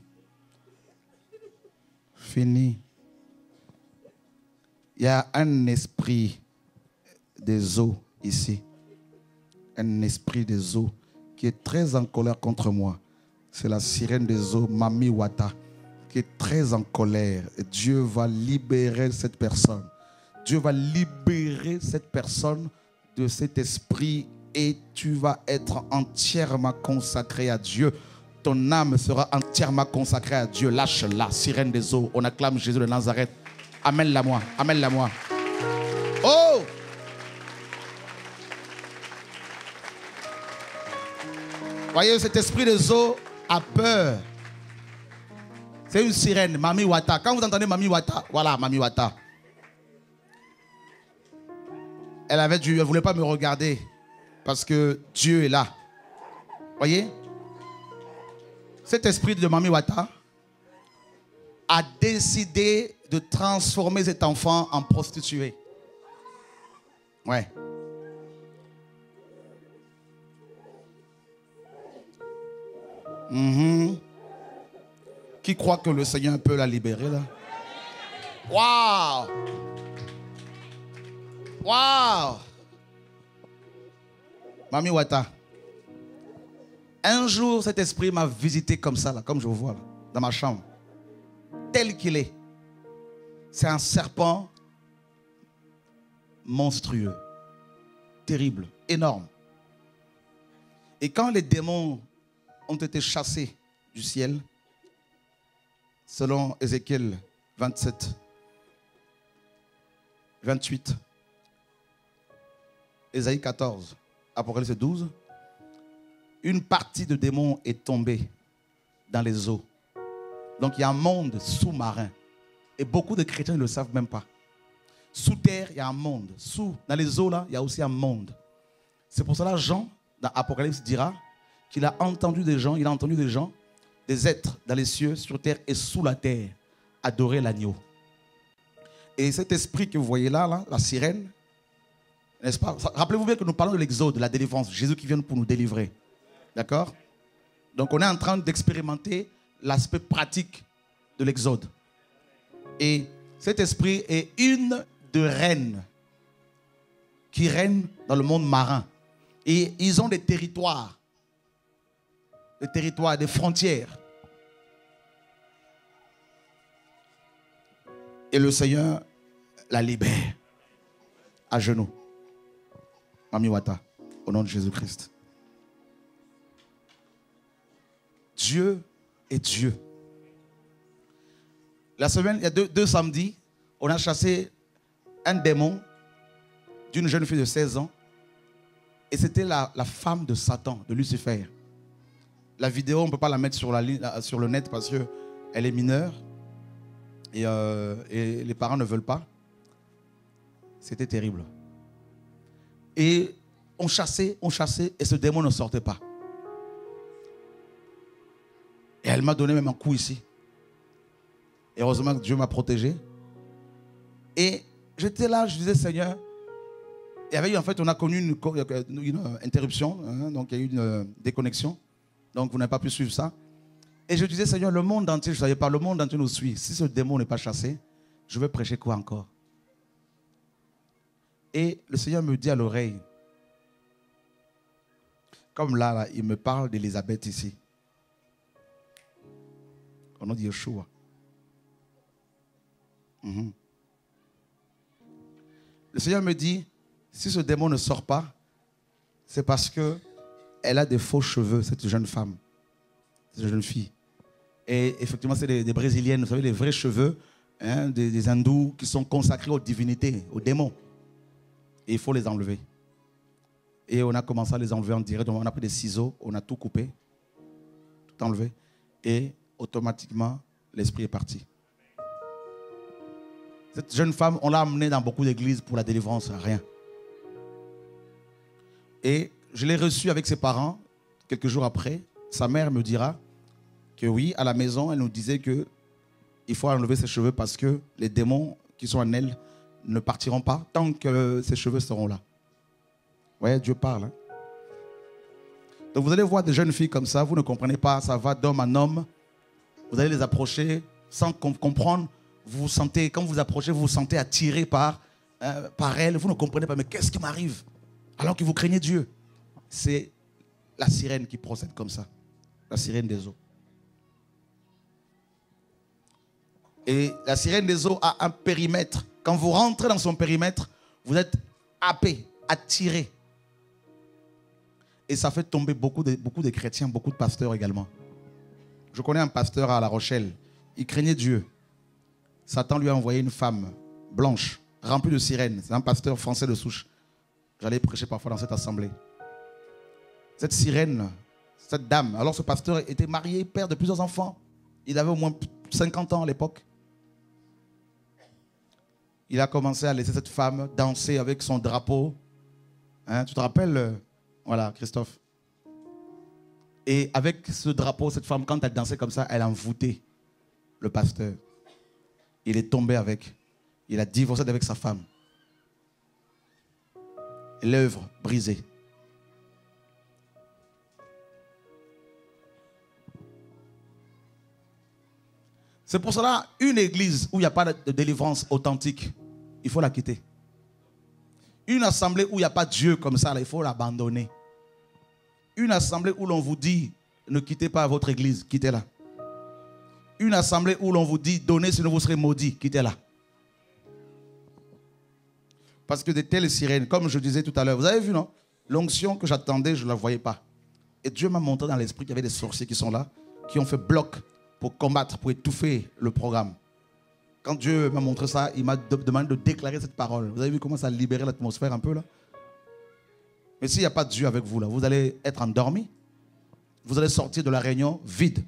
Fini. Il y a un esprit des eaux ici. Un esprit des eaux qui est très en colère contre moi. C'est la sirène des eaux, Mami Wata, qui est très en colère. Et Dieu va libérer cette personne. Dieu va libérer cette personne de cet esprit et tu vas être entièrement consacré à Dieu. Ton âme sera entièrement consacrée à Dieu. Lâche-la, sirène des eaux. On acclame Jésus de Nazareth. Amène-la moi, amène-la moi. Oh! Voyez, cet esprit des eaux a peur. C'est une sirène, Mami Wata. Quand vous entendez Mami Wata, voilà Mami Wata. Elle avait dû, elle ne voulait pas me regarder parce que Dieu est là. Voyez? Cet esprit de Mami Wata a décidé de transformer cet enfant en prostituée. Ouais. Mm-hmm. Qui croit que le Seigneur peut la libérer là? Waouh! Waouh! Mami Wata. Un jour, cet esprit m'a visité comme ça, là, comme je vous vois, là, dans ma chambre. Tel qu'il est. C'est un serpent monstrueux, terrible, énorme. Et quand les démons ont été chassés du ciel, selon Ézéchiel vingt-sept, vingt-huit, Ésaïe quatorze, Apocalypse douze, une partie de démons est tombée dans les eaux. Donc il y a un monde sous-marin. Et beaucoup de chrétiens ne le savent même pas. Sous terre, il y a un monde. Sous, dans les eaux, là, il y a aussi un monde. C'est pour cela que Jean, dans Apocalypse, dira qu'il a entendu des gens, il a entendu des gens, des êtres dans les cieux, sur terre et sous la terre, adorer l'agneau. Et cet esprit que vous voyez là, là la sirène, n'est-ce pas? Rappelez-vous bien que nous parlons de l'exode, de la délivrance. Jésus qui vient pour nous délivrer. D'accord? Donc on est en train d'expérimenter l'aspect pratique de l'exode. Et cet esprit est une de reines qui règne dans le monde marin. Et ils ont des territoires. Des territoires, des frontières. Et le Seigneur la libère à genoux. Mami Wata, au nom de Jésus-Christ. Dieu est Dieu. La semaine, il y a deux, deux samedis, on a chassé un démon d'une jeune fille de seize ans. Et c'était la, la femme de Satan, de Lucifer. La vidéo, on ne peut pas la mettre sur, la, sur le net parce qu'elle est mineure. Et, euh, et les parents ne veulent pas. C'était terrible. Et on chassait, on chassait, et ce démon ne sortait pas. Et elle m'a donné même un coup ici. Et heureusement que Dieu m'a protégé. Et j'étais là, je disais, Seigneur, et avec, en fait, on a connu une, une, une interruption, hein, donc il y a eu une euh, déconnexion. Donc vous n'avez pas pu suivre ça. Et je disais, Seigneur, le monde entier, je ne savais pas, le monde entier nous suit. Si ce démon n'est pas chassé, je vais prêcher quoi encore? Et le Seigneur me dit à l'oreille, comme là, là, il me parle d'Élisabeth ici. Au nom de Yeshua. Mm-hmm. Le Seigneur me dit, si ce démon ne sort pas, c'est parce qu'elle a des faux cheveux, cette jeune femme, cette jeune fille. Et effectivement, c'est des, des Brésiliennes, vous savez, les vrais cheveux, hein, des, des hindous qui sont consacrés aux divinités, aux démons. Et il faut les enlever. Et on a commencé à les enlever en direct. On a pris des ciseaux, on a tout coupé, tout enlevé. Et automatiquement, l'esprit est parti. Cette jeune femme, on l'a amenée dans beaucoup d'églises pour la délivrance, rien. Et je l'ai reçue avec ses parents. Quelques jours après, sa mère me dira que oui, à la maison, elle nous disait qu'il faut enlever ses cheveux parce que les démons qui sont en elle ne partiront pas tant que ses cheveux seront là. Vous voyez, Dieu parle. Hein? Donc vous allez voir des jeunes filles comme ça, vous ne comprenez pas, ça va d'homme en homme. Vous allez les approcher sans comprendre. Vous vous sentez, quand vous vous approchez, vous vous sentez attiré par, euh, par elles. Vous ne comprenez pas, mais qu'est-ce qui m'arrive? Alors que vous craignez Dieu. C'est la sirène qui procède comme ça. La sirène des eaux. Et la sirène des eaux a un périmètre. Quand vous rentrez dans son périmètre, vous êtes happé, attiré. Et ça fait tomber beaucoup de, beaucoup de chrétiens, beaucoup de pasteurs également. Je connais un pasteur à La Rochelle. Il craignait Dieu. Satan lui a envoyé une femme blanche, remplie de sirènes. C'est un pasteur français de souche. J'allais prêcher parfois dans cette assemblée. Cette sirène, cette dame, alors ce pasteur était marié, père de plusieurs enfants. Il avait au moins cinquante ans à l'époque. Il a commencé à laisser cette femme danser avec son drapeau. Hein, tu te rappelles euh, voilà, Christophe. Et avec ce drapeau, cette femme, quand elle dansait comme ça, elle a envoûté le pasteur. Il est tombé avec. Il a divorcé avec sa femme. L'œuvre brisée. C'est pour cela, une église où il n'y a pas de délivrance authentique, il faut la quitter. Une assemblée où il n'y a pas Dieu comme ça, là, il faut l'abandonner. Une assemblée où l'on vous dit, ne quittez pas votre église, quittez-la. Une assemblée où l'on vous dit, donnez sinon vous serez maudits, quittez-la. Parce que de telles sirènes, comme je disais tout à l'heure, vous avez vu, non? L'onction que j'attendais, je ne la voyais pas. Et Dieu m'a montré dans l'esprit qu'il y avait des sorciers qui sont là, qui ont fait bloc pour combattre, pour étouffer le programme. Quand Dieu m'a montré ça, il m'a de demandé de déclarer cette parole. Vous avez vu comment ça a libéré l'atmosphère un peu là? Mais s'il n'y a pas de Dieu avec vous là, vous allez être endormi. Vous allez sortir de la réunion vide.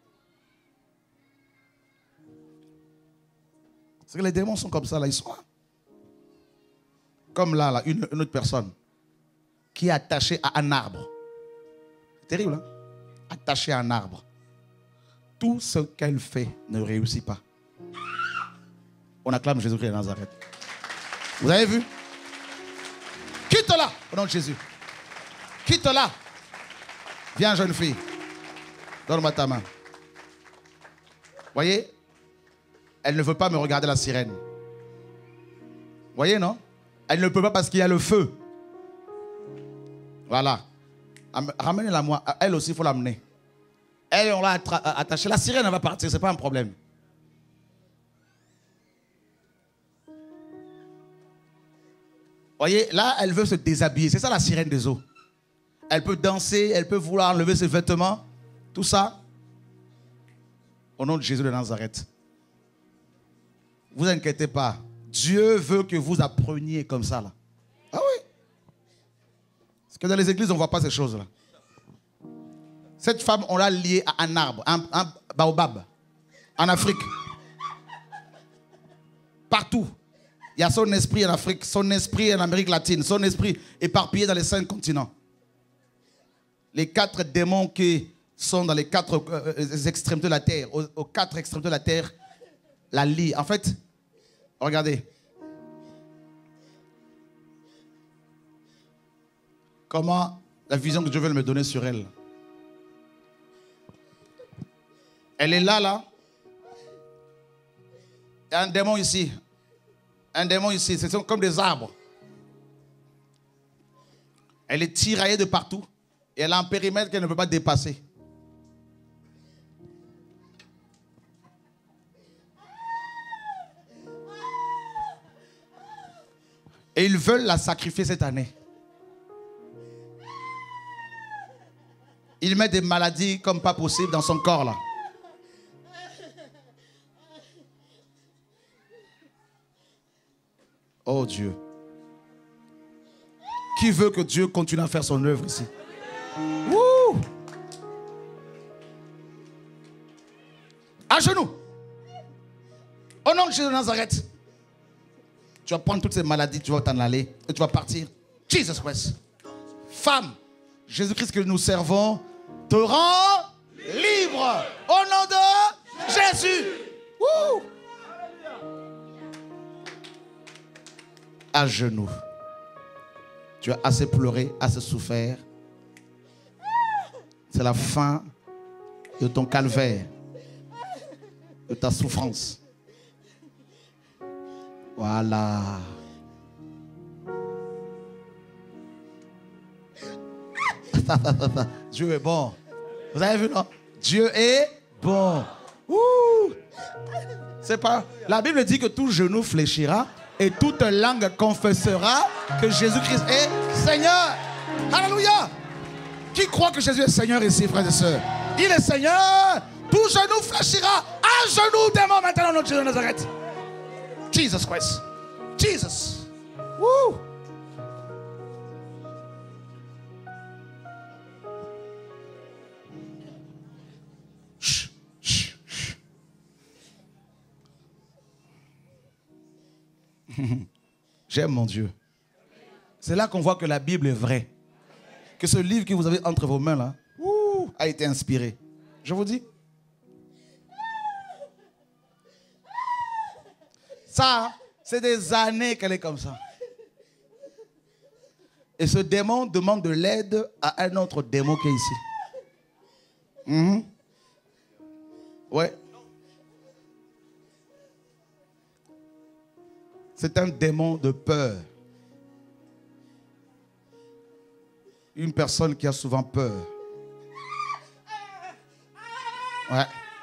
C'est que les démons sont comme ça là, ils sont là. Comme là, là une, une autre personne qui est attachée à un arbre. C'est terrible, hein? Attachée à un arbre. Tout ce qu'elle fait ne réussit pas. On acclame Jésus-Christ de Nazareth. Vous avez vu? Quitte-la au nom de Jésus. Quitte-la. Viens, jeune fille. Donne-moi ta main. Voyez? Elle ne veut pas me regarder la sirène. Voyez, non? Elle ne peut pas parce qu'il y a le feu. Voilà. Ramenez-la moi. Elle aussi, il faut l'amener. Elle, on l'a attachée. La sirène, elle va partir. Ce n'est pas un problème. Voyez, là, elle veut se déshabiller. C'est ça la sirène des eaux. Elle peut danser, elle peut vouloir enlever ses vêtements. Tout ça. Au nom de Jésus de Nazareth. Vous inquiétez pas. Dieu veut que vous appreniez comme ça. Là. Ah oui. Parce que dans les églises, on ne voit pas ces choses-là. Cette femme, on l'a liée à un arbre, un, un baobab, en Afrique. Partout. Il y a son esprit en Afrique, son esprit en Amérique latine, son esprit éparpillé dans les cinq continents. Les quatre démons qui sont dans les quatre euh, extrémités de la terre, aux, aux quatre extrémités de la terre, la lie. En fait, regardez. Comment la vision que Dieu veut me donner sur elle. Elle est là, là. Il y a un démon ici. Un démon ici. Ce sont comme des arbres. Elle est tiraillée de partout. Et elle a un périmètre qu'elle ne peut pas dépasser. Et ils veulent la sacrifier cette année. Ils mettent des maladies comme pas possible dans son corps là. Oh Dieu. Qui veut que Dieu continue à faire son œuvre ici? Wouh! À genoux. Au nom de Jésus de Nazareth. Tu vas prendre toutes ces maladies, tu vas t'en aller et tu vas partir. Jesus Christ. Femme, Jésus-Christ que nous servons te rend libre. Au nom de Jésus. Wouh! À genoux. Tu as assez pleuré, assez souffert. C'est la fin de ton calvaire, de ta souffrance. Voilà. Dieu est bon. Vous avez vu, non? Dieu est bon. Ouh. C'est pas. La Bible dit que tout genou fléchira et toute langue confessera que Jésus-Christ est Seigneur. Alléluia. Qui croit que Jésus est Seigneur ici, frères et sœurs? Il est Seigneur. Tout genou fléchira. À genoux, démon, maintenant, notre Jésus de Nazareth. Jesus Christ. Jesus. Woo. Chut, chut, chut. J'aime mon Dieu. C'est là qu'on voit que la Bible est vraie. Que ce livre que vous avez entre vos mains là, wouh, a été inspiré. Je vous dis. Ça, c'est des années qu'elle est comme ça. Et ce démon demande de l'aide à un autre démon qui est ici. Mm-hmm. Ouais. C'est un démon de peur. Une personne qui a souvent peur. Ouais.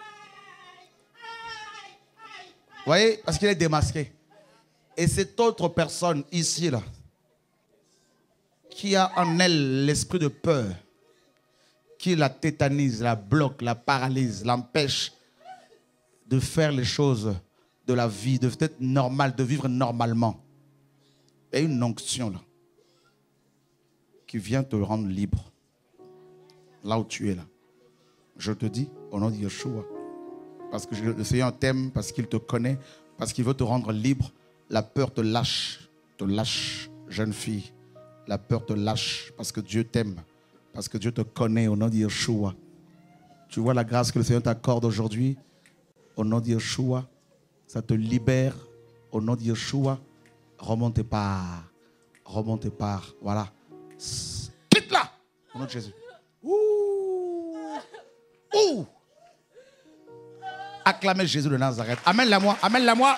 Vous voyez, parce qu'il est démasqué. Et cette autre personne ici, là, qui a en elle l'esprit de peur, qui la tétanise, la bloque, la paralyse, l'empêche de faire les choses de la vie, de être normal, de vivre normalement. Il y a une onction là, qui vient te rendre libre. Là où tu es là. Je te dis, au nom de Yeshua, parce que le Seigneur t'aime, parce qu'il te connaît, parce qu'il veut te rendre libre. La peur te lâche, te lâche, jeune fille. La peur te lâche parce que Dieu t'aime, parce que Dieu te connaît au nom de Yeshua. Tu vois la grâce que le Seigneur t'accorde aujourd'hui au nom de Yeshua. Ça te libère au nom de Yeshua. Remonte tes parts, remonte tes parts. Voilà. Quitte là au nom de Jésus. Ouh. Ouh. Acclamez Jésus de Nazareth. Amène-la moi, amène-la moi.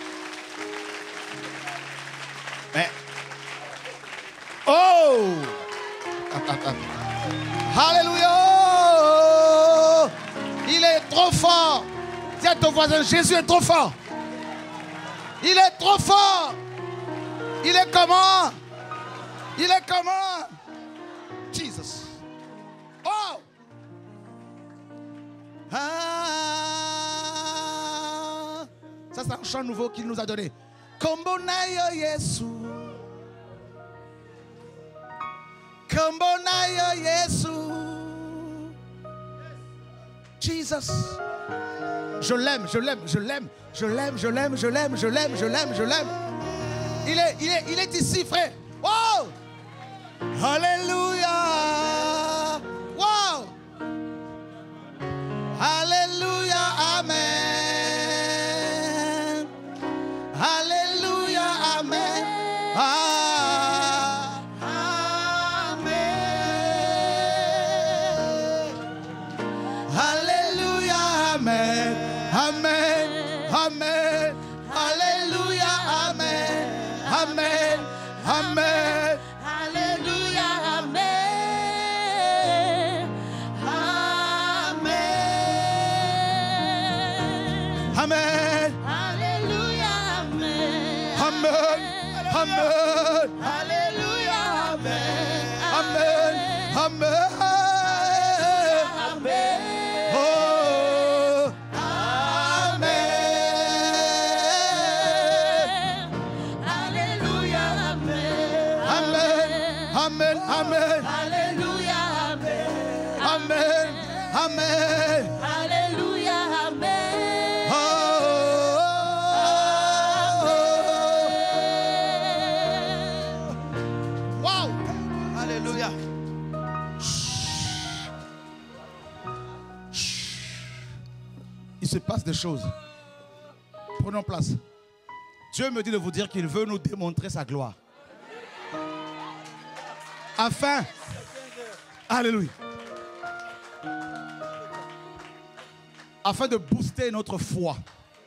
Mais... Oh! Alléluia! Il est trop fort. Dis à ton voisin, Jésus est trop fort. Il est trop fort. Il est comment? Il est comment? Jesus. Oh! Ah! Ça, c'est un chant nouveau qu'il nous a donné. Kombonayo Yesu. Kombonayo Yesu. Jesus. Je l'aime, je l'aime, je l'aime, je l'aime, je l'aime, je l'aime, je l'aime, je l'aime, je l'aime. Il est, il est, il est ici, frère. Wow! Alléluia! Wow! Alléluia! Amen! Amen. Alléluia, Amen. Amen. Amen. Alléluia, Amen. Amen. Amen. Amen. Oh. Amen. Alléluia, Amen. Amen. Amen. Amen. Alléluia, Amen. Amen. Amen. Alléluia, Amen. Oh. Wow. Alléluia. Il se passe des choses. Prenons place. Dieu me dit de vous dire qu'il veut nous démontrer sa gloire. Afin. Alléluia. Afin de booster notre foi.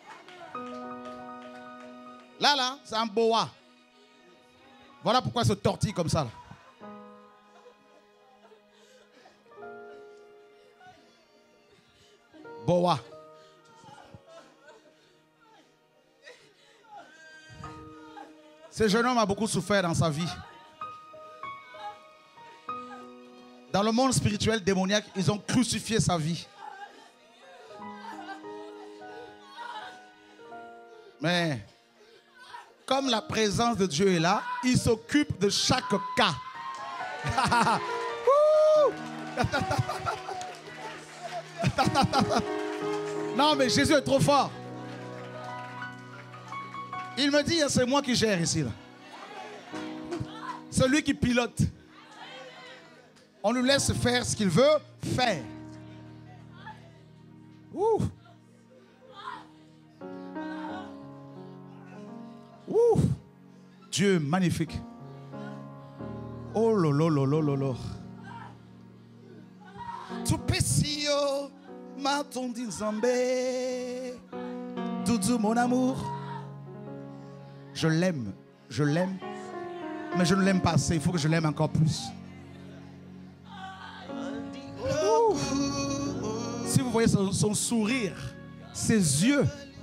Là, là, c'est un boa. Voilà pourquoi il se tortille comme ça. Là. Boa. Ce jeune homme a beaucoup souffert dans sa vie. Dans le monde spirituel démoniaque, ils ont crucifié sa vie. Mais comme la présence de Dieu est là, il s'occupe de chaque cas. Non, mais Jésus est trop fort. Il me dit, c'est moi qui gère ici. Là. C'est lui qui pilote. On lui laisse faire ce qu'il veut faire. Ouh. Ouh. Dieu magnifique. Oh lolo lolo lolo. Tu pesio matondi zambé. Doudou mon amour. Je l'aime, je l'aime, mais je ne l'aime pas assez. Il faut que je l'aime encore plus. Ouh. Si vous voyez son, son sourire, ses yeux,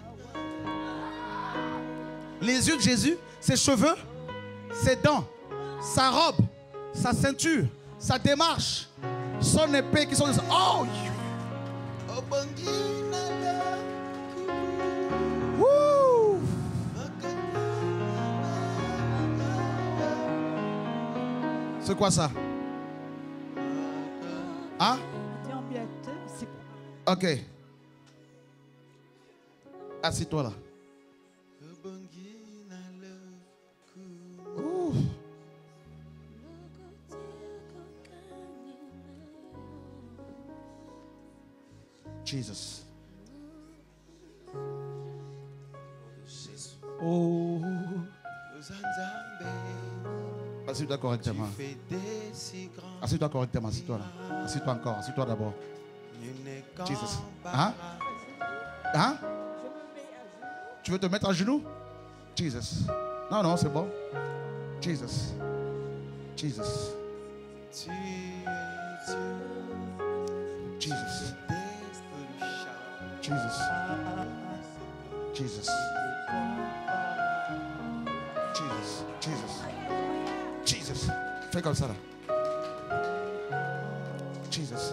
les yeux de Jésus, ses cheveux, ses dents, sa robe, sa ceinture, sa démarche, son épée qui sont... Oh! Wouh! C'est quoi ça? Hein? Ok. Assis-toi là. Ouh. Jesus. Oh. Assieds-toi correctement. Assieds-toi correctement. Assieds-toi là. Assieds-toi encore. Assieds-toi d'abord. Jesus. Hein? Hein? Tu veux te mettre à genoux? Jesus. Non, non, c'est bon. Jesus. Jesus. Jesus. Jesus. Jesus. Jesus. Jesus. Jesus. Fais comme ça là. Jesus.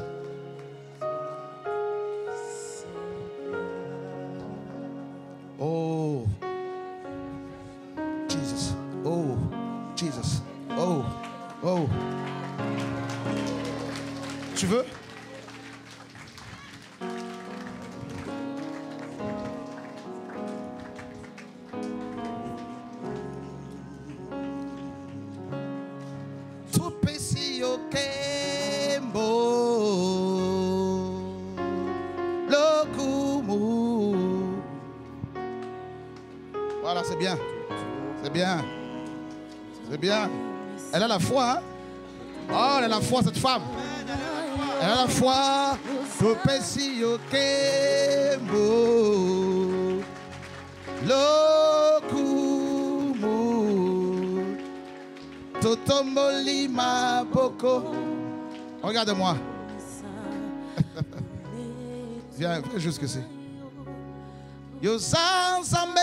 Oh. Jesus. Oh. Jesus. Oh. Oh. Tu veux? Voilà, c'est bien. C'est bien. C'est bien. Elle a la foi, hein? Oh, elle a la foi, cette femme. Elle a la foi. Topesi okembo. Lokumu. Totomboli maboko. Regarde-moi. Viens, fais juste que c'est. Yozanzambe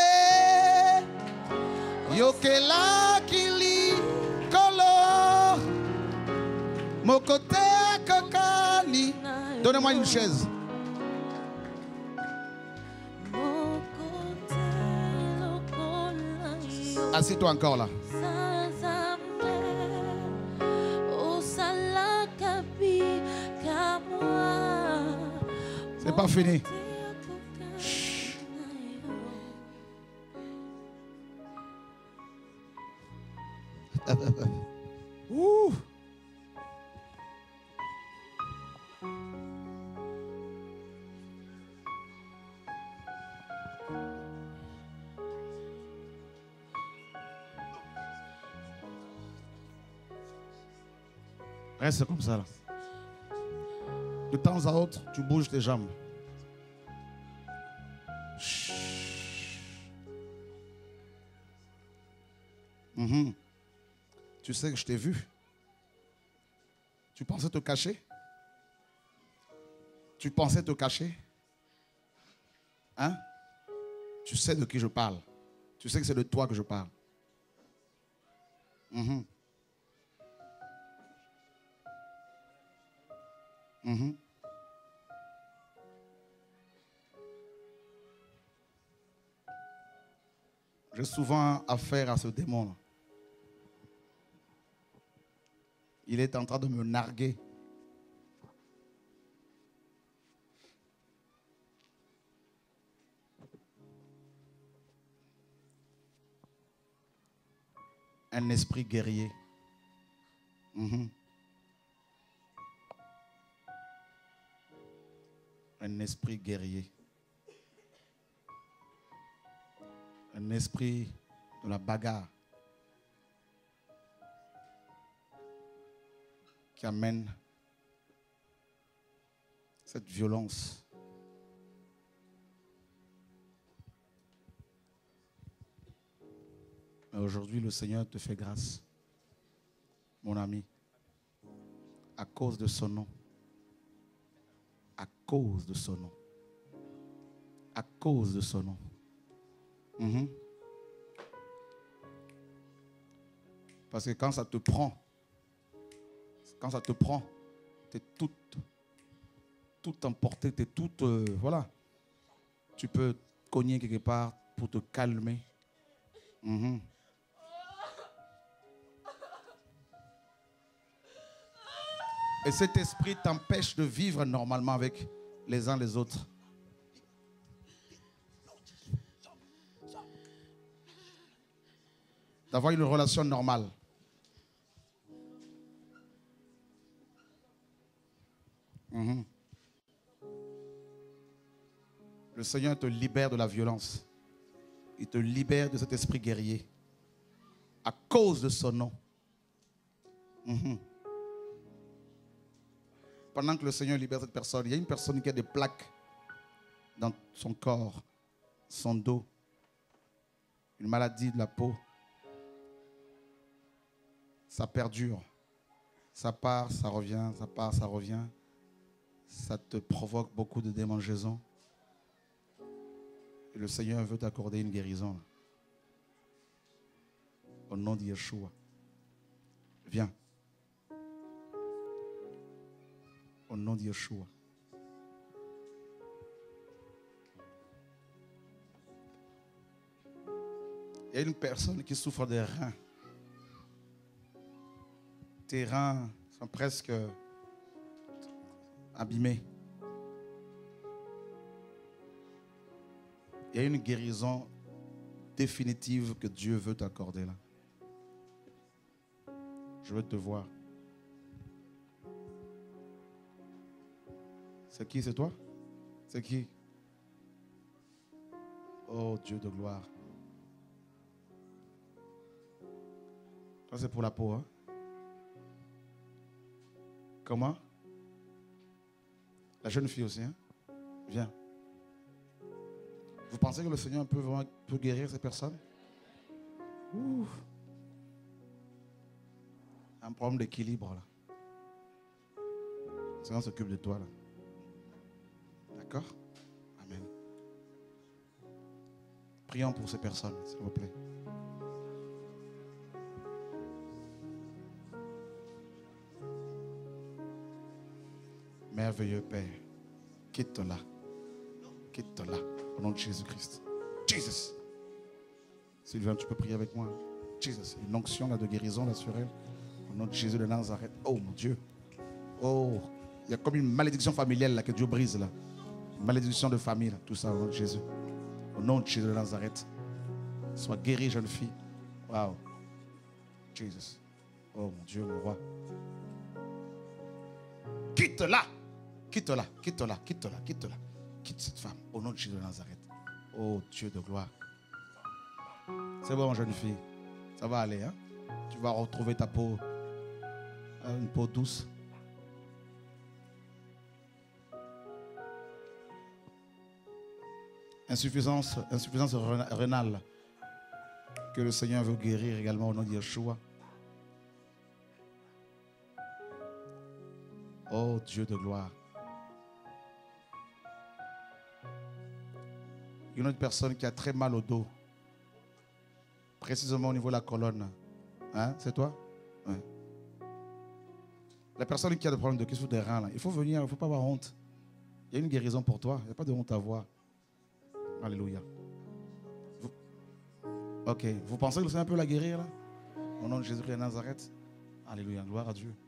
Yokela Kili Kolo Mokote Kokani. Donnez-moi une chaise. Assieds-toi encore là. C'est pas fini. Chut. Ouh. Reste comme ça là. De temps à autre, tu bouges tes jambes. Chut. Mm-hmm. Tu sais que je t'ai vu. Tu pensais te cacher? Tu pensais te cacher? Hein? Tu sais de qui je parle. Tu sais que c'est de toi que je parle. Mm-hmm. Mm-hmm. J'ai souvent affaire à ce démon. Il est en train de me narguer. Un esprit guerrier. Mm-hmm. Un esprit guerrier. Un esprit de la bagarre qui amène cette violence. Mais aujourd'hui, le Seigneur te fait grâce, mon ami, à cause de son nom. À cause de son nom. À cause de son nom. Mm-hmm. Parce que quand ça te prend, quand ça te prend, tu es toute, toute emportée, tu es toute, euh, voilà. Tu peux cogner quelque part pour te calmer. Mm-hmm. Et cet esprit t'empêche de vivre normalement avec les uns les autres. D'avoir une relation normale. Mm-hmm. Le Seigneur te libère de la violence. Il te libère de cet esprit guerrier. À cause de son nom. Mm-hmm. Pendant que le Seigneur libère cette personne, il y a une personne qui a des plaques dans son corps, son dos, une maladie de la peau. Ça perdure. Ça part, ça revient, ça part, ça revient. Ça te provoque beaucoup de démangeaisons. Et le Seigneur veut t'accorder une guérison. Au nom de Yeshua. Viens. Au nom de Yeshua. Il y a une personne qui souffre des reins. Tes reins sont presque abîmés. Il y a une guérison définitive que Dieu veut t'accorder là. Je veux te voir. C'est qui, c'est toi? C'est qui? Oh Dieu de gloire. Toi, c'est pour la peau, hein? Comment? La jeune fille aussi, hein? Viens. Vous pensez que le Seigneur peut vraiment peut guérir ces personnes? Ouh. Un problème d'équilibre, là. Le Seigneur s'occupe de toi, là. D'accord? Amen. Prions pour ces personnes, s'il vous plaît. Merveilleux Père, quitte-la. Quitte-la. Au nom de Jésus-Christ. Jesus. Sylvain, tu peux prier avec moi. Jesus. Une onction là, de guérison là, sur elle. Au nom de Jésus de Nazareth. Oh mon Dieu. Oh. Il y a comme une malédiction familiale là, que Dieu brise là. Une malédiction de famille là. Tout ça au nom de Jésus. Au nom de Jésus de Nazareth. Sois guérie, jeune fille. Wow. Jesus. Oh mon Dieu, mon roi. Quitte-la. Quitte-la, quitte-la, quitte-la, quitte-la. Quitte cette femme au nom de Jésus de Nazareth. Oh Dieu de gloire. C'est bon, jeune fille. Ça va aller, hein? Tu vas retrouver ta peau. Une peau douce. Insuffisance, insuffisance rénale. Que le Seigneur veut guérir également au nom de Yeshua. Oh Dieu de gloire. Une autre personne qui a très mal au dos. Précisément au niveau de la colonne. Hein? C'est toi? Ouais. La personne qui a des problèmes de cuisse ou des reins, là, il faut venir, il ne faut pas avoir honte. Il y a une guérison pour toi. Il n'y a pas de honte à avoir. Alléluia. Vous... Ok. Vous pensez que le Seigneur peut la guérir là? Au nom de Jésus-Christ de Nazareth. Alléluia. Gloire à Dieu.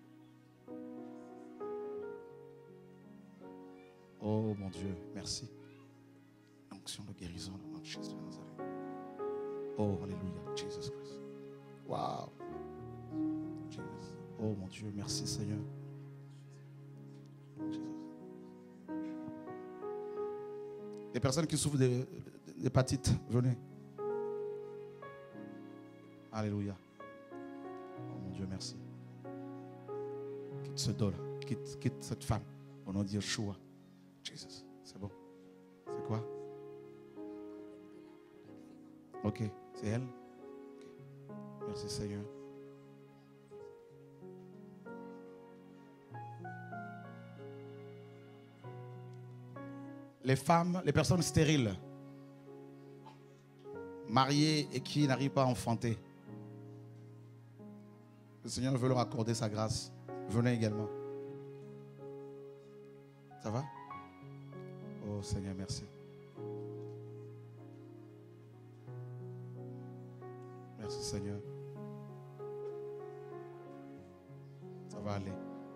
Oh mon Dieu. Merci. Onction de guérison au nom de Jésus de Nazareth. Oh, alléluia, Jesus Christ. Wow. Jesus. Oh mon Dieu, merci Seigneur. Jesus. Les personnes qui souffrent d'hépatite, venez. Alléluia. Oh mon Dieu, merci. Quitte ce dos là, quitte, quitte cette femme. Au nom de Yeshua. Jesus, c'est bon. C'est quoi? Ok, c'est elle. Okay. Merci Seigneur. Les femmes, les personnes stériles, mariées et qui n'arrivent pas à enfanter. Le Seigneur veut leur accorder sa grâce. Venez également. Ça va? Oh Seigneur, merci. Merci Seigneur. Ça va aller.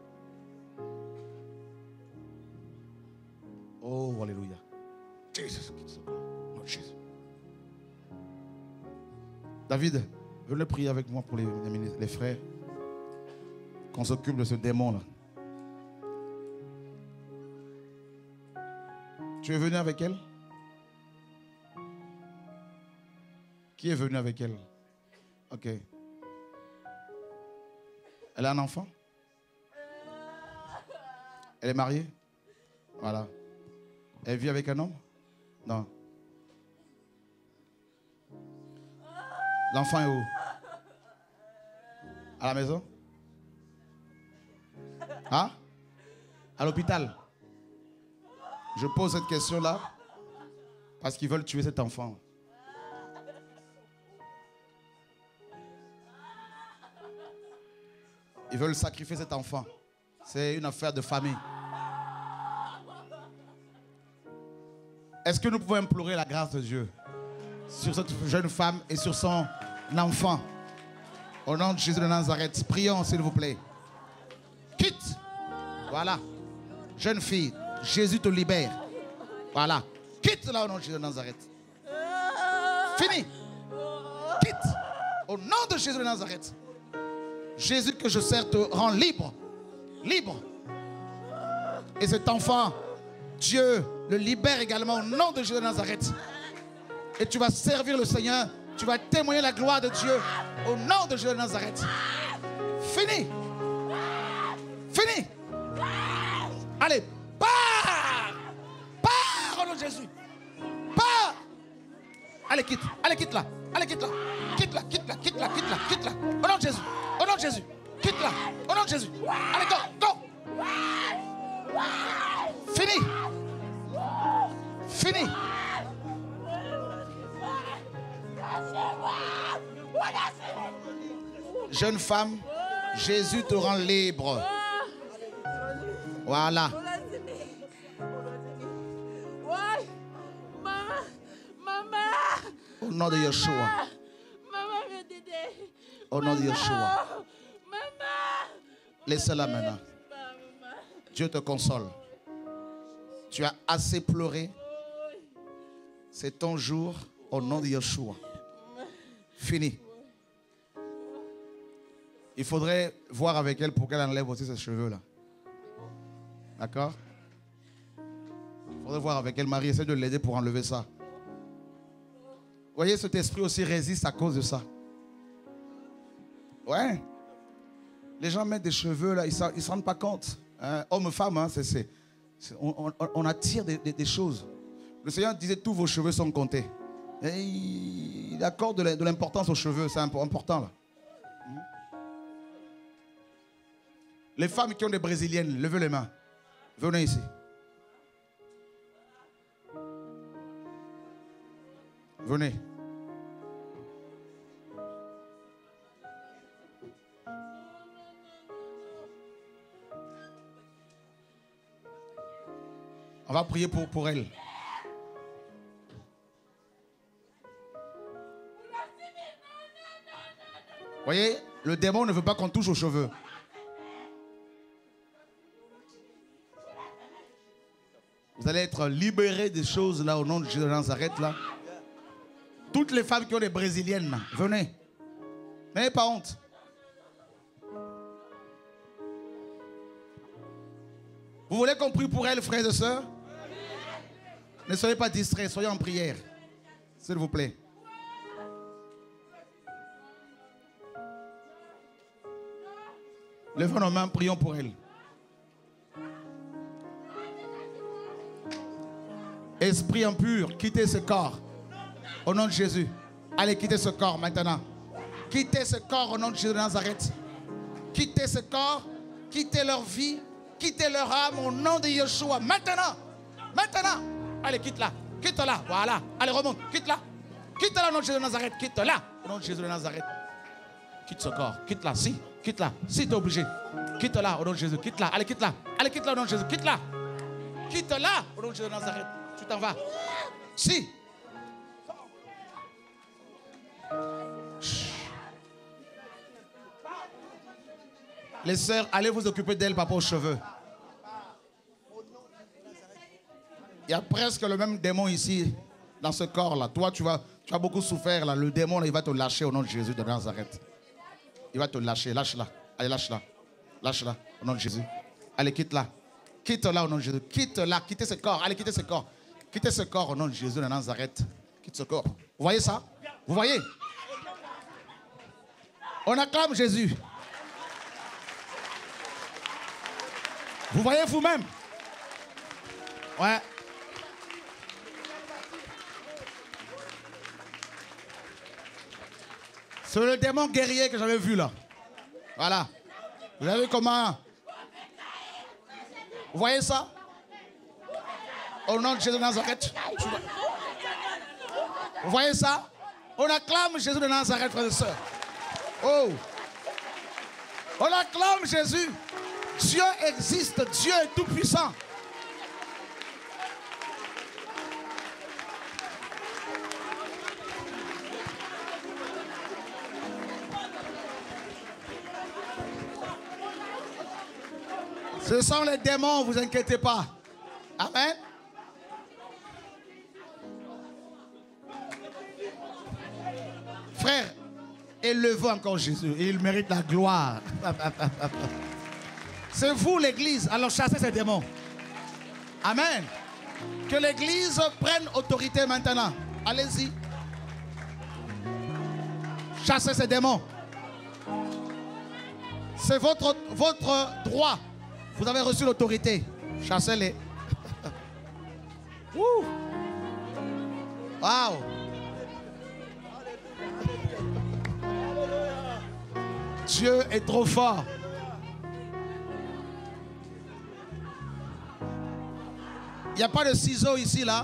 Oh, alléluia. Jesus. Oh, Jésus. David, venez prier avec moi pour les, les, les frères. Qu'on s'occupe de ce démon-là. Tu es venu avec elle? Qui est venu avec elle? Ok. Elle a un enfant? Elle est mariée? Voilà. Elle vit avec un homme? Non. L'enfant est où? À la maison? Hein? À l'hôpital? Je pose cette question-là parce qu'ils veulent tuer cet enfant. Ils veulent sacrifier cet enfant. C'est une affaire de famille. Est-ce que nous pouvons implorer la grâce de Dieu sur cette jeune femme et sur son enfant? Au nom de Jésus de Nazareth, prions s'il vous plaît. Quitte. Voilà. Jeune fille, Jésus te libère. Voilà. Quitte là au nom de Jésus de Nazareth. Fini. Quitte. Au nom de Jésus de Nazareth. Jésus que je sers te rend libre. Libre. Et cet enfant, Dieu le libère également au nom de Jésus de Nazareth. Et tu vas servir le Seigneur. Tu vas témoigner la gloire de Dieu au nom de Jésus de Nazareth. Fini. Fini. Allez, pars. Pars au nom de Jésus. Pars. Allez, quitte. Allez, quitte là. Allez, quitte là. Quitte là, quitte là, quitte là, quitte là, quitte là. Au nom de Jésus. Au nom de Jésus. Quitte là. Au nom de Jésus. Allez, go, go. Fini. Fini. Jeune femme, Jésus te rend libre. Voilà. Au nom de Yeshua. Au nom de Yeshua. Laissez-la maintenant. Dieu te console. Tu as assez pleuré. C'est ton jour au nom de Yeshua. Fini. Il faudrait voir avec elle pour qu'elle enlève aussi ses cheveux là. D'accord? Il faudrait voir avec elle. Marie, essaie de l'aider pour enlever ça. Vous voyez, cet esprit aussi résiste à cause de ça. Ouais. Les gens mettent des cheveux là, ils ne se rendent pas compte. Hein? Homme, femme, hein, c'est, c'est, c'est, on, on, on attire des, des, des choses. Le Seigneur disait tous vos cheveux sont comptés. Et il accorde de l'importance aux cheveux, c'est important là. Les femmes qui ont des brésiliennes, levez les mains. Venez ici. Venez. On va prier pour, pour elle. Vous voyez, le démon ne veut pas qu'on touche aux cheveux. Vous allez être libérés des choses là au nom de Jésus de Nazareth là. Toutes les femmes qui ont des brésiliennes là, venez. N'ayez pas honte. Vous voulez qu'on prie pour elles, frères et sœurs? Ne soyez pas distraits, soyez en prière. S'il vous plaît. Levons nos mains, prions pour elles. Esprit impur, quittez ce corps. Au nom de Jésus. Allez, quittez ce corps maintenant. Quittez ce corps au nom de Jésus de Nazareth. Quittez ce corps. Quittez leur vie. Quittez leur âme au nom de Yeshua. Maintenant. Maintenant. Allez, quitte-la. Quitte-la. Voilà. Allez, remonte. Quitte-la. Quitte-la au nom de Jésus de Nazareth. Quitte-la au nom de Jésus de Nazareth. Quitte ce corps. Quitte-la. Si. Quitte-la. Si tu es obligé. Quitte-la au nom de Jésus. Quitte-la. Allez, quitte-la. Allez, quitte-la au nom de Jésus. Quitte-la. Quitte-la au nom de Jésus de Nazareth. Tu t'en vas. Si. Les sœurs, allez vous occuper d'elle par rapport aux cheveux. Il y a presque le même démon ici, dans ce corps-là. Toi, tu vas, tu as beaucoup souffert. Là. Le démon, là, il va te lâcher au nom de Jésus de Nazareth. Il va te lâcher. Lâche-la. Allez, lâche-la. Lâche-la au nom de Jésus. Allez, quitte-la. Quitte-la au nom de Jésus. Quitte-la. Quittez ce corps. Allez, quittez ce corps. Quittez ce corps au nom de Jésus de Nazareth. Quitte ce corps. Vous voyez ça? Vous voyez? On acclame Jésus. Vous voyez vous-même? Ouais. C'est le démon guerrier que j'avais vu là. Voilà. Vous avez vu comment? Vous voyez ça? Au nom de Jésus de Nazareth. Vous voyez ça? On acclame Jésus de Nazareth, frères et sœurs. Oh! On acclame Jésus. Dieu existe. Dieu est tout puissant. Ce sont les démons, ne vous inquiétez pas. Amen. Frère, élevez encore Jésus. Il mérite la gloire. C'est vous l'église. Alors chassez ces démons. Amen. Que l'église prenne autorité maintenant. Allez-y. Chassez ces démons. C'est votre, votre droit. Vous avez reçu l'autorité. Chassez-les. Waouh. Dieu est trop fort. Il n'y a pas de ciseaux ici, là.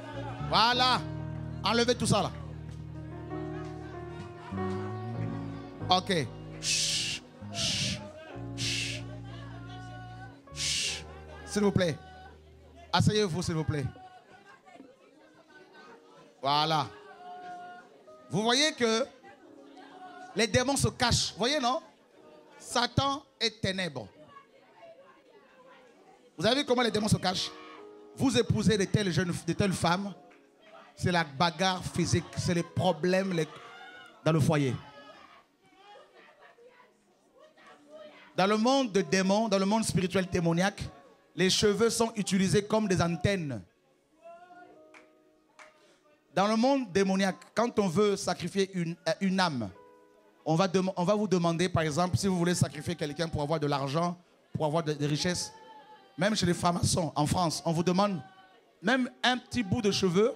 Voilà. Enlevez tout ça, là. Ok. Chut, chut, chut, chut. S'il vous plaît. Asseyez-vous, s'il vous plaît. Voilà. Vous voyez que les démons se cachent. Vous voyez, non? Satan est ténèbres. Vous avez vu comment les démons se cachent? Vous épousez de telles, jeunes, de telles femmes, c'est la bagarre physique, c'est les problèmes les... dans le foyer. Dans le monde de démons, dans le monde spirituel démoniaque, les cheveux sont utilisés comme des antennes. Dans le monde démoniaque, quand on veut sacrifier une, une âme, on va, on va vous demander, par exemple, si vous voulez sacrifier quelqu'un pour avoir de l'argent, pour avoir des richesses, même chez les francs-maçons en France, on vous demande même un petit bout de cheveux.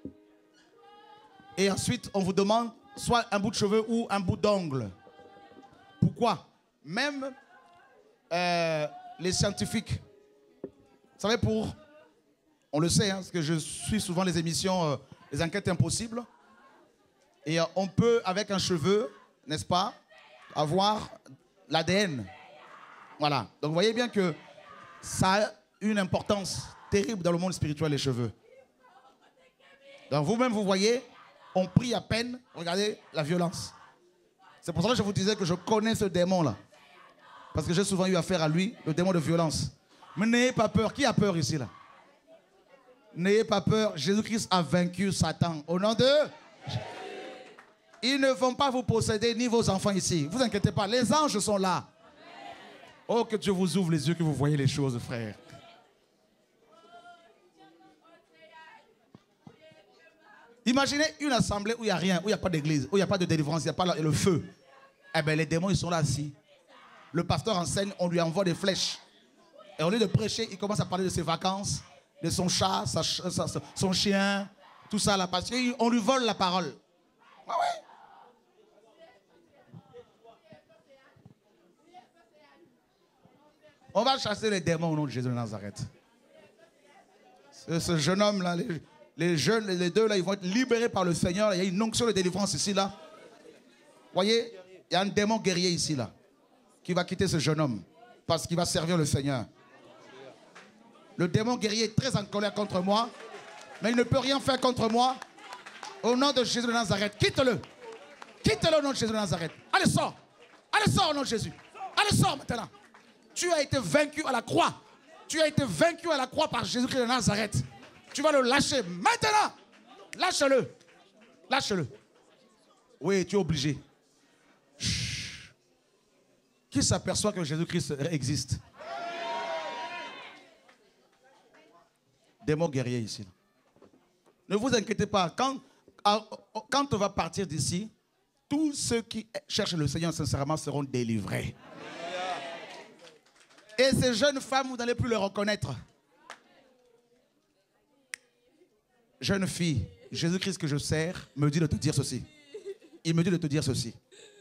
Et ensuite, on vous demande soit un bout de cheveux ou un bout d'ongle. Pourquoi? Même euh, les scientifiques, vous savez, pour, on le sait, hein, parce que je suis souvent les émissions, euh, les enquêtes impossibles. Et euh, on peut, avec un cheveu, n'est-ce pas, avoir l'A D N. Voilà. Donc vous voyez bien que ça a une importance terrible dans le monde spirituel, les cheveux. Donc vous-même, vous voyez, on prie à peine. Regardez la violence. C'est pour ça que je vous disais que je connais ce démon-là. Parce que j'ai souvent eu affaire à lui, le démon de violence. Mais n'ayez pas peur. Qui a peur ici, là? N'ayez pas peur. Jésus-Christ a vaincu Satan. Au nom de... Ils ne vont pas vous posséder, ni vos enfants ici. Ne vous inquiétez pas. Les anges sont là. Oh, que Dieu vous ouvre les yeux, que vous voyez les choses, frère. Imaginez une assemblée où il n'y a rien, où il n'y a pas d'église, où il n'y a pas de délivrance, il n'y a pas le feu. Eh bien, les démons, ils sont là aussi. Le pasteur enseigne, on lui envoie des flèches. Et au lieu de prêcher, il commence à parler de ses vacances, de son chat, sa, sa, son chien, tout ça là, parce qu'on lui vole la parole. Ah ouais. On va chasser les démons au nom de Jésus de Nazareth. Ce, ce jeune homme-là, les, les jeunes, les deux là, ils vont être libérés par le Seigneur. Il y a une onction de délivrance ici, là. Vous voyez, il y a un démon guerrier ici, là, qui va quitter ce jeune homme parce qu'il va servir le Seigneur. Le démon guerrier est très en colère contre moi, mais il ne peut rien faire contre moi. Au nom de Jésus de Nazareth, quitte-le. Quitte-le au nom de Jésus de Nazareth. Allez, sors. Allez, sors au nom de Jésus. Allez, sors maintenant. Tu as été vaincu à la croix. Tu as été vaincu à la croix par Jésus-Christ de Nazareth. Tu vas le lâcher maintenant. Lâche-le. Lâche-le. Oui, tu es obligé. Chut. Qui s'aperçoit que Jésus-Christ existe? Démon guerrier ici. Ne vous inquiétez pas. Quand, quand on va partir d'ici, tous ceux qui cherchent le Seigneur sincèrement seront délivrés. Et ces jeunes femmes, vous n'allez plus les reconnaître. Jeune fille, Jésus-Christ que je sers me dit de te dire ceci. Il me dit de te dire ceci.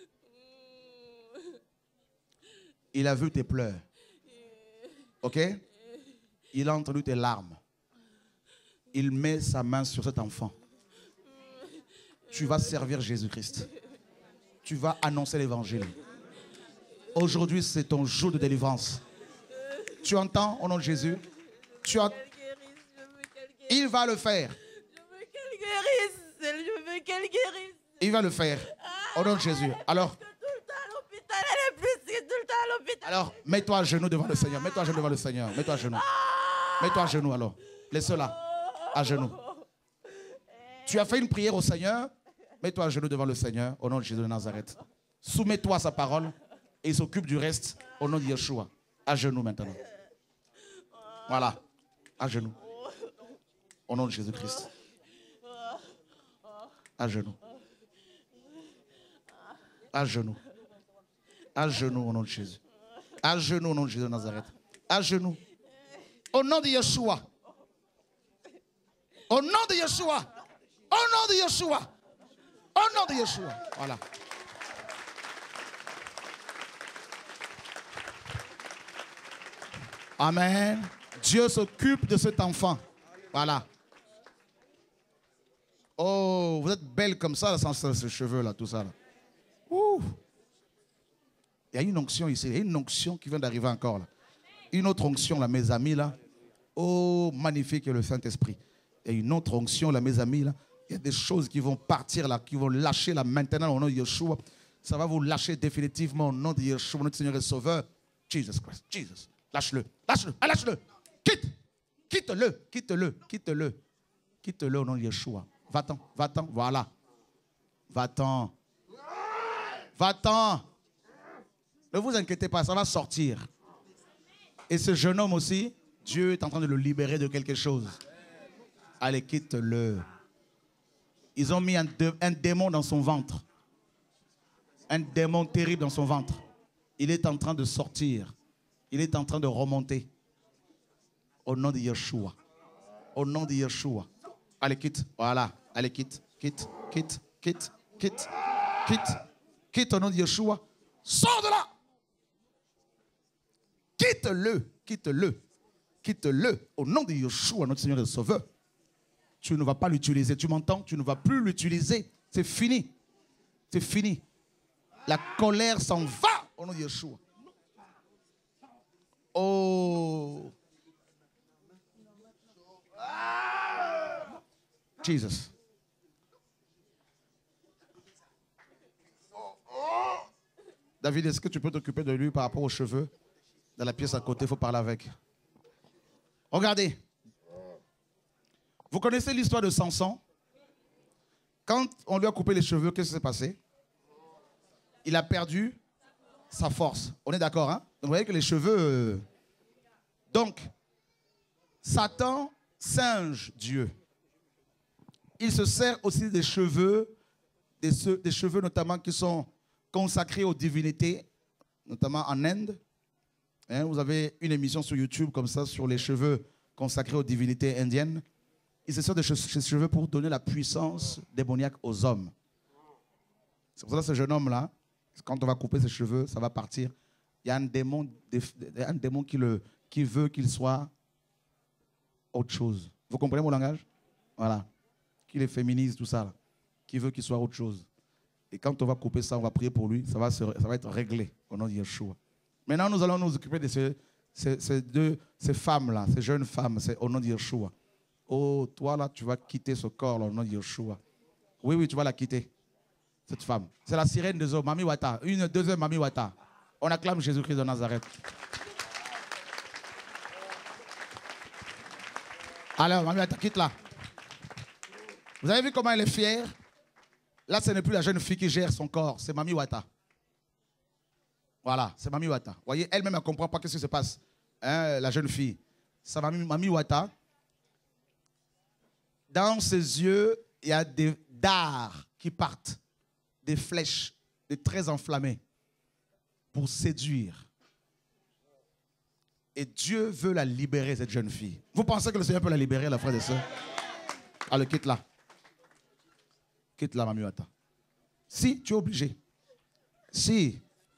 Il a vu tes pleurs. Ok? Il a entendu tes larmes. Il met sa main sur cet enfant. Tu vas servir Jésus-Christ. Tu vas annoncer l'évangile. Aujourd'hui, c'est ton jour de délivrance. Tu entends au nom de Jésus? Tu as... Il va le faire. Je veux qu'elle guérisse. Je veux qu'elle guérisse. Il va le faire. Au nom de Jésus. Alors, Tout le temps à l'hôpital. Elle est plus tout le temps à l'hôpital. alors mets-toi à genoux devant le Seigneur. Mets-toi à genoux devant le Seigneur. Mets-toi à genoux. Mets-toi à genoux alors. Laisse-la. À genoux. Tu as fait une prière au Seigneur. Mets-toi à genoux devant le Seigneur. Au nom de Jésus de Nazareth. Soumets-toi à sa parole. Et il s'occupe du reste. Au nom de Yeshua. À genoux maintenant. Voilà. À genoux. Au nom de Jésus-Christ. À genoux. À genoux. À genoux au nom de Jésus. À genoux au nom de Jésus de Nazareth. À genoux. Au nom de Yeshua. Au nom de Yeshua. Au nom de Yeshua. Au nom de Yeshua. Voilà. Amen. Dieu s'occupe de cet enfant. Voilà. Oh, vous êtes belle comme ça, sans ces cheveux là, tout ça là. Ouh. Il y a une onction ici. Il y a une onction qui vient d'arriver encore là. Une autre onction là, mes amis là. Oh, magnifique est le Saint-Esprit. Il y a une autre onction là, mes amis là. Il y a des choses qui vont partir là, qui vont lâcher là maintenant au nom de Yeshua. Ça va vous lâcher définitivement au nom de Yeshua, notre Seigneur et Sauveur. Jesus Christ, Jesus. Lâche-le, lâche-le, ah, lâche-le. Quitte, quitte-le, quitte-le, quitte-le. Quitte-le au nom de Yeshua. Va-t'en, va-t'en, voilà. Va-t'en. Va-t'en. Ne vous inquiétez pas, ça va sortir. Et ce jeune homme aussi, Dieu est en train de le libérer de quelque chose. Allez, quitte-le. Ils ont mis un, dé- un démon dans son ventre. Un démon terrible dans son ventre. Il est en train de sortir. Il est en train de remonter. Au nom de Yeshua. Au nom de Yeshua. Allez, quitte. Voilà. Allez, quitte. Quitte. Quitte. Quitte. Quitte. Quitte. Quitte au nom de Yeshua. Sors de là. Quitte-le. Quitte-le. Quitte-le. Au nom de Yeshua, notre Seigneur et Sauveur. Tu ne vas pas l'utiliser. Tu m'entends? Tu ne vas plus l'utiliser. C'est fini. C'est fini. La colère s'en va au nom de Yeshua. Oh. Jesus. David, est-ce que tu peux t'occuper de lui par rapport aux cheveux? Dans la pièce à côté, il faut parler avec. Regardez. Vous connaissez l'histoire de Samson? Quand on lui a coupé les cheveux, qu'est-ce qui s'est passé? Il a perdu sa force. On est d'accord, hein? Donc, vous voyez que les cheveux... Euh... Donc, Satan singe Dieu. Il se sert aussi des cheveux, des, des cheveux notamment qui sont consacrés aux divinités, notamment en Inde. Hein, vous avez une émission sur YouTube comme ça, sur les cheveux consacrés aux divinités indiennes. Il se sert de ces cheveux pour donner la puissance démoniaque aux hommes. C'est pour ça que ce jeune homme-là, quand on va couper ses cheveux, ça va partir. Il y a un démon, un démon qui, le, qui veut qu'il soit autre chose. Vous comprenez mon langage? Voilà. Qu'il est féministe, tout ça. Là. Qui veut qu'il soit autre chose. Et quand on va couper ça, on va prier pour lui. Ça va, se, ça va être réglé au nom de Yeshua. Maintenant, nous allons nous occuper de ces, ces, ces deux ces femmes-là, ces jeunes femmes, au nom de Yeshua. Oh, toi là, tu vas quitter ce corps là, au nom de Yeshua. Oui, oui, tu vas la quitter. Cette femme. C'est la sirène des eaux, Mami Wata. Une deuxième Mami Wata. On acclame Jésus-Christ de Nazareth. Alors, Mami Wata, quitte là. Vous avez vu comment elle est fière? Là, ce n'est plus la jeune fille qui gère son corps, c'est Mami Wata. Voilà, c'est Mami Wata. Vous voyez, elle-même, elle ne comprend pas ce qui se passe. Hein, la jeune fille. C'est Mami, Mami Wata. Dans ses yeux, il y a des dards qui partent. Des flèches, des traits enflammés. Pour séduire. Et Dieu veut la libérer, cette jeune fille. Vous pensez que le Seigneur peut la libérer, la frère et sœurs? Allez, quitte-la. Quitte-la, Mami Wata. Si, tu es obligé. Si.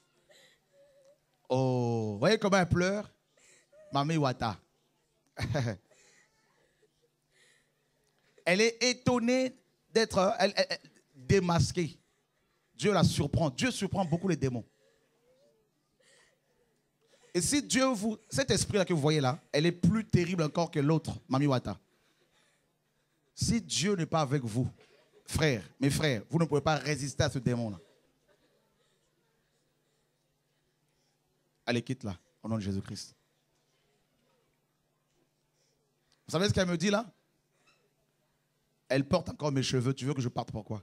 Oh, vous voyez comment elle pleure? Mami Wata. Elle est étonnée d'être elle, elle, elle, démasquée. Dieu la surprend. Dieu surprend beaucoup les démons. Et si Dieu vous... Cet esprit-là que vous voyez là, elle est plus terrible encore que l'autre, Mami Wata. Si Dieu n'est pas avec vous, frères, mes frères, vous ne pouvez pas résister à ce démon-là. Allez, quitte-la, au nom de Jésus-Christ. Vous savez ce qu'elle me dit là? Elle porte encore mes cheveux. Tu veux que je parte pourquoi?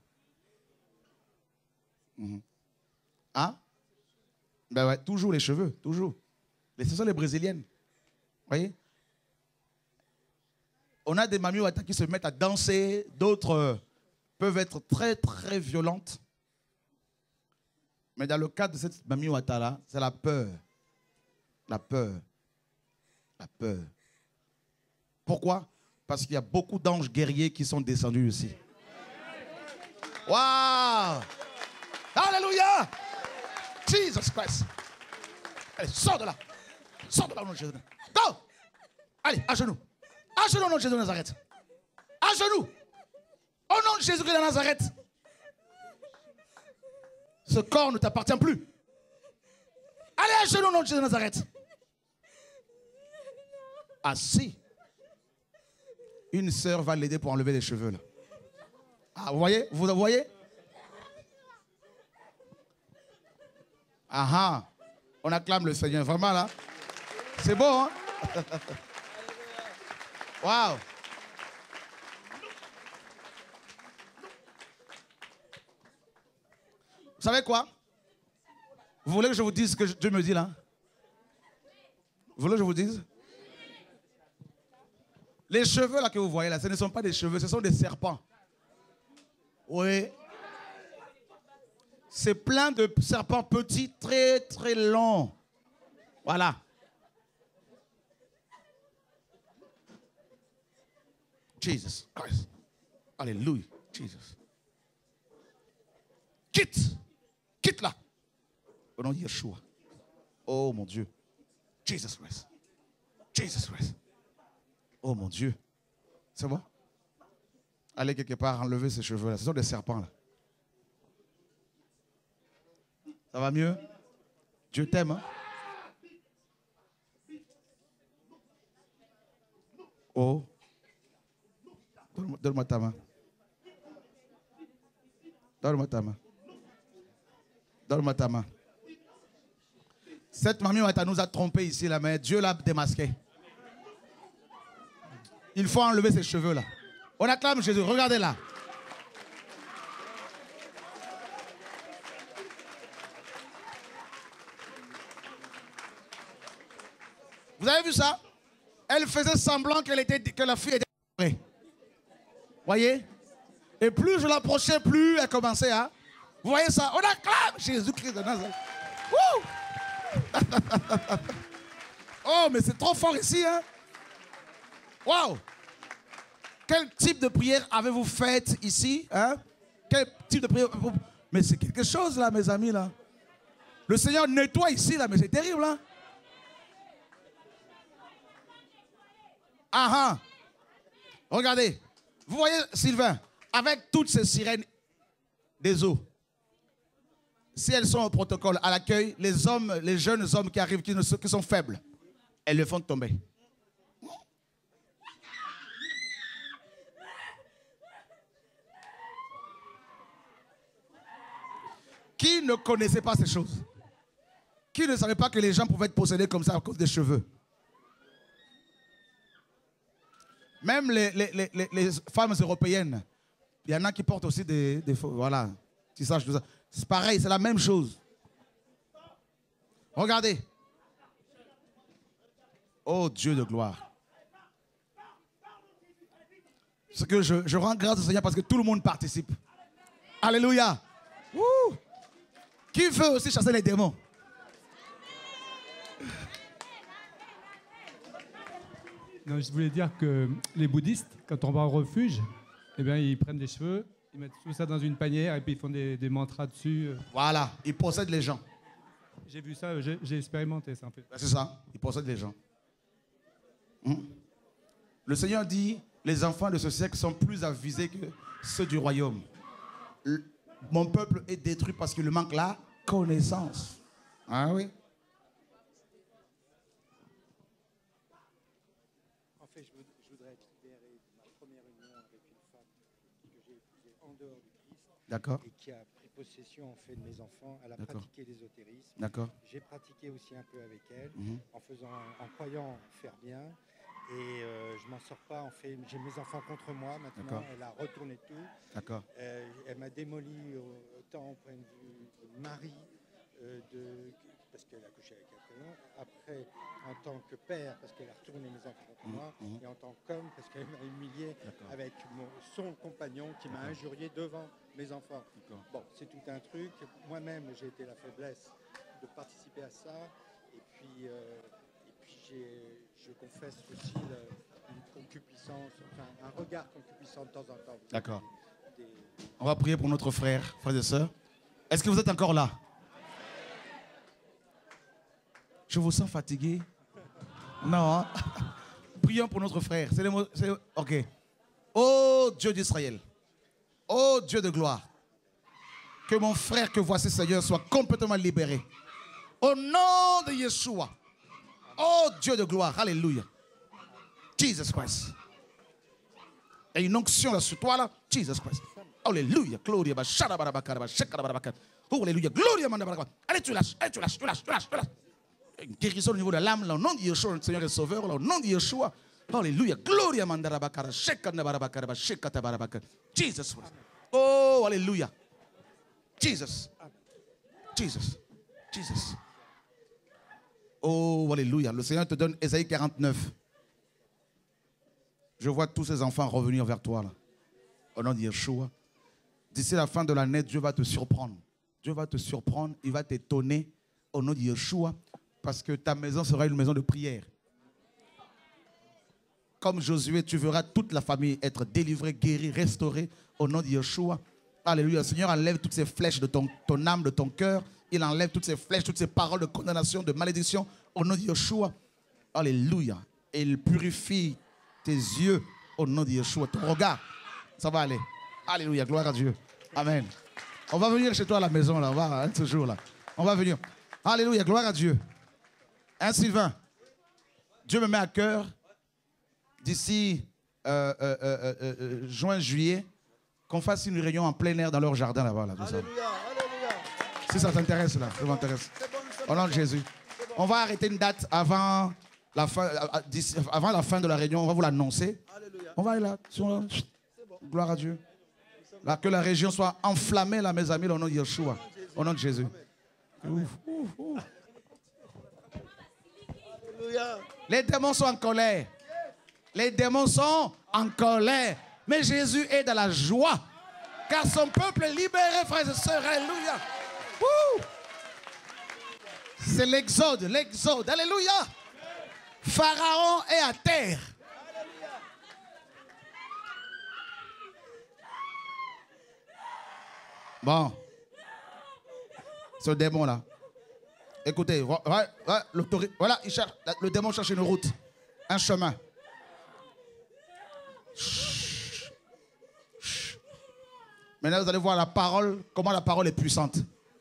Mm-hmm. Hein? Ben ouais, toujours les cheveux, toujours. Mais ce sont les brésiliennes. Vous voyez? On a des Mami Wata qui se mettent à danser, d'autres euh, peuvent être très très violentes. Mais dans le cas de cette Mami Wata là, c'est la peur. La peur. La peur. Pourquoi? Parce qu'il y a beaucoup d'anges guerriers qui sont descendus ici. Waouh! Alléluia! Jesus Christ! Allez, sors de là! Sors de là au nom de Jésus. Go! Allez, à genoux. À genoux au nom de Jésus de Nazareth. À genoux. Au nom de Jésus de Nazareth. Ce corps ne t'appartient plus. Allez à genoux, nom de Jésus de Nazareth. Assis. Une sœur va l'aider pour enlever les cheveux là. Ah, vous voyez? Vous voyez? Ah ah. On acclame le Seigneur. Vraiment là. C'est beau, hein? Waouh. Vous savez quoi? Vous voulez que je vous dise ce que Dieu me dit là? Vous voulez que je vous dise? Les cheveux là que vous voyez là, ce ne sont pas des cheveux, ce sont des serpents. Oui. C'est plein de serpents petits, très très longs. Voilà. Jesus Christ. Alléluia. Jesus. Quitte. Quitte là. Au nom de Yeshua. Oh mon Dieu. Jesus Christ. Jesus Christ. Oh mon Dieu. C'est bon? Allez quelque part enlever ces cheveux là. Ce sont des serpents là. Ça va mieux? Dieu t'aime, hein? Oh. Donne-moi donne ta main. Donne-moi ta main. Donne-moi ta main. Cette mamie nous a trompés ici, là, mais Dieu l'a démasqué. Il faut enlever ses cheveux là. On acclame Jésus. Regardez là. Vous avez vu ça? Elle faisait semblant qu'elle était, que la fille était prête. Voyez? Et plus je l'approchais, plus elle commençait à... Vous voyez ça? On acclame Jésus-Christ de Nazareth. Oh, mais c'est trop fort ici, hein? Waouh! Quel type de prière avez-vous fait ici? Hein? Quel type de prière? Mais c'est quelque chose là, mes amis, là. Le Seigneur nettoie ici, là, mais c'est terrible, là. Ah ah! Regardez. Vous voyez, Sylvain, avec toutes ces sirènes des eaux, si elles sont au protocole, à l'accueil, les hommes, les jeunes hommes qui arrivent, qui, ne sont, qui sont faibles, elles le font tomber. Qui ne connaissait pas ces choses? Qui ne savait pas que les gens pouvaient être possédés comme ça à cause des cheveux? Même les, les, les, les, les femmes européennes, il y en a qui portent aussi des... des voilà, tissage, tout ça. C'est pareil, c'est la même chose. Regardez. Oh Dieu de gloire. Ce que je, je rends grâce au Seigneur parce que tout le monde participe. Alléluia. Wouh. Qui veut aussi chasser les démons? Non, je voulais dire que les bouddhistes, quand on va au refuge, eh bien, ils prennent des cheveux, ils mettent tout ça dans une panière et puis ils font des, des mantras dessus. Voilà, ils possèdent les gens. J'ai vu ça, j'ai, j'ai expérimenté ça en fait. C'est ça, ils possèdent les gens. Hum. Le Seigneur dit, les enfants de ce siècle sont plus avisés que ceux du royaume. Le, mon peuple est détruit parce qu'il manque la connaissance. Ah oui. D'accord. Et qui a pris possession en fait de mes enfants. Elle a D'accord. pratiqué l'ésotérisme. D'accord. J'ai pratiqué aussi un peu avec elle, Mhm. en faisant, en croyant faire bien. Et euh, je m'en sors pas. En fait, j'ai mes enfants contre moi maintenant. D'accord. Elle a retourné tout. D'accord. Euh, elle m'a démoli euh, autant au point de vue de mari, euh, de, parce qu'elle a couché avec quelqu'un. Après, en tant que père, parce qu'elle a retourné mes enfants contre Mhm. moi. Mhm. Et en tant qu'homme, parce qu'elle m'a humilié D'accord. avec mon, son compagnon qui m'a injurié devant mes enfants. D'accord. Bon, c'est tout un truc. Moi-même, j'ai été la faiblesse de participer à ça. Et puis, euh, et puis j'ai, je confesse aussi le, une concupiscence, enfin un regard concupiscent de temps en temps. D'accord. Des, des... On va prier pour notre frère, frères et sœurs. Est-ce que vous êtes encore là? Je vous sens fatigué. Non. Hein? Prions pour notre frère. C'est les mots, c'est, ok. Oh Dieu d'Israël. Oh Dieu de gloire. Que mon frère que voici Seigneur soit complètement libéré. Au nom de Yeshua. Oh Dieu de gloire. Alléluia. Jesus Christ. Il y a une onction là sur toi là. Jesus Christ. Alléluia. Gloria. Oh, alléluia. Gloria. Allez, tu lâches. Allez, tu lâches. Tu lâches. Tu lâches. Tu lâches. Une guérison au niveau de l'âme là. Au nom de Yeshua, le Seigneur est sauveur. Là, au nom de Yeshua. Alléluia. Gloria. Jesus Christ. Oh, alléluia. Jesus. Jesus. Jesus. Oh, alléluia. Le Seigneur te donne Ésaïe quarante-neuf. Je vois tous ces enfants revenir vers toi, là. Au nom de Yeshua. D'ici la fin de l'année, Dieu va te surprendre. Dieu va te surprendre. Il va t'étonner au nom de Yeshua. Parce que ta maison sera une maison de prière. Comme Josué, tu verras toute la famille être délivrée, guérie, restaurée au nom de Yeshua. Alléluia. Le Seigneur enlève toutes ces flèches de ton, ton âme, de ton cœur. Il enlève toutes ces flèches, toutes ces paroles de condamnation, de malédiction au nom de Yeshua. Alléluia. Et il purifie tes yeux au nom de Yeshua. Ton regard, ça va aller. Alléluia. Gloire à Dieu. Amen. On va venir chez toi à la maison, là. On va, hein, ce jour-là. On va venir. Alléluia. Gloire à Dieu. Hein, Sylvain? Dieu me met à cœur d'ici euh, euh, euh, euh, euh, juin, juillet, qu'on fasse une réunion en plein air dans leur jardin là-bas. Là, alléluia, alléluia. Si ça t'intéresse, là, ça m'intéresse. Au nom de Jésus. On va arrêter une date avant la fin, avant la fin de la réunion. On va vous l'annoncer. On va aller là. Bon. Gloire à Dieu. Là, que la région soit enflammée, là, mes amis, au nom de Yeshua. Au nom de Jésus. Ouf, ouf, ouf. Les démons sont en colère. Les démons sont en colère. Mais Jésus est dans la joie. Car son peuple est libéré, frères et sœurs. Alléluia. Ouh. C'est l'exode, l'exode. Alléluia. Pharaon est à terre. Bon. Ce démon-là. Écoutez, ouais, ouais, voilà, il cherche, le démon cherche une route, un chemin. Chut, chut. Maintenant, vous allez voir la parole, comment la parole est puissante.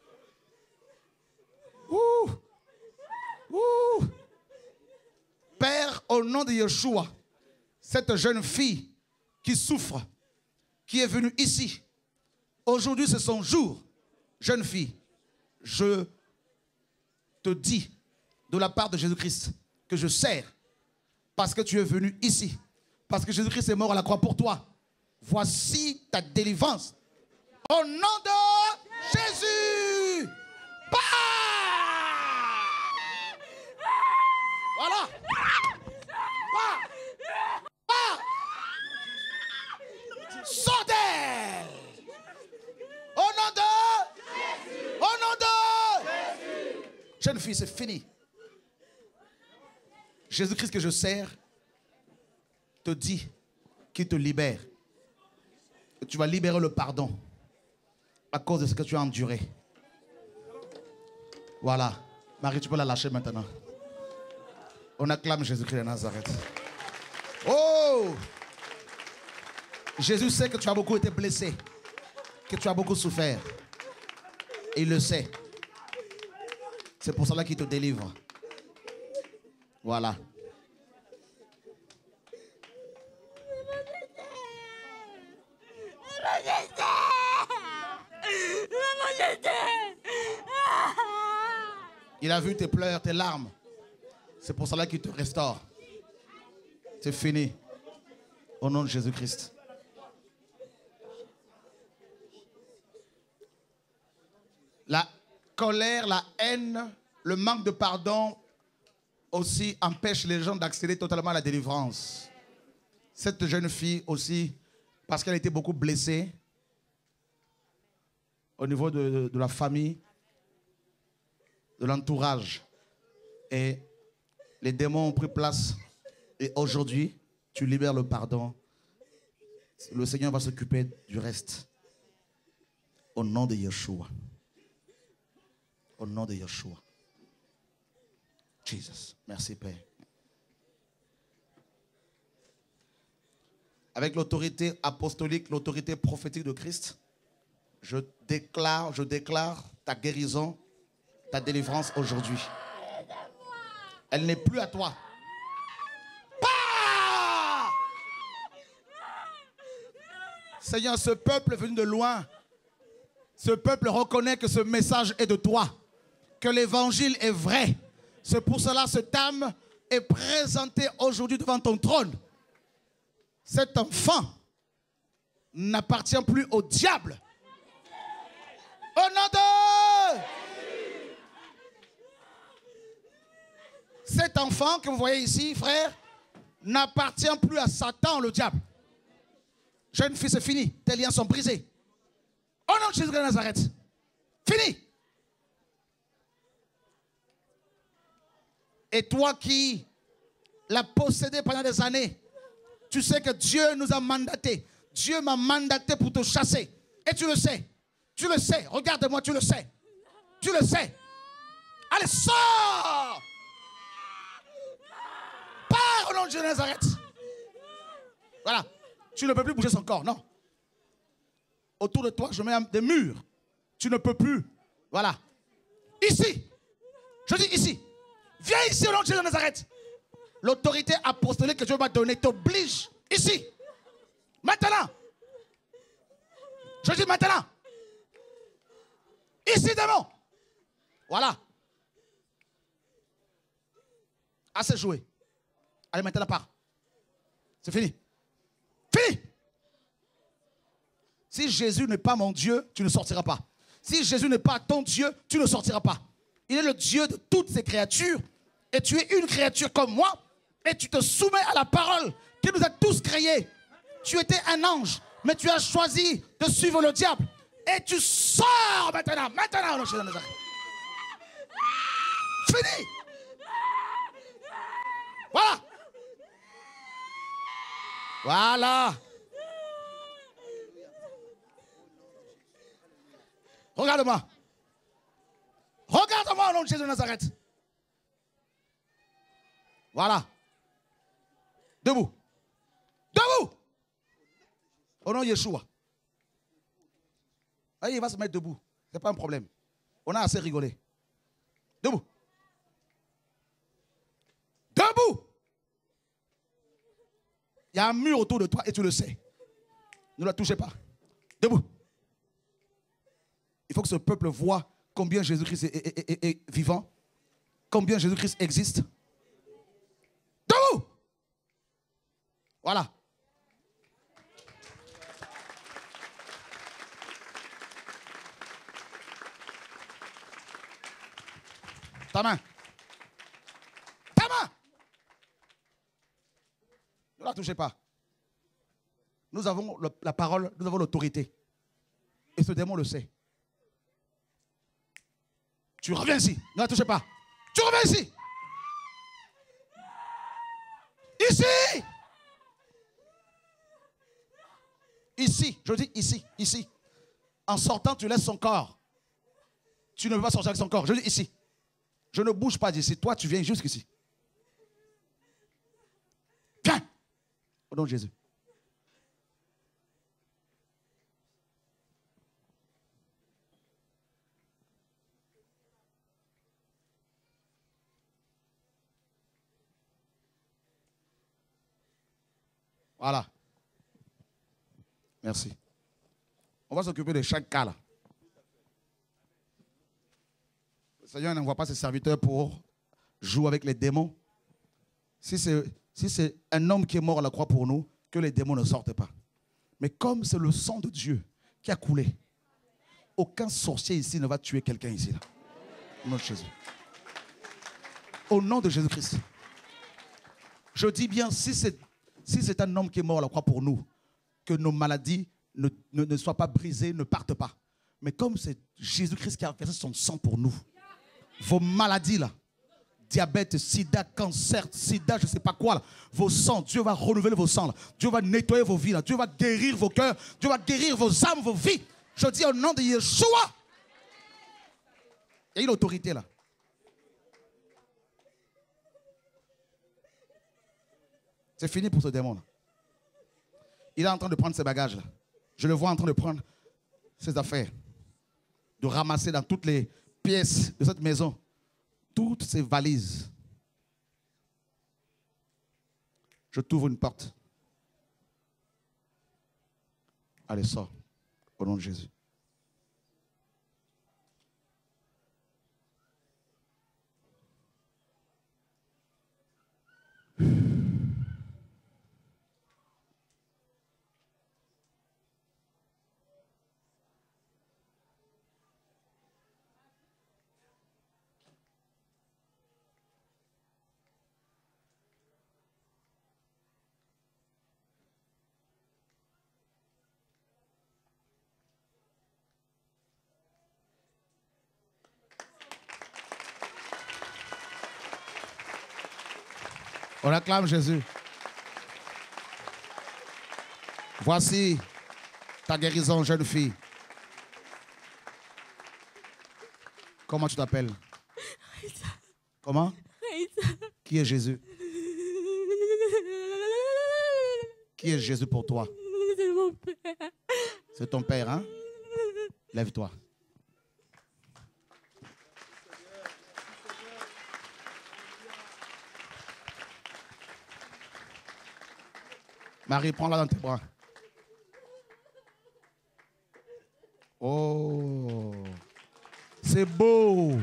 Ouh. Ouh. Père, au nom de Yeshua, cette jeune fille qui souffre, qui est venue ici, aujourd'hui c'est son jour, jeune fille, je te dis de la part de Jésus-Christ que je sers parce que tu es venu ici, parce que Jésus-Christ est mort à la croix pour toi. Voici ta délivrance. Au nom de Jésus. Bah! Voilà. Bah! Bah! Sors d'elle. Au nom de Jésus. Au nom de Jésus. Jeune fille, c'est fini. Jésus-Christ que je sers te dit qu'il te libère. Et tu vas libérer le pardon à cause de ce que tu as enduré. Voilà. Marie, tu peux la lâcher maintenant. On acclame Jésus-Christ de Nazareth. Oh! Jésus sait que tu as beaucoup été blessé, que tu as beaucoup souffert. Et il le sait. C'est pour cela qu'il te délivre. Voilà. Il a vu tes pleurs, tes larmes. C'est pour cela qu'il te restaure. C'est fini. Au nom de Jésus-Christ. La colère, la haine, le manque de pardon aussi empêche les gens d'accéder totalement à la délivrance. Cette jeune fille aussi, parce qu'elle a été beaucoup blessée au niveau de, de, de la famille, de l'entourage. Et les démons ont pris place. Et aujourd'hui, tu libères le pardon. Le Seigneur va s'occuper du reste. Au nom de Yeshua. Au nom de Yeshua. Jesus. Merci, Père. Avec l'autorité apostolique, l'autorité prophétique de Christ, je déclare, je déclare ta guérison ta délivrance aujourd'hui. Elle n'est plus à toi. Bah! Seigneur, ce peuple venu de loin, ce peuple reconnaît que ce message est de toi, que l'évangile est vrai. C'est pour cela que cette âme est présentée aujourd'hui devant ton trône. Cet enfant n'appartient plus au diable. Au nom de... Cet enfant que vous voyez ici, frère, n'appartient plus à Satan, le diable. Jeune fille, c'est fini. Tes liens sont brisés. Au nom de Jésus de Nazareth. Fini. Et toi qui l'as possédé pendant des années, tu sais que Dieu nous a mandatés. Dieu m'a mandaté pour te chasser. Et tu le sais. Tu le sais. Regarde-moi, tu le sais. Tu le sais. Allez, sors! Pars au nom de Jésus de Nazareth. Voilà. Tu ne peux plus bouger son corps, non. Autour de toi, je mets des murs. Tu ne peux plus. Voilà. Ici. Je dis ici. Viens ici au nom de Jésus de Nazareth. L'autorité apostolique que Dieu m'a donnée t'oblige. Ici. Maintenant. Je dis maintenant. Ici, démon. Voilà. Assez joué. Allez, maintenant, part. C'est fini. Fini. Si Jésus n'est pas mon Dieu, tu ne sortiras pas. Si Jésus n'est pas ton Dieu, tu ne sortiras pas. Il est le Dieu de toutes ces créatures. Et tu es une créature comme moi. Et tu te soumets à la parole qui nous a tous créés. Tu étais un ange, mais tu as choisi de suivre le diable. Et tu sors maintenant. Maintenant, au nom de Nazareth. Fini. Voilà. Voilà. Regarde-moi. Regarde-moi au nom de Jésus de Nazareth. Voilà. Debout. Debout. Au nom de Yeshua. Allez, il va se mettre debout. Ce n'est pas un problème. On a assez rigolé. Debout. Debout. Il y a un mur autour de toi et tu le sais. Ne la touchez pas. Debout. Il faut que ce peuple voit combien Jésus-Christ est, est, est, est vivant. Combien Jésus-Christ existe. Debout. Voilà. Ta main. Ta main. Ne la touchez pas. Nous avons le, la parole, nous avons l'autorité. Et ce démon le sait. Tu reviens ici. Ne la touchez pas. Tu reviens ici. Ici. Ici. Je dis ici. Ici. En sortant, tu laisses son corps. Tu ne peux pas sortir avec son corps. Je dis ici. Je ne bouge pas d'ici. Toi, tu viens jusqu'ici. Viens. Au nom de Jésus. Voilà. Merci. On va s'occuper de chaque cas là. Le Seigneur n'envoie pas ses serviteurs pour jouer avec les démons. Si c'est si c'est un homme qui est mort à la croix pour nous, que les démons ne sortent pas. Mais comme c'est le sang de Dieu qui a coulé, aucun sorcier ici ne va tuer quelqu'un ici. Là. Au nom de Jésus. Au nom de Jésus-Christ. Je dis bien, si c'est si c'est un homme qui est mort à la croix pour nous, que nos maladies ne, ne, ne soient pas brisées, ne partent pas. Mais comme c'est Jésus-Christ qui a versé son sang pour nous, vos maladies là, diabète, sida, cancer, sida, je ne sais pas quoi là, vos sangs, Dieu va renouveler vos sangs là. Dieu va nettoyer vos vies là. Dieu va guérir vos cœurs. Dieu va guérir vos âmes, vos vies. Je dis au nom de Yeshua. Il y a une autorité là. C'est fini pour ce démon là. Il est en train de prendre ses bagages là. Je le vois en train de prendre ses affaires. De ramasser dans toutes les pièces de cette maison, toutes ces valises, je t'ouvre une porte. Allez, sors, au nom de Jésus. On acclame Jésus. Voici ta guérison, jeune fille. Comment tu t'appelles? Raïssa. Comment? Raïssa. Qui est Jésus? Qui est Jésus pour toi? C'est mon père. C'est ton père, hein? Lève-toi. Marie, prends-la dans tes bras. Oh, c'est beau.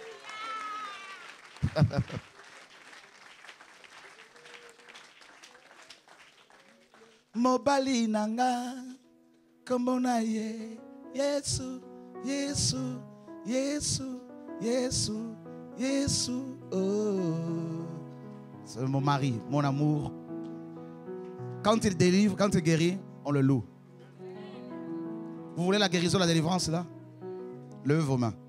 Mobali nanga, kombona ye, Yesu, Yesu, Yesu, Yesu, Yesu. Oh, c'est mon mari, mon amour. Quand il délivre, quand il guérit, on le loue. Vous voulez la guérison, la délivrance là? Levez vos mains.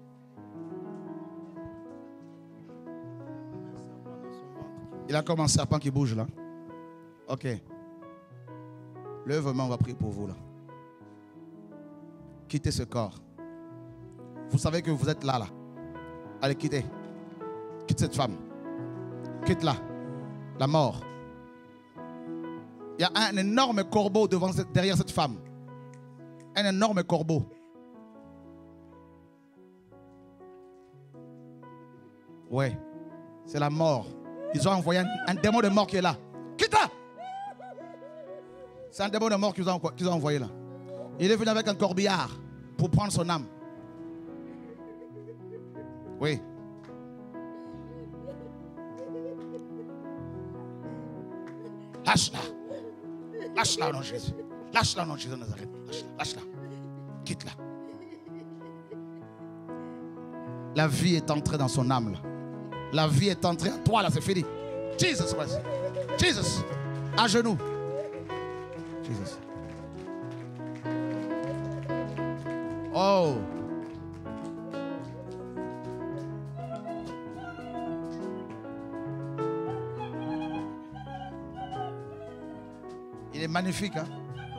Il a comme un serpent qui bouge là. Ok. Levez vos mains, on va prier pour vous là. Quittez ce corps. Vous savez que vous êtes là là. Allez, quittez. Quitte cette femme. Quitte-la. La mort. Il y a un énorme corbeau devant cette, derrière cette femme. Un énorme corbeau. Ouais, c'est la mort. Ils ont envoyé un, un démon de mort qui est là. Quitte-la! C'est un démon de mort qu'ils ont, qu'ils ont envoyé là. Il est venu avec un corbillard pour prendre son âme. Oui. Lâche-la. Lâche-la au nom de Jésus. Lâche-la au nom de Jésus de Nazareth. Lâche-la. Lâche-la. Quitte-la. La vie est entrée dans son âme là. La vie est entrée en toi là, c'est fini. Jesus Christ. Jesus. À genoux. Jesus. Oh. Il est magnifique, hein?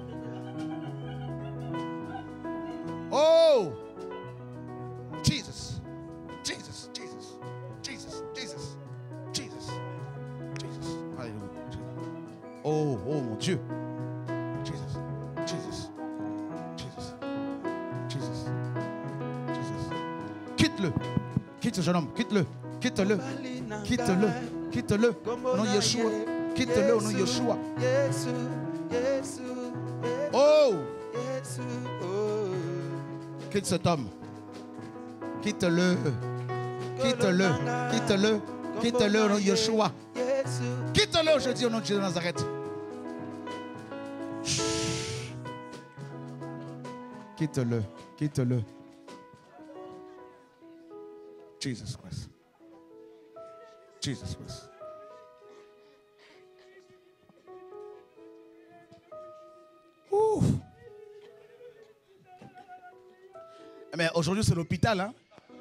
Oh! Jesus. Jesus. Jesus. Jesus. Jesus. Jesus. Jesus. Alléluia. Oh, oh mon Dieu. Jesus. Jesus. Jesus. Jesus. Jesus. Quitte-le. Quitte ce jeune homme. Quitte-le. Quitte-le. Quitte-le. Quitte-le. Au nom de Yeshua. Quitte-le au nom de Yeshua. Oh! Quitte cet homme. Quitte-le. Quitte-le. Quitte-le. Quitte-le au nom de Yeshua. Quitte-le, je dis au nom de Jésus de Nazareth. Quitte-le. Quitte-le. Jesus Christ. Jesus Christ. Ouh. Mais aujourd'hui, c'est l'hôpital. Hein?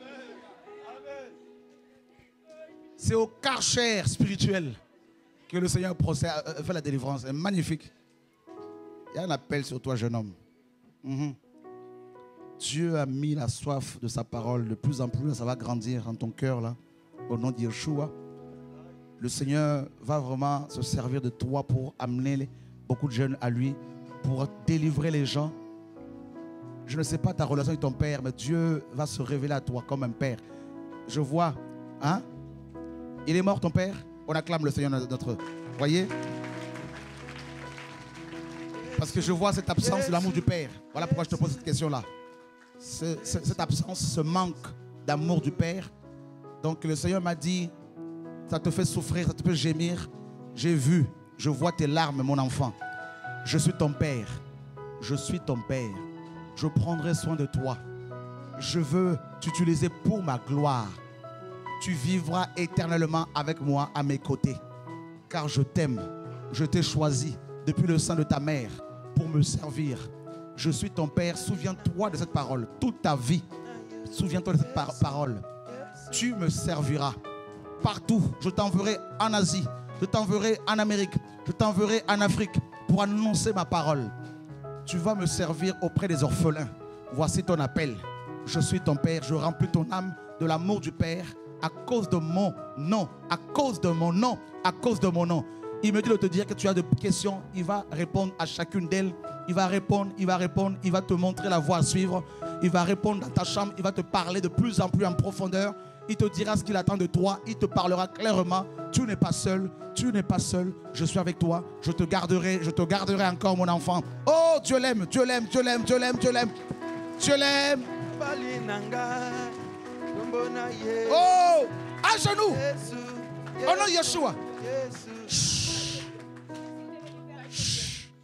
C'est au Karcher spirituel que le Seigneur procède, euh, fait la délivrance. C'est magnifique. Il y a un appel sur toi, jeune homme. Mm-hmm. Dieu a mis la soif de sa parole. De plus en plus, ça va grandir dans ton cœur, là, au nom de Yeshua. Le Seigneur va vraiment se servir de toi pour amener les, beaucoup de jeunes à lui, pour délivrer les gens. Je ne sais pas ta relation avec ton père, mais Dieu va se révéler à toi comme un père. Je vois, hein? Il est mort ton père? On acclame le Seigneur notre... Voyez? Parce que je vois cette absence de l'amour du père. Voilà pourquoi je te pose cette question-là. Ce, ce, cette absence, ce manque d'amour du père. Donc le Seigneur m'a dit, ça te fait souffrir, ça te fait gémir. J'ai vu, je vois tes larmes, mon enfant. Je suis ton père. Je suis ton père. Je prendrai soin de toi. Je veux t'utiliser pour ma gloire. Tu vivras éternellement avec moi à mes côtés. Car je t'aime. Je t'ai choisi depuis le sein de ta mère pour me servir. Je suis ton père. Souviens-toi de cette parole. Toute ta vie. Souviens-toi de cette par parole. Tu me serviras partout. Je t'enverrai en Asie. Je t'enverrai en Amérique. Je t'enverrai en Afrique pour annoncer ma parole. Tu vas me servir auprès des orphelins. Voici ton appel. Je suis ton père. Je remplis ton âme de l'amour du père à cause de mon nom. À cause de mon nom. À cause de mon nom. Il me dit de te dire que tu as des questions. Il va répondre à chacune d'elles. Il va répondre, il va répondre. Il va te montrer la voie à suivre. Il va répondre dans ta chambre. Il va te parler de plus en plus en profondeur. Il te dira ce qu'il attend de toi. Il te parlera clairement. Tu n'es pas seul. Tu n'es pas seul. Je suis avec toi. Je te garderai. Je te garderai encore, mon enfant. Oh, Dieu l'aime. Dieu l'aime. Dieu l'aime. Dieu l'aime. Dieu l'aime. Dieu l'aime. Oh, à genoux. Oh non, Yeshua. Chut. Chut.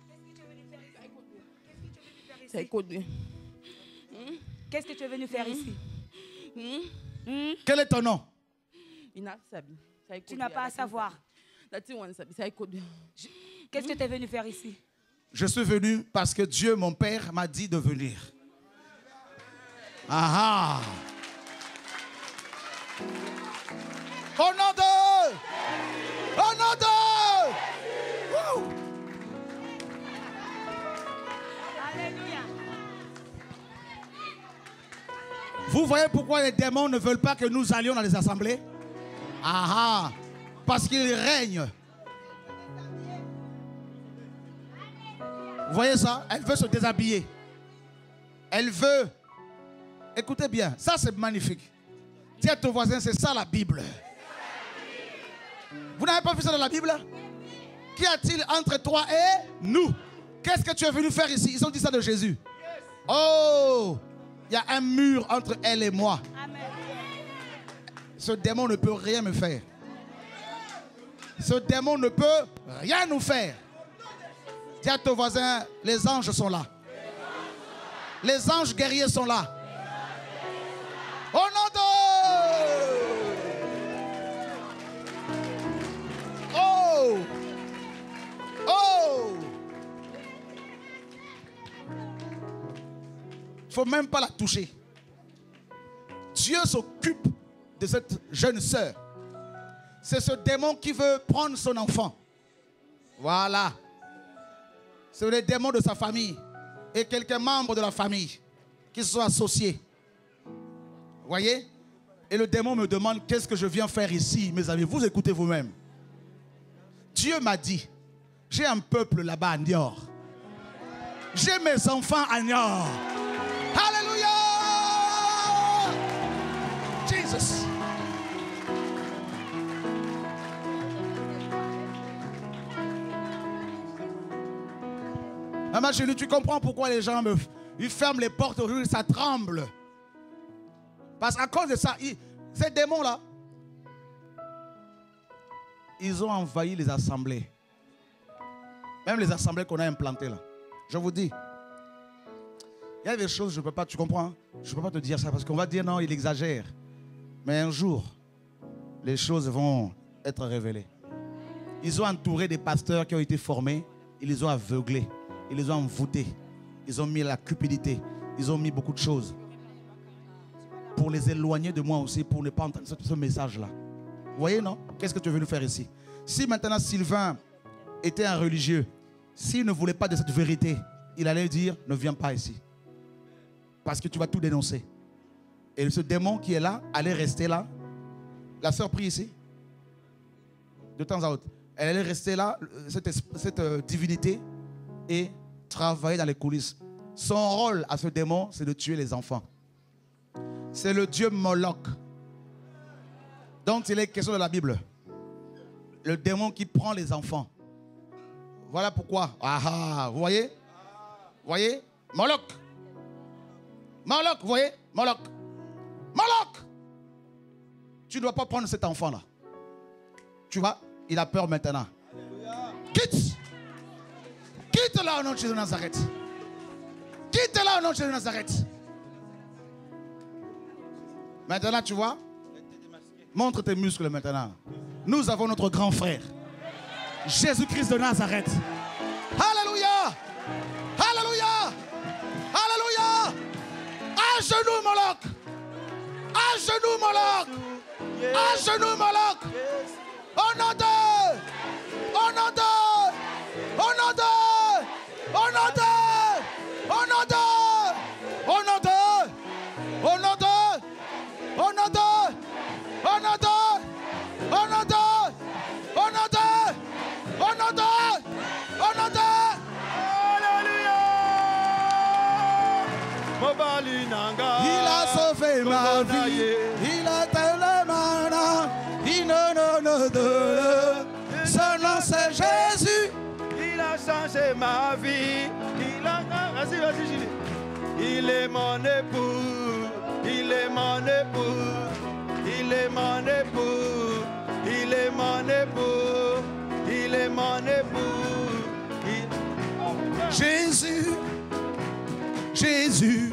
Qu'est-ce que tu es venu faire ici? Quel est ton nom? Tu n'as pas à savoir. Qu'est-ce que tu es venu faire ici? Je suis venu parce que Dieu, mon Père, m'a dit de venir. Ah ah. Au nom de... Au nom de... Woo. Alléluia. Vous voyez pourquoi les démons ne veulent pas que nous allions dans les assemblées? Ah ah. Parce qu'ils règnent. Vous voyez ça? Elle veut se déshabiller. Elle veut... Écoutez bien, ça c'est magnifique. Dis à ton voisin, c'est ça la Bible. Vous n'avez pas vu ça dans la Bible? Qu'y a-t-il entre toi et nous? Qu'est-ce que tu es venu faire ici? Ils ont dit ça de Jésus. Oh, il y a un mur entre elle et moi. Amen. Ce démon ne peut rien me faire. Ce démon ne peut rien nous faire. Dis à ton voisin, les anges sont là. Les anges guerriers sont là. Au nom de... Oh! Oh! Il ne faut même pas la toucher. Dieu s'occupe de cette jeune sœur. C'est ce démon qui veut prendre son enfant. Voilà. C'est le démon de sa famille et quelques membres de la famille qui se sont associés. Vous voyez? Et le démon me demande qu'est-ce que je viens faire ici, mes amis. Vous écoutez vous-même. Dieu m'a dit, j'ai un peuple là-bas à Niort. J'ai mes enfants à Niort. Alléluia! Jesus. Maman chérie, tu comprends pourquoi les gens me, ils ferment les portes aujourd'hui, ça tremble. Parce qu'à cause de ça, ils, ces démons-là, ils ont envahi les assemblées. Même les assemblées qu'on a implantées là. Je vous dis, il y a des choses, je ne peux pas, tu comprends? Je ne peux pas te dire ça parce qu'on va dire non, il exagère. Mais un jour, les choses vont être révélées. Ils ont entouré des pasteurs qui ont été formés, ils les ont aveuglés, ils les ont envoûtés, ils ont mis la cupidité, ils ont mis beaucoup de choses. Pour les éloigner de moi aussi, pour ne pas entendre ce, ce message-là. Vous voyez, non? Qu'est-ce que tu es venu faire ici? Si maintenant Sylvain était un religieux, s'il ne voulait pas de cette vérité, il allait dire, ne viens pas ici. Parce que tu vas tout dénoncer. Et ce démon qui est là, allait rester là. La sœur prie ici. De temps à autre. Elle allait rester là, cette, cette euh, divinité, et travailler dans les coulisses. Son rôle à ce démon, c'est de tuer les enfants. C'est le dieu Moloch, dont il est question de la Bible. Le démon qui prend les enfants. Voilà pourquoi. Ah ah, vous voyez? Vous voyez? Moloch. Moloch, vous voyez? Moloch. Moloch. Tu ne dois pas prendre cet enfant-là. Tu vois? Il a peur maintenant. Quitte. Quitte-la au nom de Jésus de Nazareth. Quitte-la au nom de Jésus de Nazareth. Maintenant, tu vois? Montre tes muscles maintenant. Nous avons notre grand frère. Jésus-Christ de Nazareth. Alléluia. Alléluia. Alléluia. À genoux, Moloch. À genoux, Moloch. À genoux, Moloch. Au nom de. Au nom de. Au nom de. Au nom de. Au nom de. Au nom de. Au nom de. Au nom de. Au nom de. Au nom de. Au nom de. Au nom de. Au nom de. Il a sauvé ma vie. Il a tellement. Il ne ne de. Son nom c'est Jésus. Il a changé ma vie. Il a. Vas-y, vas-y, Julie. Il est mon époux. Il est mon époux. Il est mon époux. Il est mon époux. Il est mon époux. Il... Jésus. Jésus.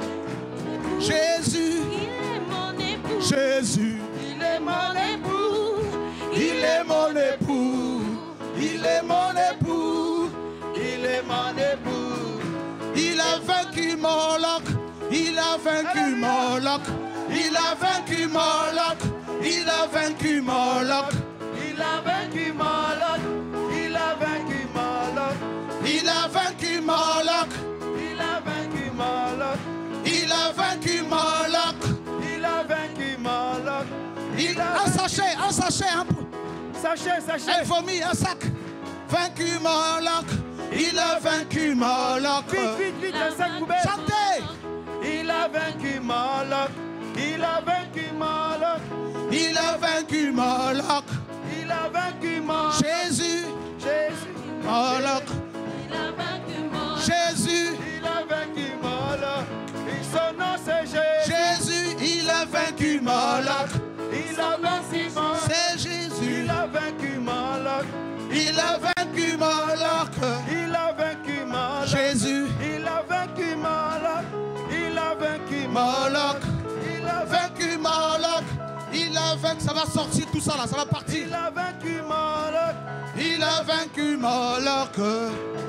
Jésus. Il est mon époux. Jésus. Il est mon époux. Il est mon époux. Il est mon époux. Il est mon époux. Il a vaincu Moloch. Il a vaincu Moloch. Il a vaincu Moloch. Il a vaincu Moloch. Il a vaincu Moloch. Il a vaincu Moloch. Il a vaincu Moloch. Il a vaincu Moloch. Il a vaincu Moloch. Il a vaincu Moloch. Il a un sachet, un sachet, un sachet, sachet. Un vomi, un sac. Vaincu Moloch. Il a vaincu Moloch. Vite, vite, vite, un sac poubelle. Chantez. Il a vaincu Moloch. Il a vaincu Moloch. Il a vaincu Moloch. Il a vaincu Moloch. Jésus. Jésus. Moloch. Il a vaincu Moloch. Jésus. Il a vaincu Moloch. Et son nom c'est Jésus. Jésus, il a vaincu Moloch. Il a vaincu Moloch. C'est Jésus. Il a vaincu Moloch. Il a vaincu Moloch. Il a vaincu Moloch. Jésus. Il a vaincu Moloch. Il a vaincu Moloch. Il a vaincu Moloch. Il a vaincu. Ça va sortir tout ça là, ça va partir. Il a vaincu Moloch. Il a vaincu Moloch.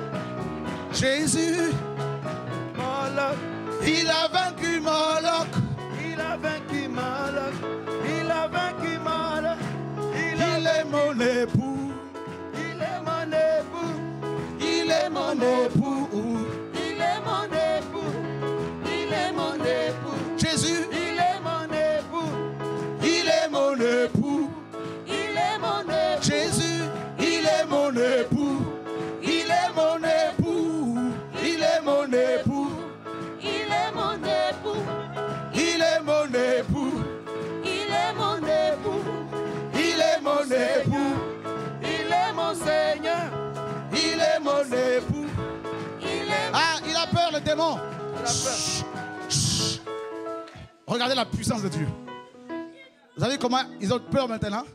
Jésus. Moloch. Il a vaincu Moloch. Il a vaincu Moloch. Il a vaincu Moloch. Il est mon époux. Il est mon époux. Il est mon époux. Il est mon époux. Il est mon époux. Jésus. Il est mon époux. Il est mon époux. Il est mon époux. Jésus. Il est mon époux. Il est mon époux. Il est mon époux. Il est mon époux. Il est mon époux. Il est mon époux. Il est mon époux. Il est mon Seigneur. Il est mon époux. Il est Ah, il a peur le démon. Il a peur. Chut. Regardez la puissance de Dieu. Vous savez comment ils ont peur maintenant?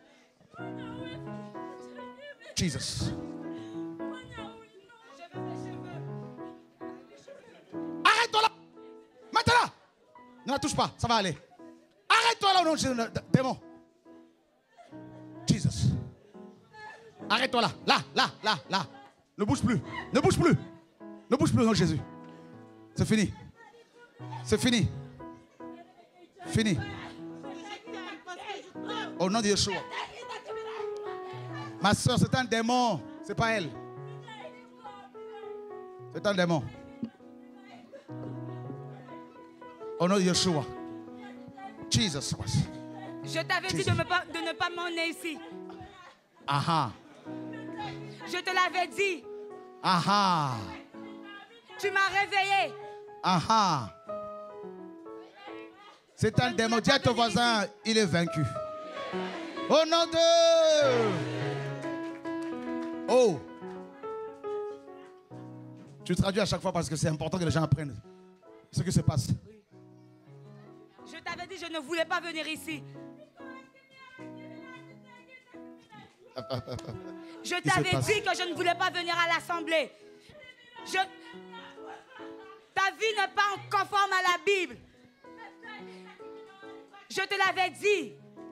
Jesus. Arrête-toi là. Maintenant. Ne la touche pas, ça va aller. Arrête-toi là au nom de Jésus, démon. Jesus. Arrête-toi là, là, là, là, là. Ne bouge plus, ne bouge plus. Ne bouge plus au nom de Jésus. C'est fini. C'est fini. Fini. Au nom de Yeshua. Ma soeur, c'est un démon. C'est pas elle. C'est un démon. Au nom de Yeshua. Jesus Christ. Je t'avais dit de, me pas- de ne pas m'emmener ici. Aha. Je te l'avais dit. Aha. Tu m'as réveillé. Ah ah. C'est un démon. Dis à ton voisin, il est vaincu. Au nom de... Oh. Tu traduis à chaque fois parce que c'est important que les gens apprennent ce qui se passe. Je t'avais dit, je ne voulais pas venir ici. Je t'avais dit que je ne voulais pas venir à l'assemblée. Je... Ta vie n'est pas conforme à la Bible. Je te l'avais dit.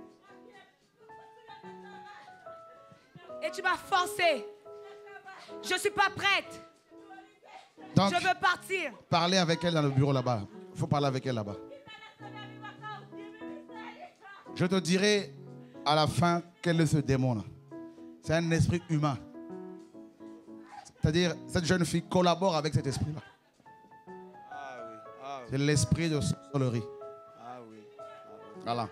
Et tu m'as forcé. Je ne suis pas prête. Donc, je veux partir. Parlez avec elle dans le bureau là-bas. Il faut parler avec elle là-bas. Je te dirai à la fin quel est ce démon-là. C'est un esprit humain. C'est-à-dire, cette jeune fille collabore avec cet esprit-là. Ah oui, ah oui. C'est l'esprit de sorcellerie. Ah oui, ah oui. Voilà.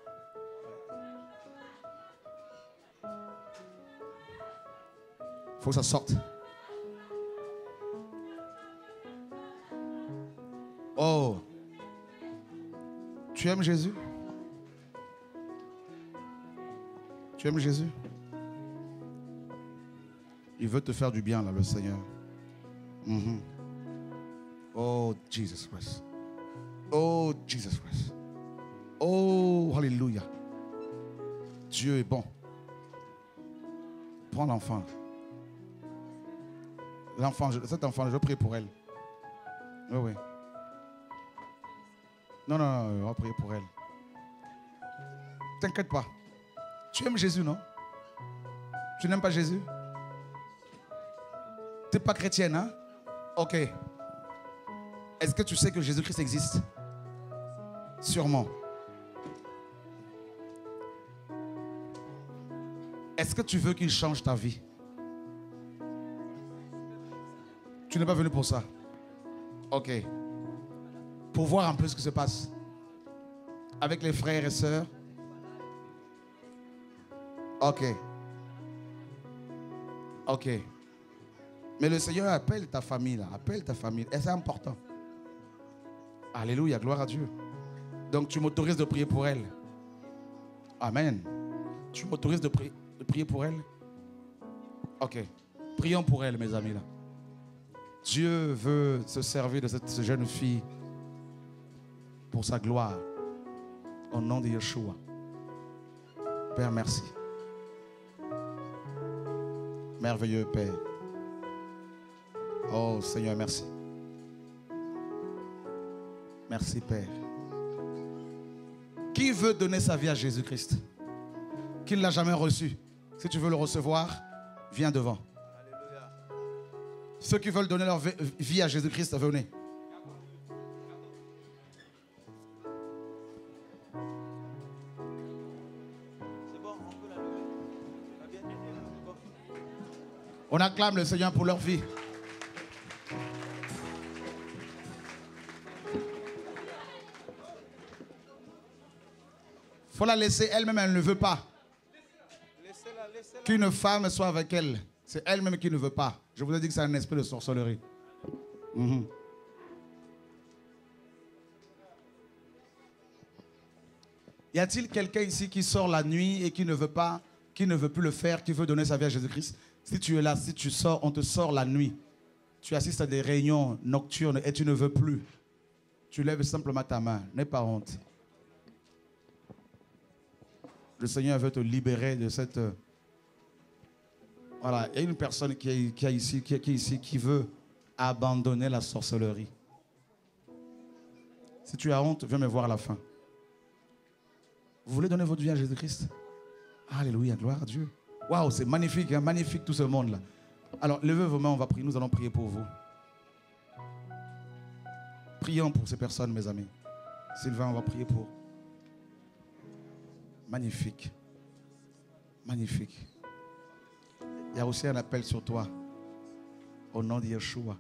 Il faut que ça sorte. Oh. Tu aimes Jésus? Tu aimes Jésus? Il veut te faire du bien, là, le Seigneur. Mm-hmm. Oh, Jesus Christ. Oh, Jesus Christ. Oh, Alléluia. Dieu est bon. Prends l'enfant. L'enfant, cet enfant, je prie pour elle. Oui, oui. Non, non, non, on va prier pour elle. T'inquiète pas. Tu aimes Jésus, non? Tu n'aimes pas Jésus? Tu n'es pas chrétienne, hein? Ok. Est-ce que tu sais que Jésus-Christ existe? Sûrement. Est-ce que tu veux qu'il change ta vie? Tu n'es pas venu pour ça. Ok. Pour voir un peu ce qui se passe avec les frères et sœurs. Ok. Ok. Mais le Seigneur appelle ta famille là. Appelle ta famille. Et c'est important. Alléluia, gloire à Dieu. Donc tu m'autorises de prier pour elle. Amen. Tu m'autorises de prier, de prier pour elle? Ok. Prions pour elle, mes amis là. Dieu veut se servir de cette jeune fille pour sa gloire. Au nom de Yeshua. Père, merci. Merveilleux Père. Oh Seigneur, merci. Merci Père. Qui veut donner sa vie à Jésus-Christ? Qui ne l'a jamais reçu? Si tu veux le recevoir, viens devant. Alléluia. Ceux qui veulent donner leur vie à Jésus-Christ, venez. C'est bon, on peut la lever. La bien-aimée, c'est bon. On acclame le Seigneur pour leur vie. Il faut la laisser elle-même, elle ne veut pas. Laissez-la, laissez-la. Qu'une femme soit avec elle, c'est elle-même qui ne veut pas. Je vous ai dit que c'est un esprit de sorcellerie. Mm-hmm. Y a-t-il quelqu'un ici qui sort la nuit et qui ne veut pas, qui ne veut plus le faire, qui veut donner sa vie à Jésus-Christ? Si tu es là, si tu sors, on te sort la nuit. Tu assistes à des réunions nocturnes et tu ne veux plus. Tu lèves simplement ta main. N'aie pas honte. Le Seigneur veut te libérer de cette... Voilà, il y a une personne qui est, qui est ici, qui est, qui est ici, qui veut abandonner la sorcellerie. Si tu as honte, viens me voir à la fin. Vous voulez donner votre vie à Jésus-Christ? Alléluia, gloire à Dieu. Waouh, c'est magnifique, hein, magnifique tout ce monde-là. Alors, levez vos mains, on va prier, nous allons prier pour vous. Prions pour ces personnes, mes amis. Sylvain, on va prier pour... Magnifique. Magnifique. Il y a aussi un appel sur toi. Au nom de Yeshua.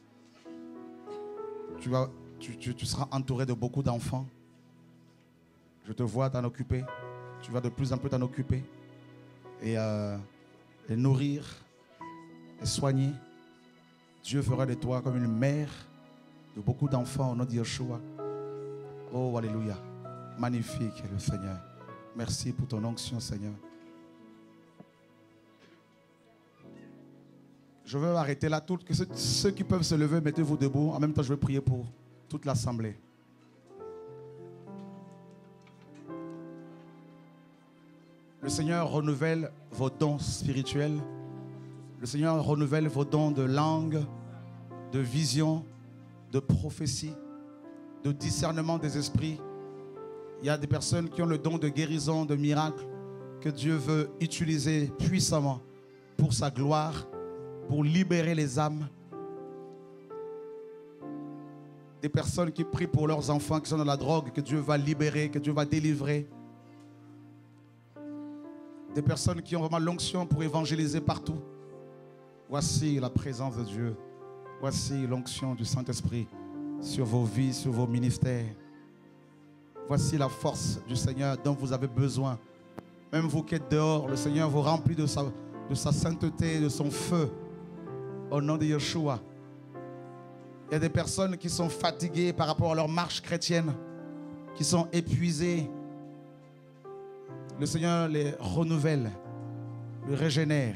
Tu, vas, tu, tu, tu seras entouré de beaucoup d'enfants. Je te vois t'en occuper. Tu vas de plus en plus t'en occuper. Et euh, les nourrir, les soigner. Dieu fera de toi comme une mère de beaucoup d'enfants au nom de Yeshua. Oh, alléluia. Magnifique est le Seigneur. Merci pour ton onction, Seigneur. Je veux arrêter là. Tout, que ceux, ceux qui peuvent se lever, mettez-vous debout. En même temps, je vais prier pour toute l'assemblée. Le Seigneur renouvelle vos dons spirituels. Le Seigneur renouvelle vos dons de langue, de vision, de prophétie, de discernement des esprits. Il y a des personnes qui ont le don de guérison, de miracle, que Dieu veut utiliser puissamment pour sa gloire, pour libérer les âmes. Des personnes qui prient pour leurs enfants qui sont dans la drogue, que Dieu va libérer, que Dieu va délivrer. Des personnes qui ont vraiment l'onction pour évangéliser partout. Voici la présence de Dieu. Voici l'onction du Saint-Esprit sur vos vies, sur vos ministères. Voici la force du Seigneur dont vous avez besoin. Même vous qui êtes dehors, le Seigneur vous remplit de sa, de sa sainteté, de son feu. Au nom de Yeshua. Il y a des personnes qui sont fatiguées par rapport à leur marche chrétienne, qui sont épuisées. Le Seigneur les renouvelle, les régénère.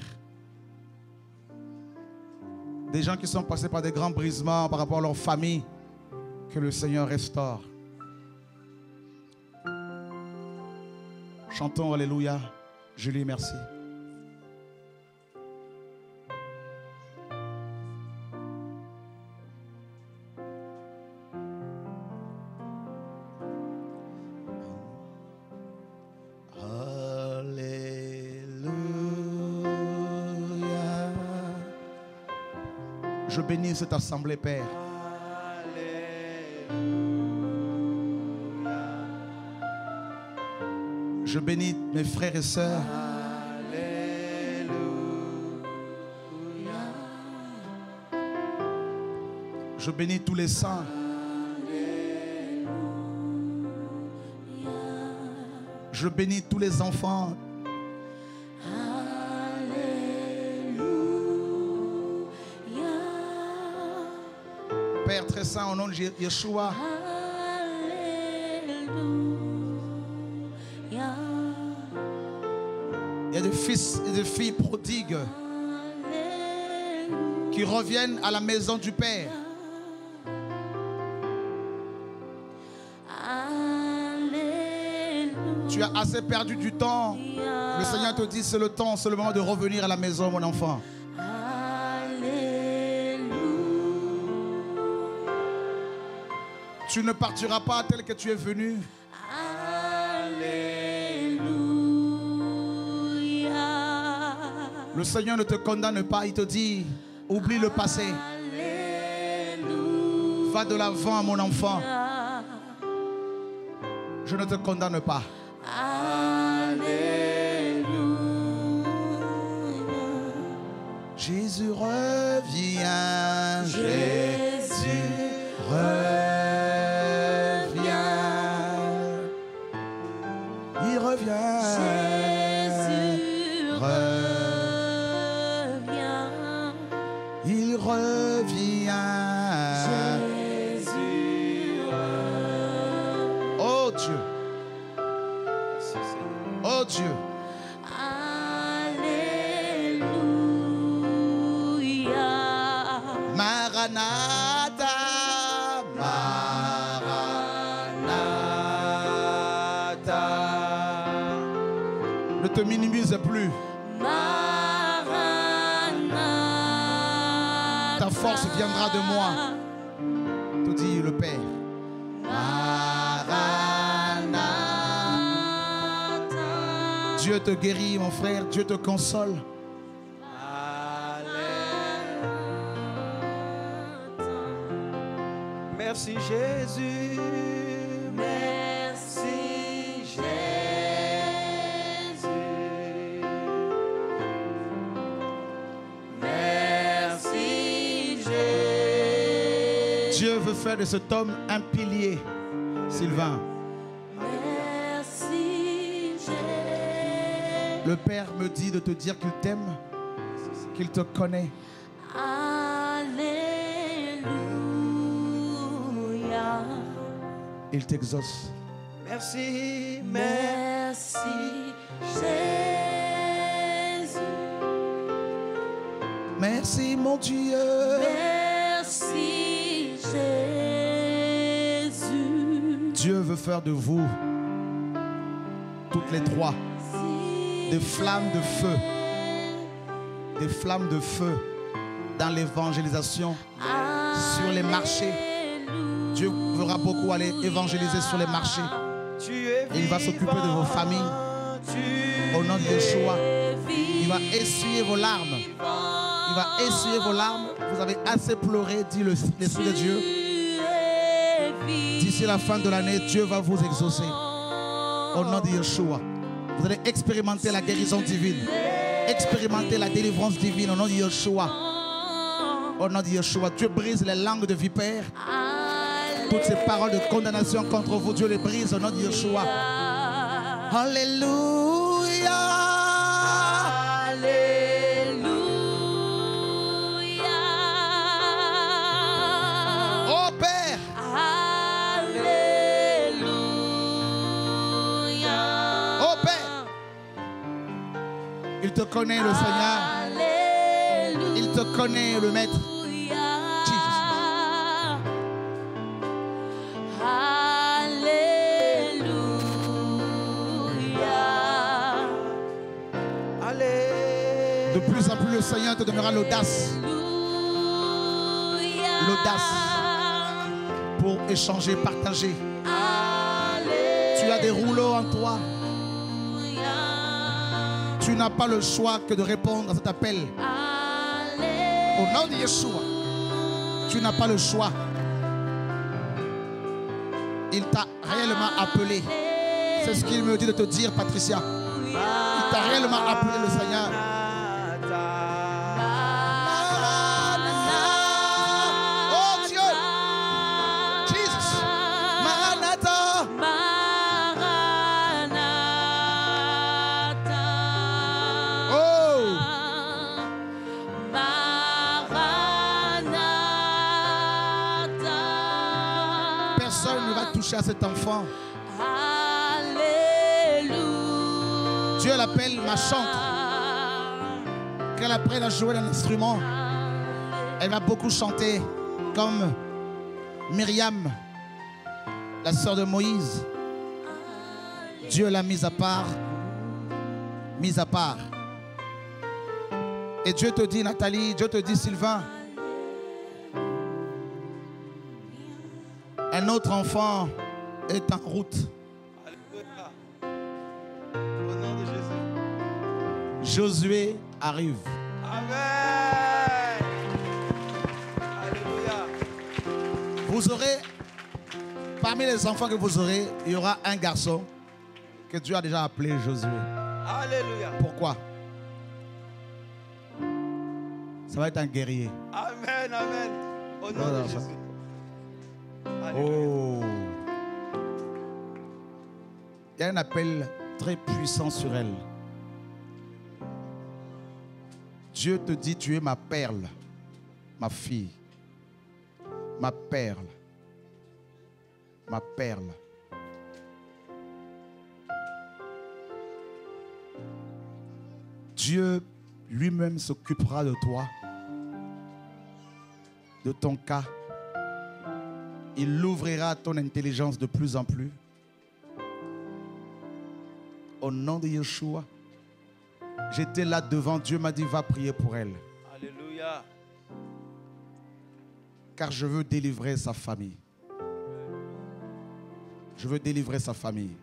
Des gens qui sont passés par des grands brisements par rapport à leur famille, que le Seigneur restaure. Chantons Alléluia. Julie, merci. Je bénis cette assemblée, Père. Je bénis mes frères et sœurs. Je bénis tous les saints. Je bénis tous les enfants. Père très saint, au nom de Yeshua. Il y a des fils et des filles prodigues qui reviennent à la maison du Père. Tu as assez perdu du temps. Le Seigneur te dit, c'est le temps, c'est le moment de revenir à la maison, mon enfant. Tu ne partiras pas tel que tu es venu. Le Seigneur ne te condamne pas, il te dit, oublie le passé. Va de l'avant, mon enfant. Je ne te condamne pas. Jésus revient, Jésus revient. Il revient. Jésus revient. Il revient. Jésus revient. Oh Dieu. Oh Dieu. Alléluia. Maranatha. Maranatha. Ne te minimise plus. Maranatha. Ta force viendra de moi, te dit le Père. Maranatha. Dieu te guérit, mon frère. Dieu te console. Merci Jésus. Merci Jésus. Merci Jésus. Dieu veut faire de cet homme un pilier, Sylvain. Merci Jésus. Le Père me dit de te dire qu'il t'aime, qu'il te connaît. Alléluia. Il t'exauce. Merci, Merci, Jésus. Merci mon Dieu. Merci, Jésus. Dieu veut faire de vous, toutes les trois, des flammes de feu. Des flammes de feu dans l'évangélisation, sur les marchés. Dieu verra beaucoup aller évangéliser sur les marchés. Et il va s'occuper de vos familles. Au nom de Yeshua, il va essuyer vos larmes. Il va essuyer vos larmes. Vous avez assez pleuré, dit l'Esprit de Dieu. D'ici la fin de l'année, Dieu va vous exaucer. Au nom de Yeshua, vous allez expérimenter la guérison divine. Expérimenter la délivrance divine au nom de Yeshua. Au nom de Yeshua, Dieu brise les langues de vipères. Toutes ces paroles de condamnation contre vous, Dieu les brise au nom de Yeshua. Alléluia. Alléluia. Oh Père. Alléluia. Oh Père. Il te connaît le Seigneur. Il te connaît le Maître. De plus en plus, le Seigneur te donnera l'audace. L'audace pour échanger, partager. Tu as des rouleaux en toi. Tu n'as pas le choix que de répondre à cet appel. Au nom de Yeshua, tu n'as pas le choix. Il t'a réellement appelé. C'est ce qu'il me dit de te dire, Patricia. Il t'a réellement appelé, le Seigneur. Oh Dieu. Jesus. Maranatha. Oh. Personne ne va toucher à cet enfant. Dieu l'appelle ma chantre. Qu'elle apprenne à jouer d'un instrument. Elle va beaucoup chanter comme Myriam, la sœur de Moïse. Dieu l'a mise à part. Mise à part. Et Dieu te dit, Nathalie, Dieu te dit, Sylvain, un autre enfant est en route. Au nom de Jésus. Josué arrive. Amen. Alléluia. Vous aurez, parmi les enfants que vous aurez, il y aura un garçon que Dieu a déjà appelé Josué. Alléluia. Pourquoi? Ça va être un guerrier. Amen, amen. Au nom Non, de non, ça- Jésus. Alléluia. Oh. Il y a un appel très puissant sur elle. Dieu te dit, tu es ma perle, ma fille, ma perle, ma perle. Dieu lui-même s'occupera de toi, de ton cas. Il ouvrira ton intelligence de plus en plus. Au nom de Yeshua, j'étais là devant, Dieu m'a dit, va prier pour elle. Alléluia. Car je veux délivrer sa famille. Je veux délivrer sa famille.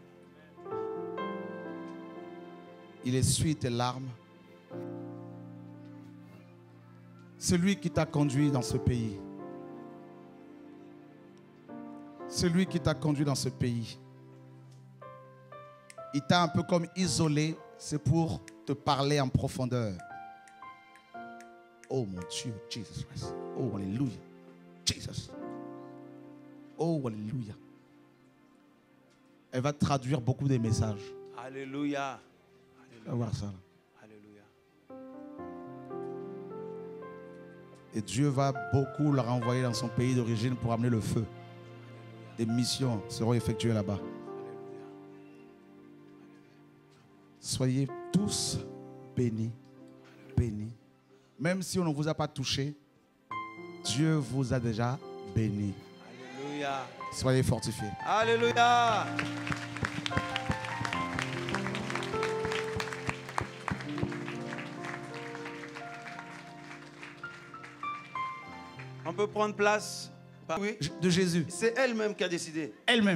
Il essuie tes larmes. Celui qui t'a conduit dans ce pays. Celui qui t'a conduit dans ce pays. Il t'a un peu comme isolé, c'est pour te parler en profondeur. Oh mon Dieu, Jesus Christ. Oh, alléluia. Jesus. Oh, alléluia. Elle va traduire beaucoup de messages. Alléluia. On va voir ça. Là. Alléluia. Et Dieu va beaucoup la renvoyer dans son pays d'origine pour amener le feu. des missions seront effectuées là-bas. Soyez tous bénis, bénis. Même si on ne vous a pas touché, Dieu vous a déjà béni. Alléluia. Soyez fortifiés. Alléluia. On peut prendre place. Oui. De Jésus. C'est elle-même qui a décidé. Elle-même.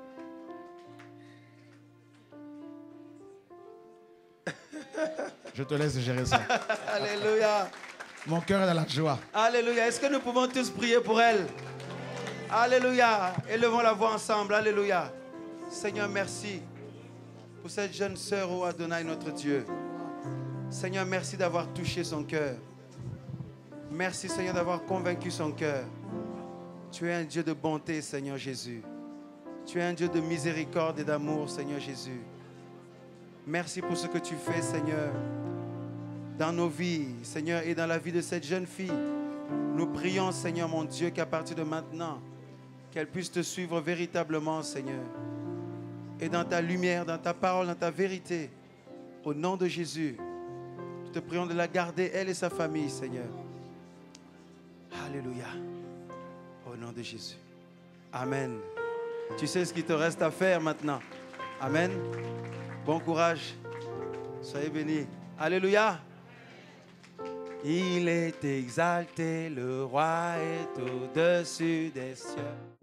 Je te laisse gérer ça. Alléluia. Mon cœur est dans la joie. Alléluia. Est-ce que nous pouvons tous prier pour elle? Alléluia. Élevons la voix ensemble. Alléluia. Seigneur, merci pour cette jeune sœur, ô Adonai, notre Dieu. Seigneur, merci d'avoir touché son cœur. Merci, Seigneur, d'avoir convaincu son cœur. Tu es un Dieu de bonté, Seigneur Jésus. Tu es un Dieu de miséricorde et d'amour, Seigneur Jésus. Merci pour ce que tu fais, Seigneur, dans nos vies, Seigneur, et dans la vie de cette jeune fille. Nous prions, Seigneur, mon Dieu, qu'à partir de maintenant, qu'elle puisse te suivre véritablement, Seigneur. Et dans ta lumière, dans ta parole, dans ta vérité, au nom de Jésus, nous te prions de la garder, elle et sa famille, Seigneur. Alléluia. Au nom de Jésus. Amen. Tu sais ce qu'il te reste à faire maintenant. Amen. Bon courage. Soyez bénis. Alléluia. Il est exalté, le roi est au-dessus des cieux.